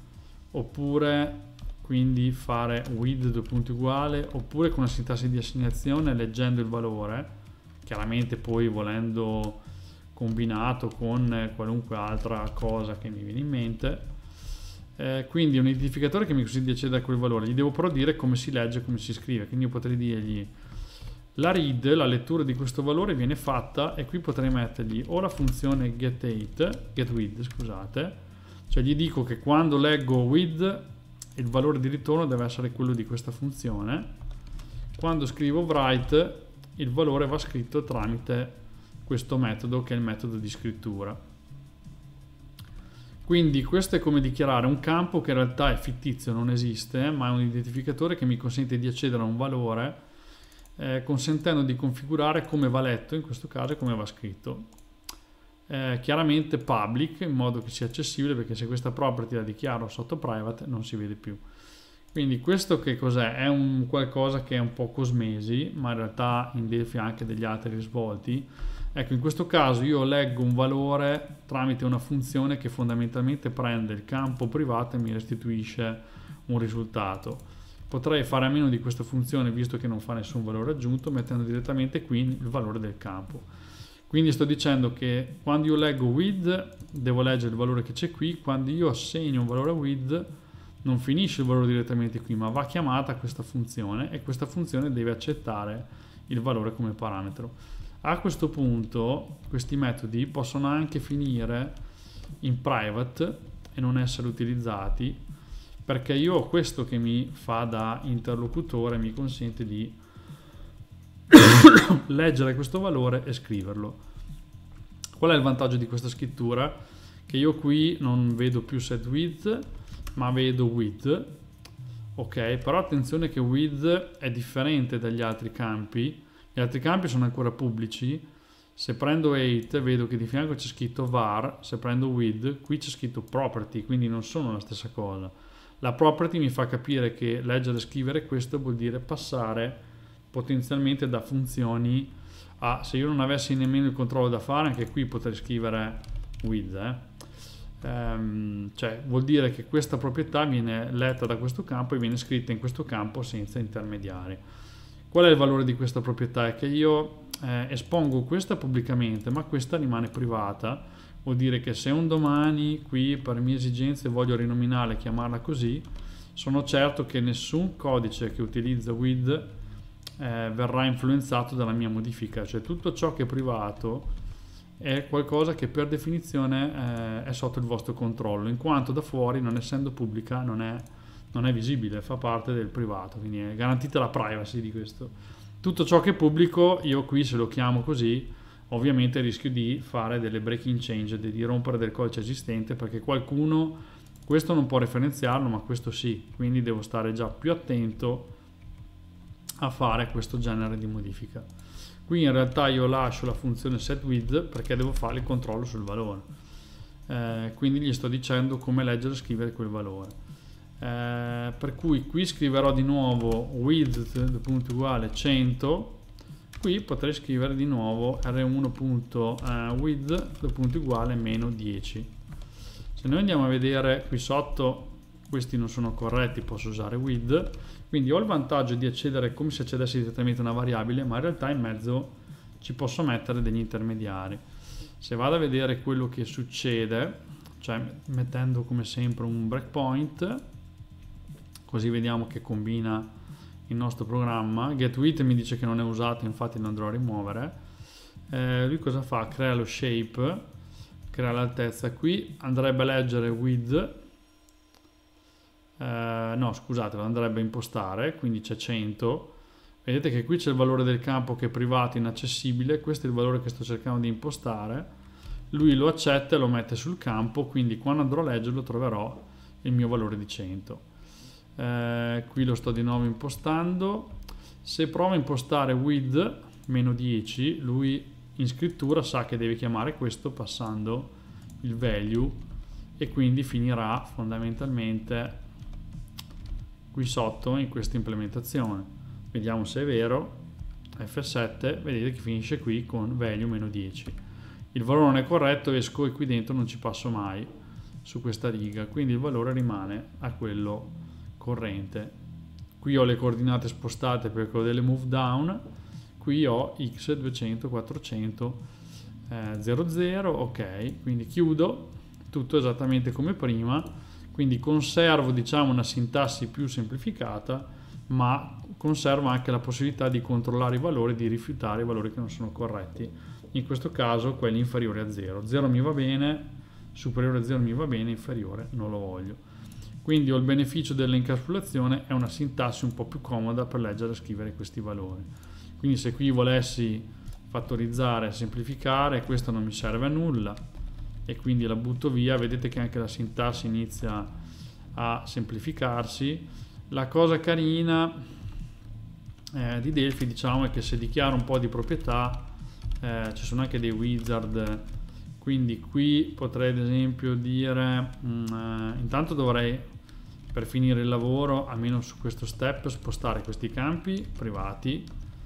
oppure quindi fare width due punti uguale, oppure con la sintassi di assegnazione leggendo il valore, chiaramente poi volendo combinato con qualunque altra cosa che mi viene in mente. Eh, quindi è un identificatore che mi consente di accedere a quel valore, gli devo però dire come si legge, come si scrive, quindi io potrei dirgli la read, la lettura di questo valore viene fatta, e qui potrei mettergli o la funzione getWidth, getWidth scusate, cioè gli dico che quando leggo width il valore di ritorno deve essere quello di questa funzione, quando scrivo write il valore va scritto tramite questo metodo che è il metodo di scrittura. Quindi questo è come dichiarare un campo che in realtà è fittizio, non esiste, ma è un identificatore che mi consente di accedere a un valore, eh, consentendo di configurare come va letto, in questo caso, e come va scritto. Eh, chiaramente public, in modo che sia accessibile, perché se questa property la dichiaro sotto private non si vede più. Quindi questo che cos'è? È un qualcosa che è un po' cosmesi, ma in realtà in Delphi ha anche degli altri risvolti. Ecco, in questo caso io leggo un valore tramite una funzione che fondamentalmente prende il campo privato e mi restituisce un risultato. Potrei fare a meno di questa funzione visto che non fa nessun valore aggiunto, mettendo direttamente qui il valore del campo. Quindi sto dicendo che quando io leggo with devo leggere il valore che c'è qui, quando io assegno un valore a with non finisce il valore direttamente qui, ma va chiamata questa funzione e questa funzione deve accettare il valore come parametro. A questo punto questi metodi possono anche finire in private e non essere utilizzati, perché io ho questo che mi fa da interlocutore, mi consente di leggere questo valore e scriverlo. Qual è il vantaggio di questa scrittura? Che io qui non vedo più setWidth, ma vedo with. Ok, però attenzione che with è differente dagli altri campi. Gli altri campi sono ancora pubblici. Se prendo otto vedo che di fianco c'è scritto var, se prendo with qui c'è scritto property, quindi non sono la stessa cosa. La property mi fa capire che leggere e scrivere questo vuol dire passare potenzialmente da funzioni a, se io non avessi nemmeno il controllo da fare, anche qui potrei scrivere with, eh. Um, cioè vuol dire che questa proprietà viene letta da questo campo e viene scritta in questo campo senza intermediari. Qual è il valore di questa proprietà? È che io eh, espongo questa pubblicamente, ma questa rimane privata. Vuol dire che se un domani qui per mie esigenze voglio rinominare e chiamarla così, sono certo che nessun codice che utilizza with eh, verrà influenzato dalla mia modifica. Cioè tutto ciò che è privato è qualcosa che per definizione eh, è sotto il vostro controllo, in quanto da fuori, non essendo pubblica, non è, non è visibile, fa parte del privato, quindi è garantita la privacy di questo. Tutto ciò che è pubblico, io qui se lo chiamo così, ovviamente rischio di fare delle breaking change, di rompere del codice esistente, perché qualcuno questo non può referenziarlo, ma questo sì, quindi devo stare già più attento a fare questo genere di modifica. Qui in realtà io lascio la funzione setWidth perché devo fare il controllo sul valore, eh, quindi gli sto dicendo come leggere e scrivere quel valore, eh, per cui qui scriverò di nuovo width punto uguale cento, qui potrei scrivere di nuovo r uno punto width punto uguale meno dieci. Se noi andiamo a vedere qui sotto, questi non sono corretti, posso usare with, quindi ho il vantaggio di accedere come se accedessi direttamente a una variabile, ma in realtà in mezzo ci posso mettere degli intermediari. Se vado a vedere quello che succede, cioè mettendo come sempre un breakpoint, così vediamo che combina il nostro programma. getWidth mi dice che non è usato, infatti lo andrò a rimuovere. Eh, lui cosa fa? Crea lo shape, crea l'altezza. Qui andrebbe a leggere width, Uh, no scusate, lo andrebbe a impostare, quindi c'è cento. Vedete che qui c'è il valore del campo che è privato, inaccessibile, questo è il valore che sto cercando di impostare. Lui lo accetta e lo mette sul campo, quindi quando andrò a leggerlo troverò il mio valore di cento. Uh, qui lo sto di nuovo impostando. Se provo a impostare with meno dieci, lui in scrittura sa che deve chiamare questo passando il value e quindi finirà fondamentalmente qui sotto in questa implementazione. Vediamo se è vero. F sette, vedete che finisce qui con value meno dieci. Il valore non è corretto, esco e qui dentro non ci passo mai su questa riga, quindi il valore rimane a quello corrente. Qui ho le coordinate spostate per quello delle move down, qui ho x duecento quattrocento eh, zero zero, ok, quindi chiudo tutto esattamente come prima. Quindi conservo, diciamo, una sintassi più semplificata, ma conservo anche la possibilità di controllare i valori, di rifiutare i valori che non sono corretti. In questo caso quelli inferiori a zero. zero mi va bene, superiore a zero mi va bene, inferiore non lo voglio. Quindi ho il beneficio dell'incapsulazione, è una sintassi un po' più comoda per leggere e scrivere questi valori. Quindi se qui volessi fattorizzare e semplificare, questo non mi serve a nulla e quindi la butto via. Vedete che anche la sintassi inizia a semplificarsi. La cosa carina eh, di Delphi, diciamo, è che se dichiaro un po' di proprietà eh, ci sono anche dei wizard, quindi qui potrei ad esempio dire mh, eh, intanto dovrei per finire il lavoro, almeno su questo step, spostare questi campi privati.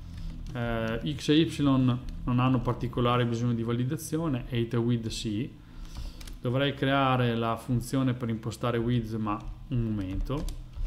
eh, X e Y non hanno particolare bisogno di validazione, height e width sì. Dovrei creare la funzione per impostare width, ma un momento.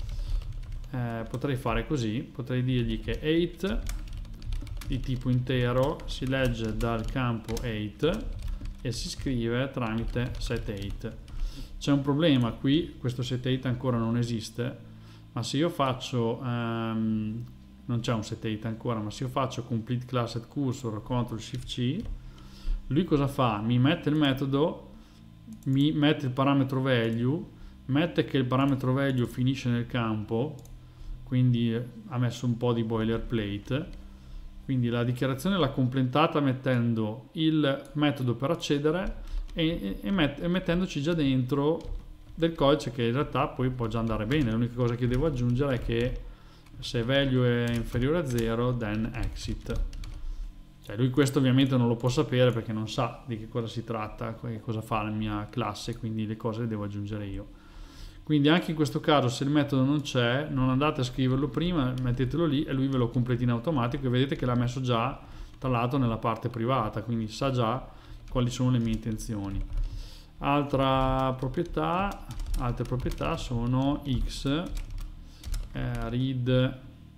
Eh, potrei fare così, potrei dirgli che height di tipo intero si legge dal campo height e si scrive tramite setHeight. C'è un problema qui, questo setHeight ancora non esiste, ma se io faccio um, non c'è un setHeight ancora, ma se io faccio complete class at cursor control shift C, lui cosa fa? Mi mette il metodo, mi mette il parametro value, mette che il parametro value finisce nel campo, quindi ha messo un po' di boilerplate, quindi la dichiarazione l'ha completata mettendo il metodo per accedere e, e, met, e mettendoci già dentro del codice che in realtà poi può già andare bene. L'unica cosa che devo aggiungere è che se value è inferiore a zero then exit. Cioè lui questo ovviamente non lo può sapere perché non sa di che cosa si tratta, che cosa fa la mia classe, quindi le cose le devo aggiungere io. Quindi anche in questo caso, se il metodo non c'è, non andate a scriverlo prima, mettetelo lì e lui ve lo completa in automatico, e vedete che l'ha messo già tra l'altro nella parte privata, quindi sa già quali sono le mie intenzioni. Altra proprietà, altre proprietà sono x, eh, read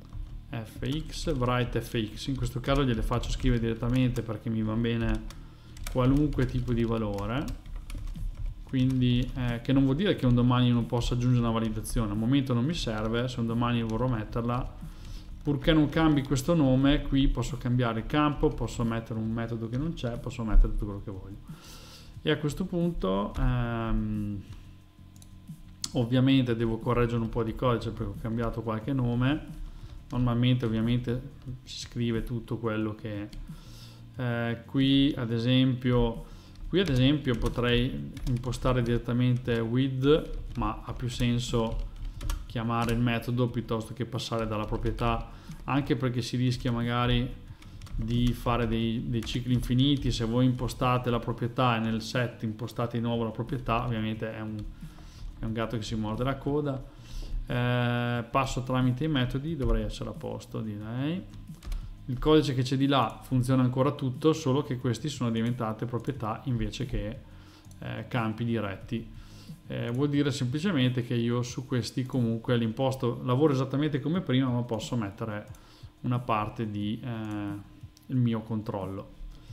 fx, write fx. In questo caso gliele faccio scrivere direttamente perché mi va bene qualunque tipo di valore. Quindi eh, che non vuol dire che un domani non possa aggiungere una validazione, al momento non mi serve, se un domani vorrò metterla, purché non cambi questo nome, qui posso cambiare il campo, posso mettere un metodo che non c'è, posso mettere tutto quello che voglio. E a questo punto ehm, ovviamente devo correggere un po' di codice perché ho cambiato qualche nome. Normalmente ovviamente si scrive tutto quello che eh, qui ad esempio Qui ad esempio potrei impostare direttamente with, ma ha più senso chiamare il metodo piuttosto che passare dalla proprietà, anche perché si rischia magari di fare dei, dei cicli infiniti. Se voi impostate la proprietà e nel set impostate di nuovo la proprietà, ovviamente è un, è un gatto che si morde la coda. Eh, passo tramite i metodi, dovrei essere a posto, direi. Il codice che c'è di là funziona ancora tutto, solo che questi sono diventate proprietà invece che eh, campi diretti. Eh, vuol dire semplicemente che io su questi comunque l'imposto lavoro esattamente come prima, ma posso mettere una parte di eh, il mio controllo.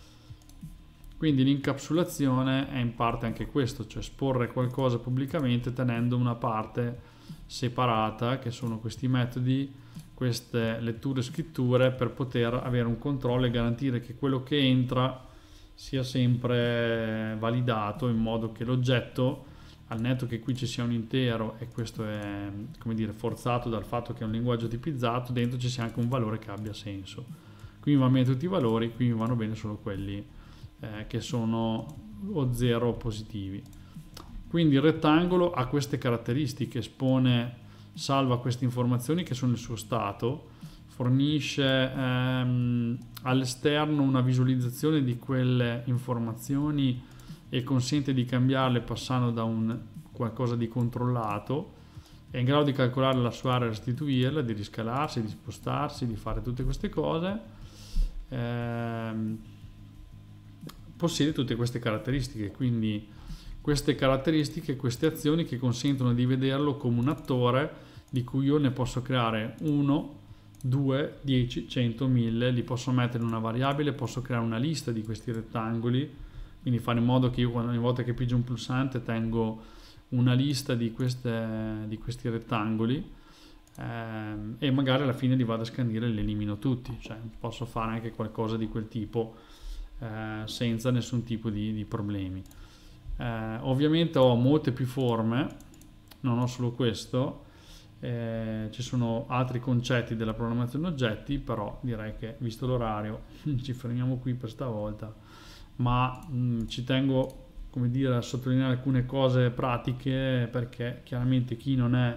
Quindi l'incapsulazione è in parte anche questo, cioè esporre qualcosa pubblicamente tenendo una parte separata, che sono questi metodi, queste letture e scritture, per poter avere un controllo e garantire che quello che entra sia sempre validato, in modo che l'oggetto, al netto che qui ci sia un intero, e questo è, come dire, forzato dal fatto che è un linguaggio tipizzato, dentro ci sia anche un valore che abbia senso. Qui mi vanno bene tutti i valori, qui mi vanno bene solo quelli eh, che sono o zero o positivi. Quindi il rettangolo ha queste caratteristiche, espone, salva queste informazioni che sono il suo stato, fornisce ehm, all'esterno una visualizzazione di quelle informazioni e consente di cambiarle passando da un qualcosa di controllato, è in grado di calcolare la sua area e restituirla, di riscalarsi, di spostarsi, di fare tutte queste cose. Ehm, possiede tutte queste caratteristiche, quindi queste caratteristiche, queste azioni che consentono di vederlo come un attore di cui io ne posso creare uno, due, dieci, cento, mille, li posso mettere in una variabile, posso creare una lista di questi rettangoli, quindi fare in modo che io ogni volta che pigio un pulsante tengo una lista di, queste, di questi rettangoli ehm, e magari alla fine li vado a scandire e li elimino tutti, cioè posso fare anche qualcosa di quel tipo eh, senza nessun tipo di, di problemi. Eh, ovviamente ho molte più forme, non ho solo questo, eh, ci sono altri concetti della programmazione oggetti, però direi che visto l'orario ci fermiamo qui per stavolta, ma mh, ci tengo, come dire, a sottolineare alcune cose pratiche, perché chiaramente chi non è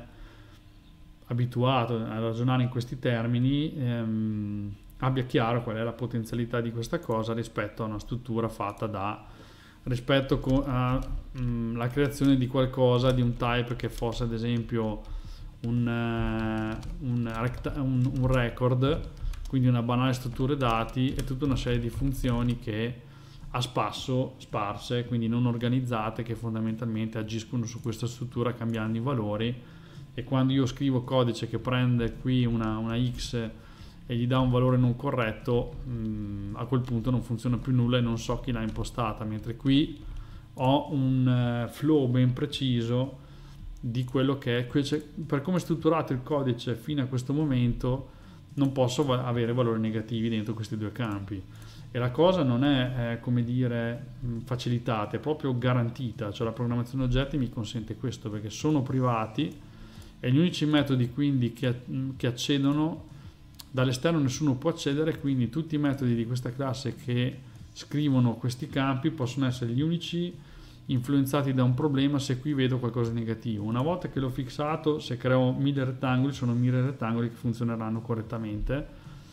abituato a ragionare in questi termini ehm, abbia chiaro qual è la potenzialità di questa cosa rispetto a una struttura fatta da rispetto alla creazione di qualcosa, di un type che fosse ad esempio un, uh, un, un, un record, quindi una banale struttura dati e tutta una serie di funzioni che a spasso, sparse, quindi non organizzate, che fondamentalmente agiscono su questa struttura cambiando i valori. E quando io scrivo codice che prende qui una, una x e gli dà un valore non corretto, mh, a quel punto non funziona più nulla e non so chi l'ha impostata, mentre qui ho un uh, flow ben preciso di quello che è, cioè, per come è strutturato il codice fino a questo momento non posso va- avere valori negativi dentro questi due campi. E la cosa non è, eh, come dire, mh, facilitata, è proprio garantita, cioè la programmazione oggetti mi consente questo, perché sono privati e gli unici metodi quindi che, che accedono, dall'esterno nessuno può accedere, quindi tutti i metodi di questa classe che scrivono questi campi possono essere gli unici influenzati da un problema se qui vedo qualcosa di negativo. Una volta che l'ho fissato, se creo mille rettangoli, sono mille rettangoli che funzioneranno correttamente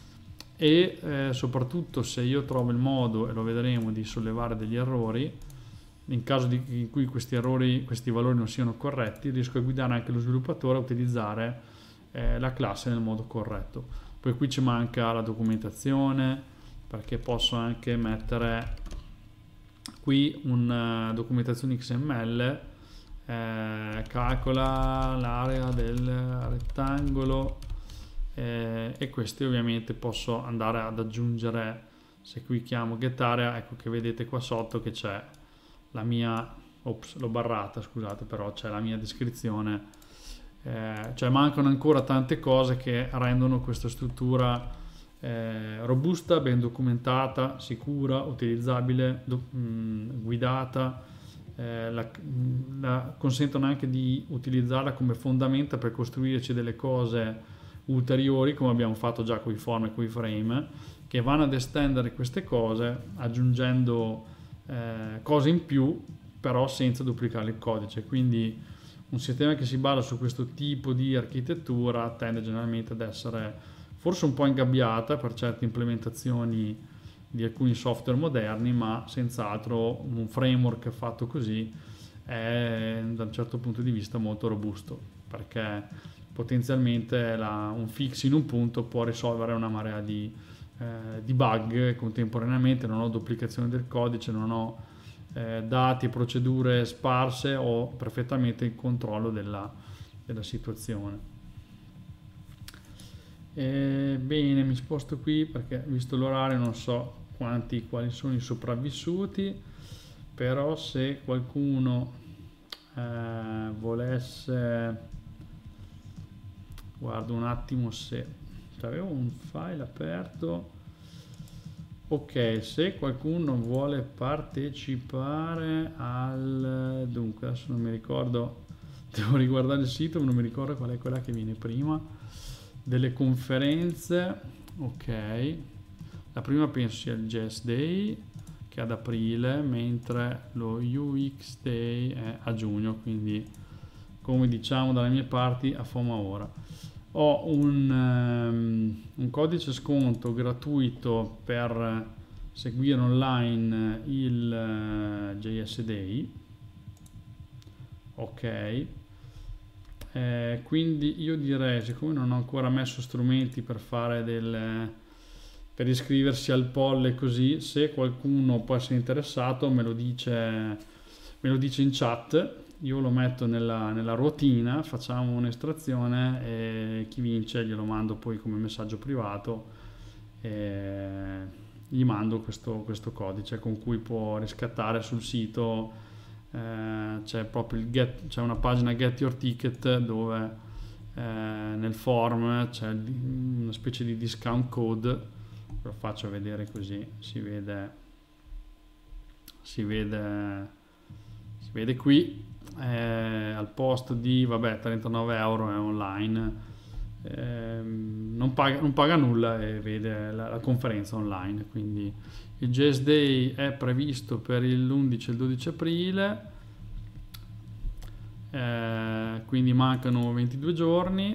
e eh, soprattutto se io trovo il modo, e lo vedremo, di sollevare degli errori, in caso di, in cui questi errori, questi valori non siano corretti, riesco a guidare anche lo sviluppatore a utilizzare eh, la classe nel modo corretto. Poi qui ci manca la documentazione, perché posso anche mettere qui una documentazione X M L, eh, calcola l'area del rettangolo eh, e questi ovviamente posso andare ad aggiungere. Se qui chiamo getArea, ecco che vedete qua sotto che c'è la mia, ops, l'ho barrata, scusate, però c'è la mia descrizione, eh, cioè mancano ancora tante cose che rendono questa struttura eh, robusta, ben documentata, sicura, utilizzabile, do, mh, guidata, eh, la, la, consentono anche di utilizzarla come fondamenta per costruirci delle cose ulteriori, come abbiamo fatto già con i form e con i frame, che vanno ad estendere queste cose aggiungendo Eh, cose in più, però senza duplicare il codice. Quindi un sistema che si basa su questo tipo di architettura tende generalmente ad essere forse un po' ingabbiata per certe implementazioni di alcuni software moderni, ma senz'altro un framework fatto così è da un certo punto di vista molto robusto, perché potenzialmente la, un fix in un punto può risolvere una marea di Eh, di bug contemporaneamente. Non ho duplicazione del codice, non ho eh, dati e procedure sparse, ho perfettamente il controllo della, della situazione. E, bene, mi sposto qui perché visto l'orario non so quanti, quali sono i sopravvissuti, però se qualcuno eh, volesse, guardo un attimo se avevo un file aperto. Ok, se qualcuno vuole partecipare al, dunque adesso non mi ricordo, devo riguardare il sito, ma non mi ricordo qual è quella che viene prima, delle conferenze. Ok, la prima penso sia il J S Day, che è ad aprile, mentre lo U X Day è a giugno, quindi come diciamo dalle mie parti a Foma ora. Ho un, um, un codice sconto gratuito per seguire online il uh, J S Day. Ok, eh, quindi io direi, siccome non ho ancora messo strumenti per fare del, per iscriversi al poll, così, se qualcuno può essere interessato me lo dice, me lo dice in chat. Io lo metto nella, nella ruotina, facciamo un'estrazione e chi vince glielo mando poi come messaggio privato e gli mando questo, questo codice con cui può riscattare sul sito. Eh, c'è proprio il get, c'è una pagina Get Your Ticket dove eh, nel form c'è una specie di discount code, lo faccio vedere così si vede, si vede, si vede qui. Eh, al posto di vabbè trentanove euro è online, eh, non, paga, non paga nulla e vede la, la conferenza online. Quindi il J S Day è previsto per l'undici e il dodici aprile, eh, quindi mancano ventidue giorni,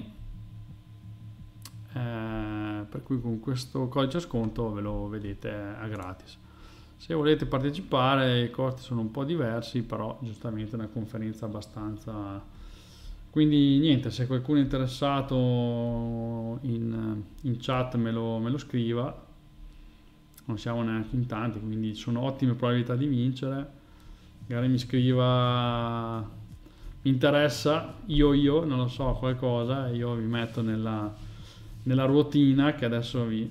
eh, per cui con questo codice sconto ve lo vedete a gratis. Se volete partecipare i costi sono un po' diversi, però giustamente è una conferenza abbastanza Quindi niente, se qualcuno è interessato in, in chat me lo, me lo scriva, non siamo neanche in tanti, quindi ci sono ottime probabilità di vincere. Magari mi scriva, mi interessa, io io, non lo so, qualcosa, io vi metto nella, nella ruotina che adesso vi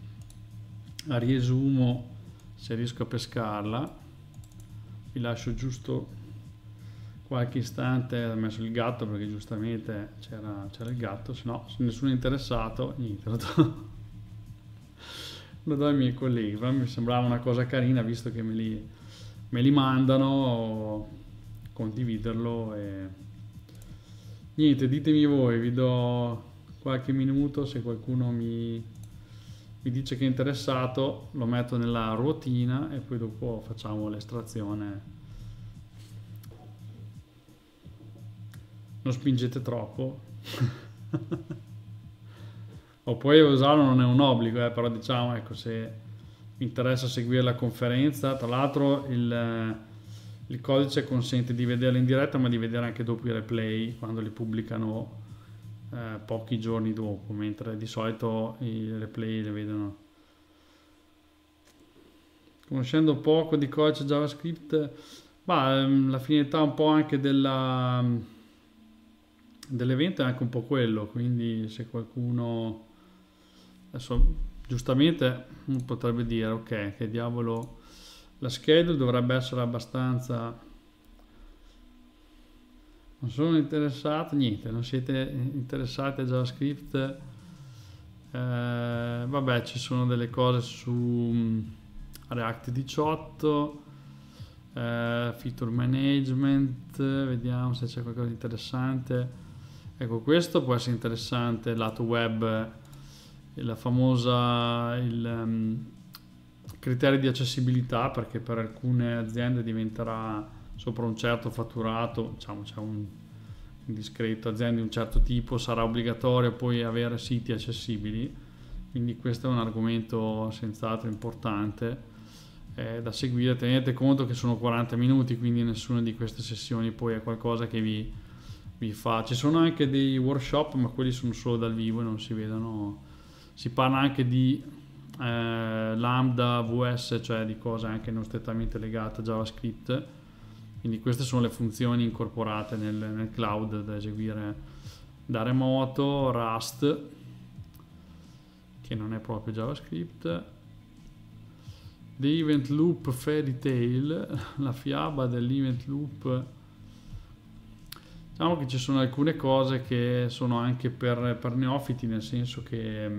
riesumo se riesco a pescarla. Vi lascio giusto qualche istante, ho messo il gatto perché giustamente c'era, c'era il gatto, se no se nessuno è interessato, niente, lo do, lo do ai miei colleghi. Però mi sembrava una cosa carina, visto che me li, me li mandano, condividerlo. E niente, ditemi voi, vi do qualche minuto, se qualcuno mi, mi dice che è interessato lo metto nella ruotina e poi dopo facciamo l'estrazione. Non spingete troppo. O poi usarlo non è un obbligo, eh, però diciamo, ecco, se vi interessa seguire la conferenza, tra l'altro il, il codice consente di vederla in diretta, ma di vedere anche dopo i replay quando li pubblicano eh, pochi giorni dopo, mentre di solito i replay le vedono. Conoscendo poco di codice JavaScript, ma la finalità un po' anche della dell'evento è anche un po' quello, quindi se qualcuno adesso giustamente potrebbe dire ok, che diavolo, la schedule dovrebbe essere abbastanza, non sono interessato, niente, non siete interessati a JavaScript, eh, vabbè, ci sono delle cose su React diciotto, eh, feature management, vediamo se c'è qualcosa di interessante. Ecco, questo può essere interessante lato web, la famosa il um, criterio di accessibilità, perché per alcune aziende diventerà sopra un certo fatturato, diciamo c'è un, un discreto, aziende di un certo tipo, sarà obbligatorio poi avere siti accessibili, quindi questo è un argomento senz'altro importante eh, da seguire. Tenete conto che sono quaranta minuti, quindi nessuna di queste sessioni poi è qualcosa che vi vi fa. Ci sono anche dei workshop, ma quelli sono solo dal vivo e non si vedono. Si parla anche di eh, Lambda, V S, cioè di cose anche non strettamente legate a JavaScript, quindi queste sono le funzioni incorporate nel, nel cloud da eseguire da remoto. Rust, che non è proprio JavaScript. The Event Loop Fairy Tale, la fiaba dell'Event Loop. Diciamo che ci sono alcune cose che sono anche per, per neofiti, nel senso che,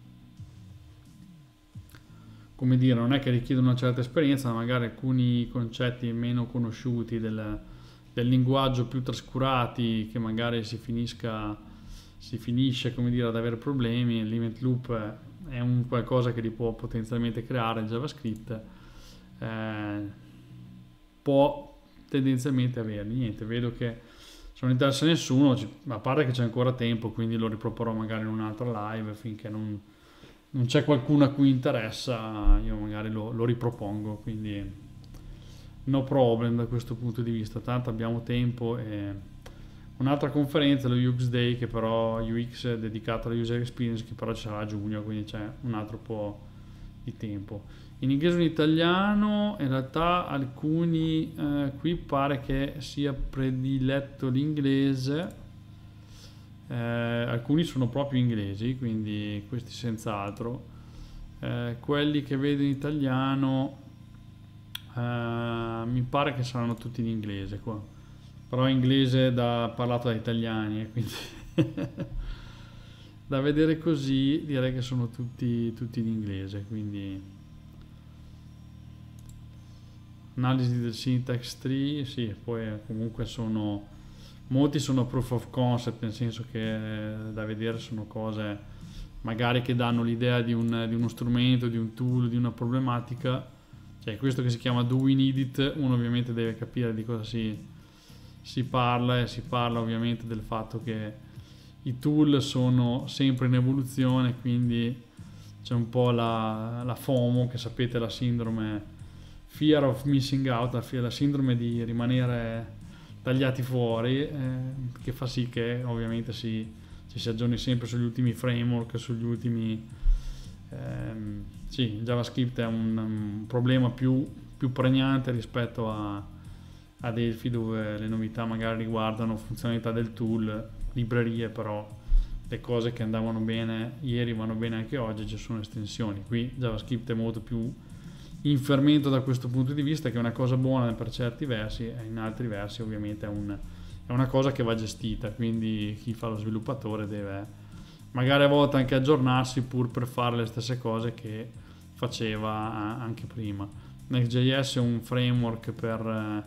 come dire, non è che richiedono una certa esperienza, ma magari alcuni concetti meno conosciuti del, del linguaggio, più trascurati, che magari si finisca, si finisce, come dire, ad avere problemi. L'event loop è un qualcosa che li può potenzialmente creare il JavaScript, eh, può tendenzialmente averli. Niente, vedo che non interessa a nessuno, a parte che c'è ancora tempo, quindi lo riproporrò magari in un'altra live finché non, non c'è qualcuno a cui interessa, io magari lo, lo ripropongo, quindi no problem da questo punto di vista, tanto abbiamo tempo. E un'altra conferenza, lo U X Day, che però U X è dedicato alla user experience, che però ci sarà a giugno, quindi c'è un altro po' di tempo. In inglese e in italiano, in realtà alcuni eh, qui pare che sia prediletto l'inglese, eh, alcuni sono proprio inglesi, quindi questi senz'altro. Eh, quelli che vedo in italiano eh, mi pare che saranno tutti in inglese qua, però inglese da, parlato da italiani, quindi da vedere così direi che sono tutti, tutti in inglese, quindi analisi del syntax tree, sì, poi comunque sono molti sono proof of concept, nel senso che da vedere sono cose magari che danno l'idea di, un, di uno strumento, di un tool, di una problematica, cioè questo che si chiama do we need it, uno ovviamente deve capire di cosa si, si parla, e si parla ovviamente del fatto che i tool sono sempre in evoluzione, quindi c'è un po' la, la FOMO, che sapete, la sindrome Fear of Missing Out, la sindrome di rimanere tagliati fuori, eh, che fa sì che ovviamente si, ci si aggiorni sempre sugli ultimi framework, sugli ultimi ehm, sì, JavaScript è un, un problema più, più pregnante rispetto a, ad Delphi, dove le novità magari riguardano funzionalità del tool, librerie, però le cose che andavano bene ieri vanno bene anche oggi, ci sono estensioni. Qui JavaScript è molto più in fermento da questo punto di vista, che è una cosa buona per certi versi, e in altri versi ovviamente è, un, è una cosa che va gestita, quindi chi fa lo sviluppatore deve magari a volte anche aggiornarsi pur per fare le stesse cose che faceva anche prima. Next.js è un framework per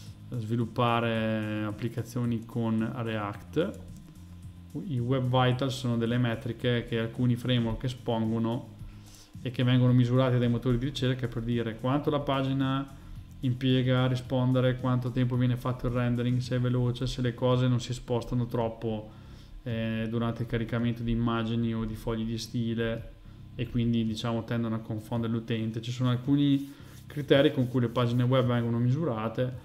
sviluppare applicazioni con React. I Web Vitals sono delle metriche che alcuni framework espongono e che vengono misurate dai motori di ricerca per dire quanto la pagina impiega a rispondere, quanto tempo viene fatto il rendering, se è veloce, se le cose non si spostano troppo eh, durante il caricamento di immagini o di fogli di stile, e quindi diciamo tendono a confondere l'utente. Ci sono alcuni criteri con cui le pagine web vengono misurate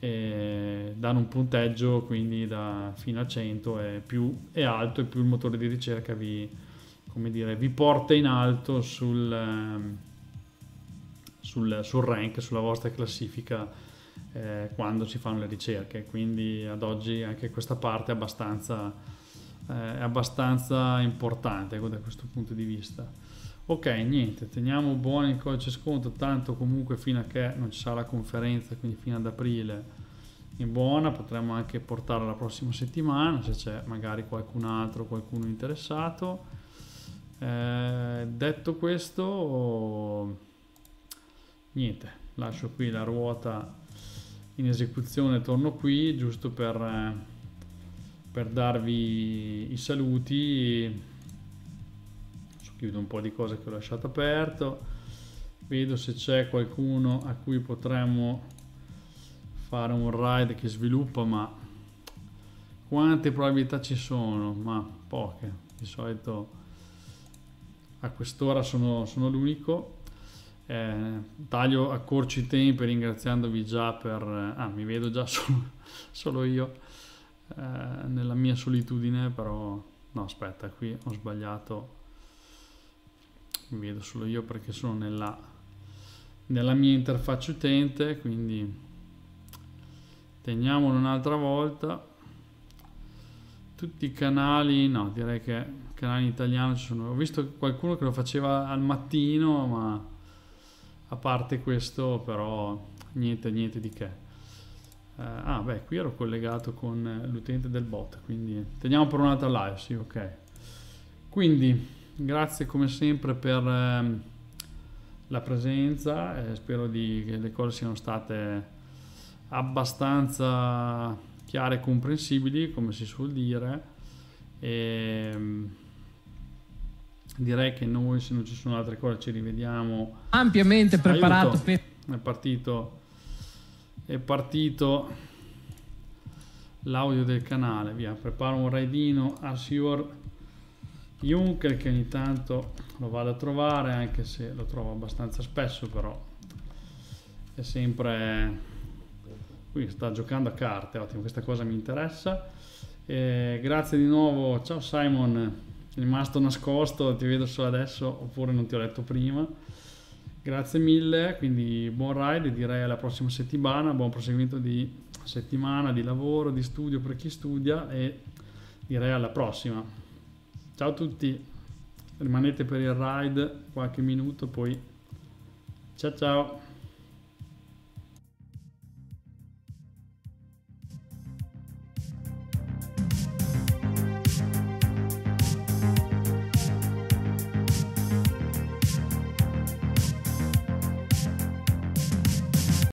e danno un punteggio, quindi da fino a cento, e più è alto e più il motore di ricerca vi, come dire, vi porta in alto sul, sul, sul rank, sulla vostra classifica eh, quando si fanno le ricerche. Quindi ad oggi anche questa parte è abbastanza, eh, è abbastanza importante da questo punto di vista. Ok, niente, teniamo buono il codice sconto, tanto comunque fino a che non ci sarà la conferenza, quindi fino ad aprile in buona. Potremmo anche portarla la prossima settimana se c'è magari qualcun altro, qualcuno interessato. Eh, detto questo, niente, lascio qui la ruota in esecuzione, torno qui giusto per, per darvi i saluti. Chiudo un po' di cose che ho lasciato aperto, vedo se c'è qualcuno a cui potremmo fare un ride che sviluppa, ma quante probabilità ci sono? Ma poche, di solito a quest'ora sono, sono l'unico. Eh, taglio, accorcio i tempi ringraziandovi già per... ah, mi vedo già solo, solo io eh, nella mia solitudine, però no, aspetta, qui ho sbagliato, mi vedo solo io perché sono nella, nella mia interfaccia utente, quindi teniamolo un'altra volta. Tutti i canali, no, direi che canali italiani ci sono. Ho visto qualcuno che lo faceva al mattino, ma a parte questo però niente, niente di che. Uh, ah beh, qui ero collegato con l'utente del bot, quindi teniamo per un'altra live, sì, ok. Quindi grazie come sempre per ehm, la presenza, eh, spero di, che le cose siano state abbastanza chiare e comprensibili, come si suol dire, e direi che noi, se non ci sono altre cose, ci rivediamo ampiamente preparato. Aiuto. Per... è partito è partito l'audio del canale, via, preparo un raidino a Sior Juncker che ogni tanto lo vado a trovare, anche se lo trovo abbastanza spesso, però è sempre... qui sta giocando a carte, ottimo, questa cosa mi interessa. E grazie di nuovo, ciao Simon, è rimasto nascosto, ti vedo solo adesso oppure non ti ho letto prima. Grazie mille, quindi buon ride, direi alla prossima settimana, buon proseguimento di settimana, di lavoro, di studio per chi studia, e direi alla prossima. Ciao a tutti, rimanete per il ride qualche minuto, poi ciao ciao.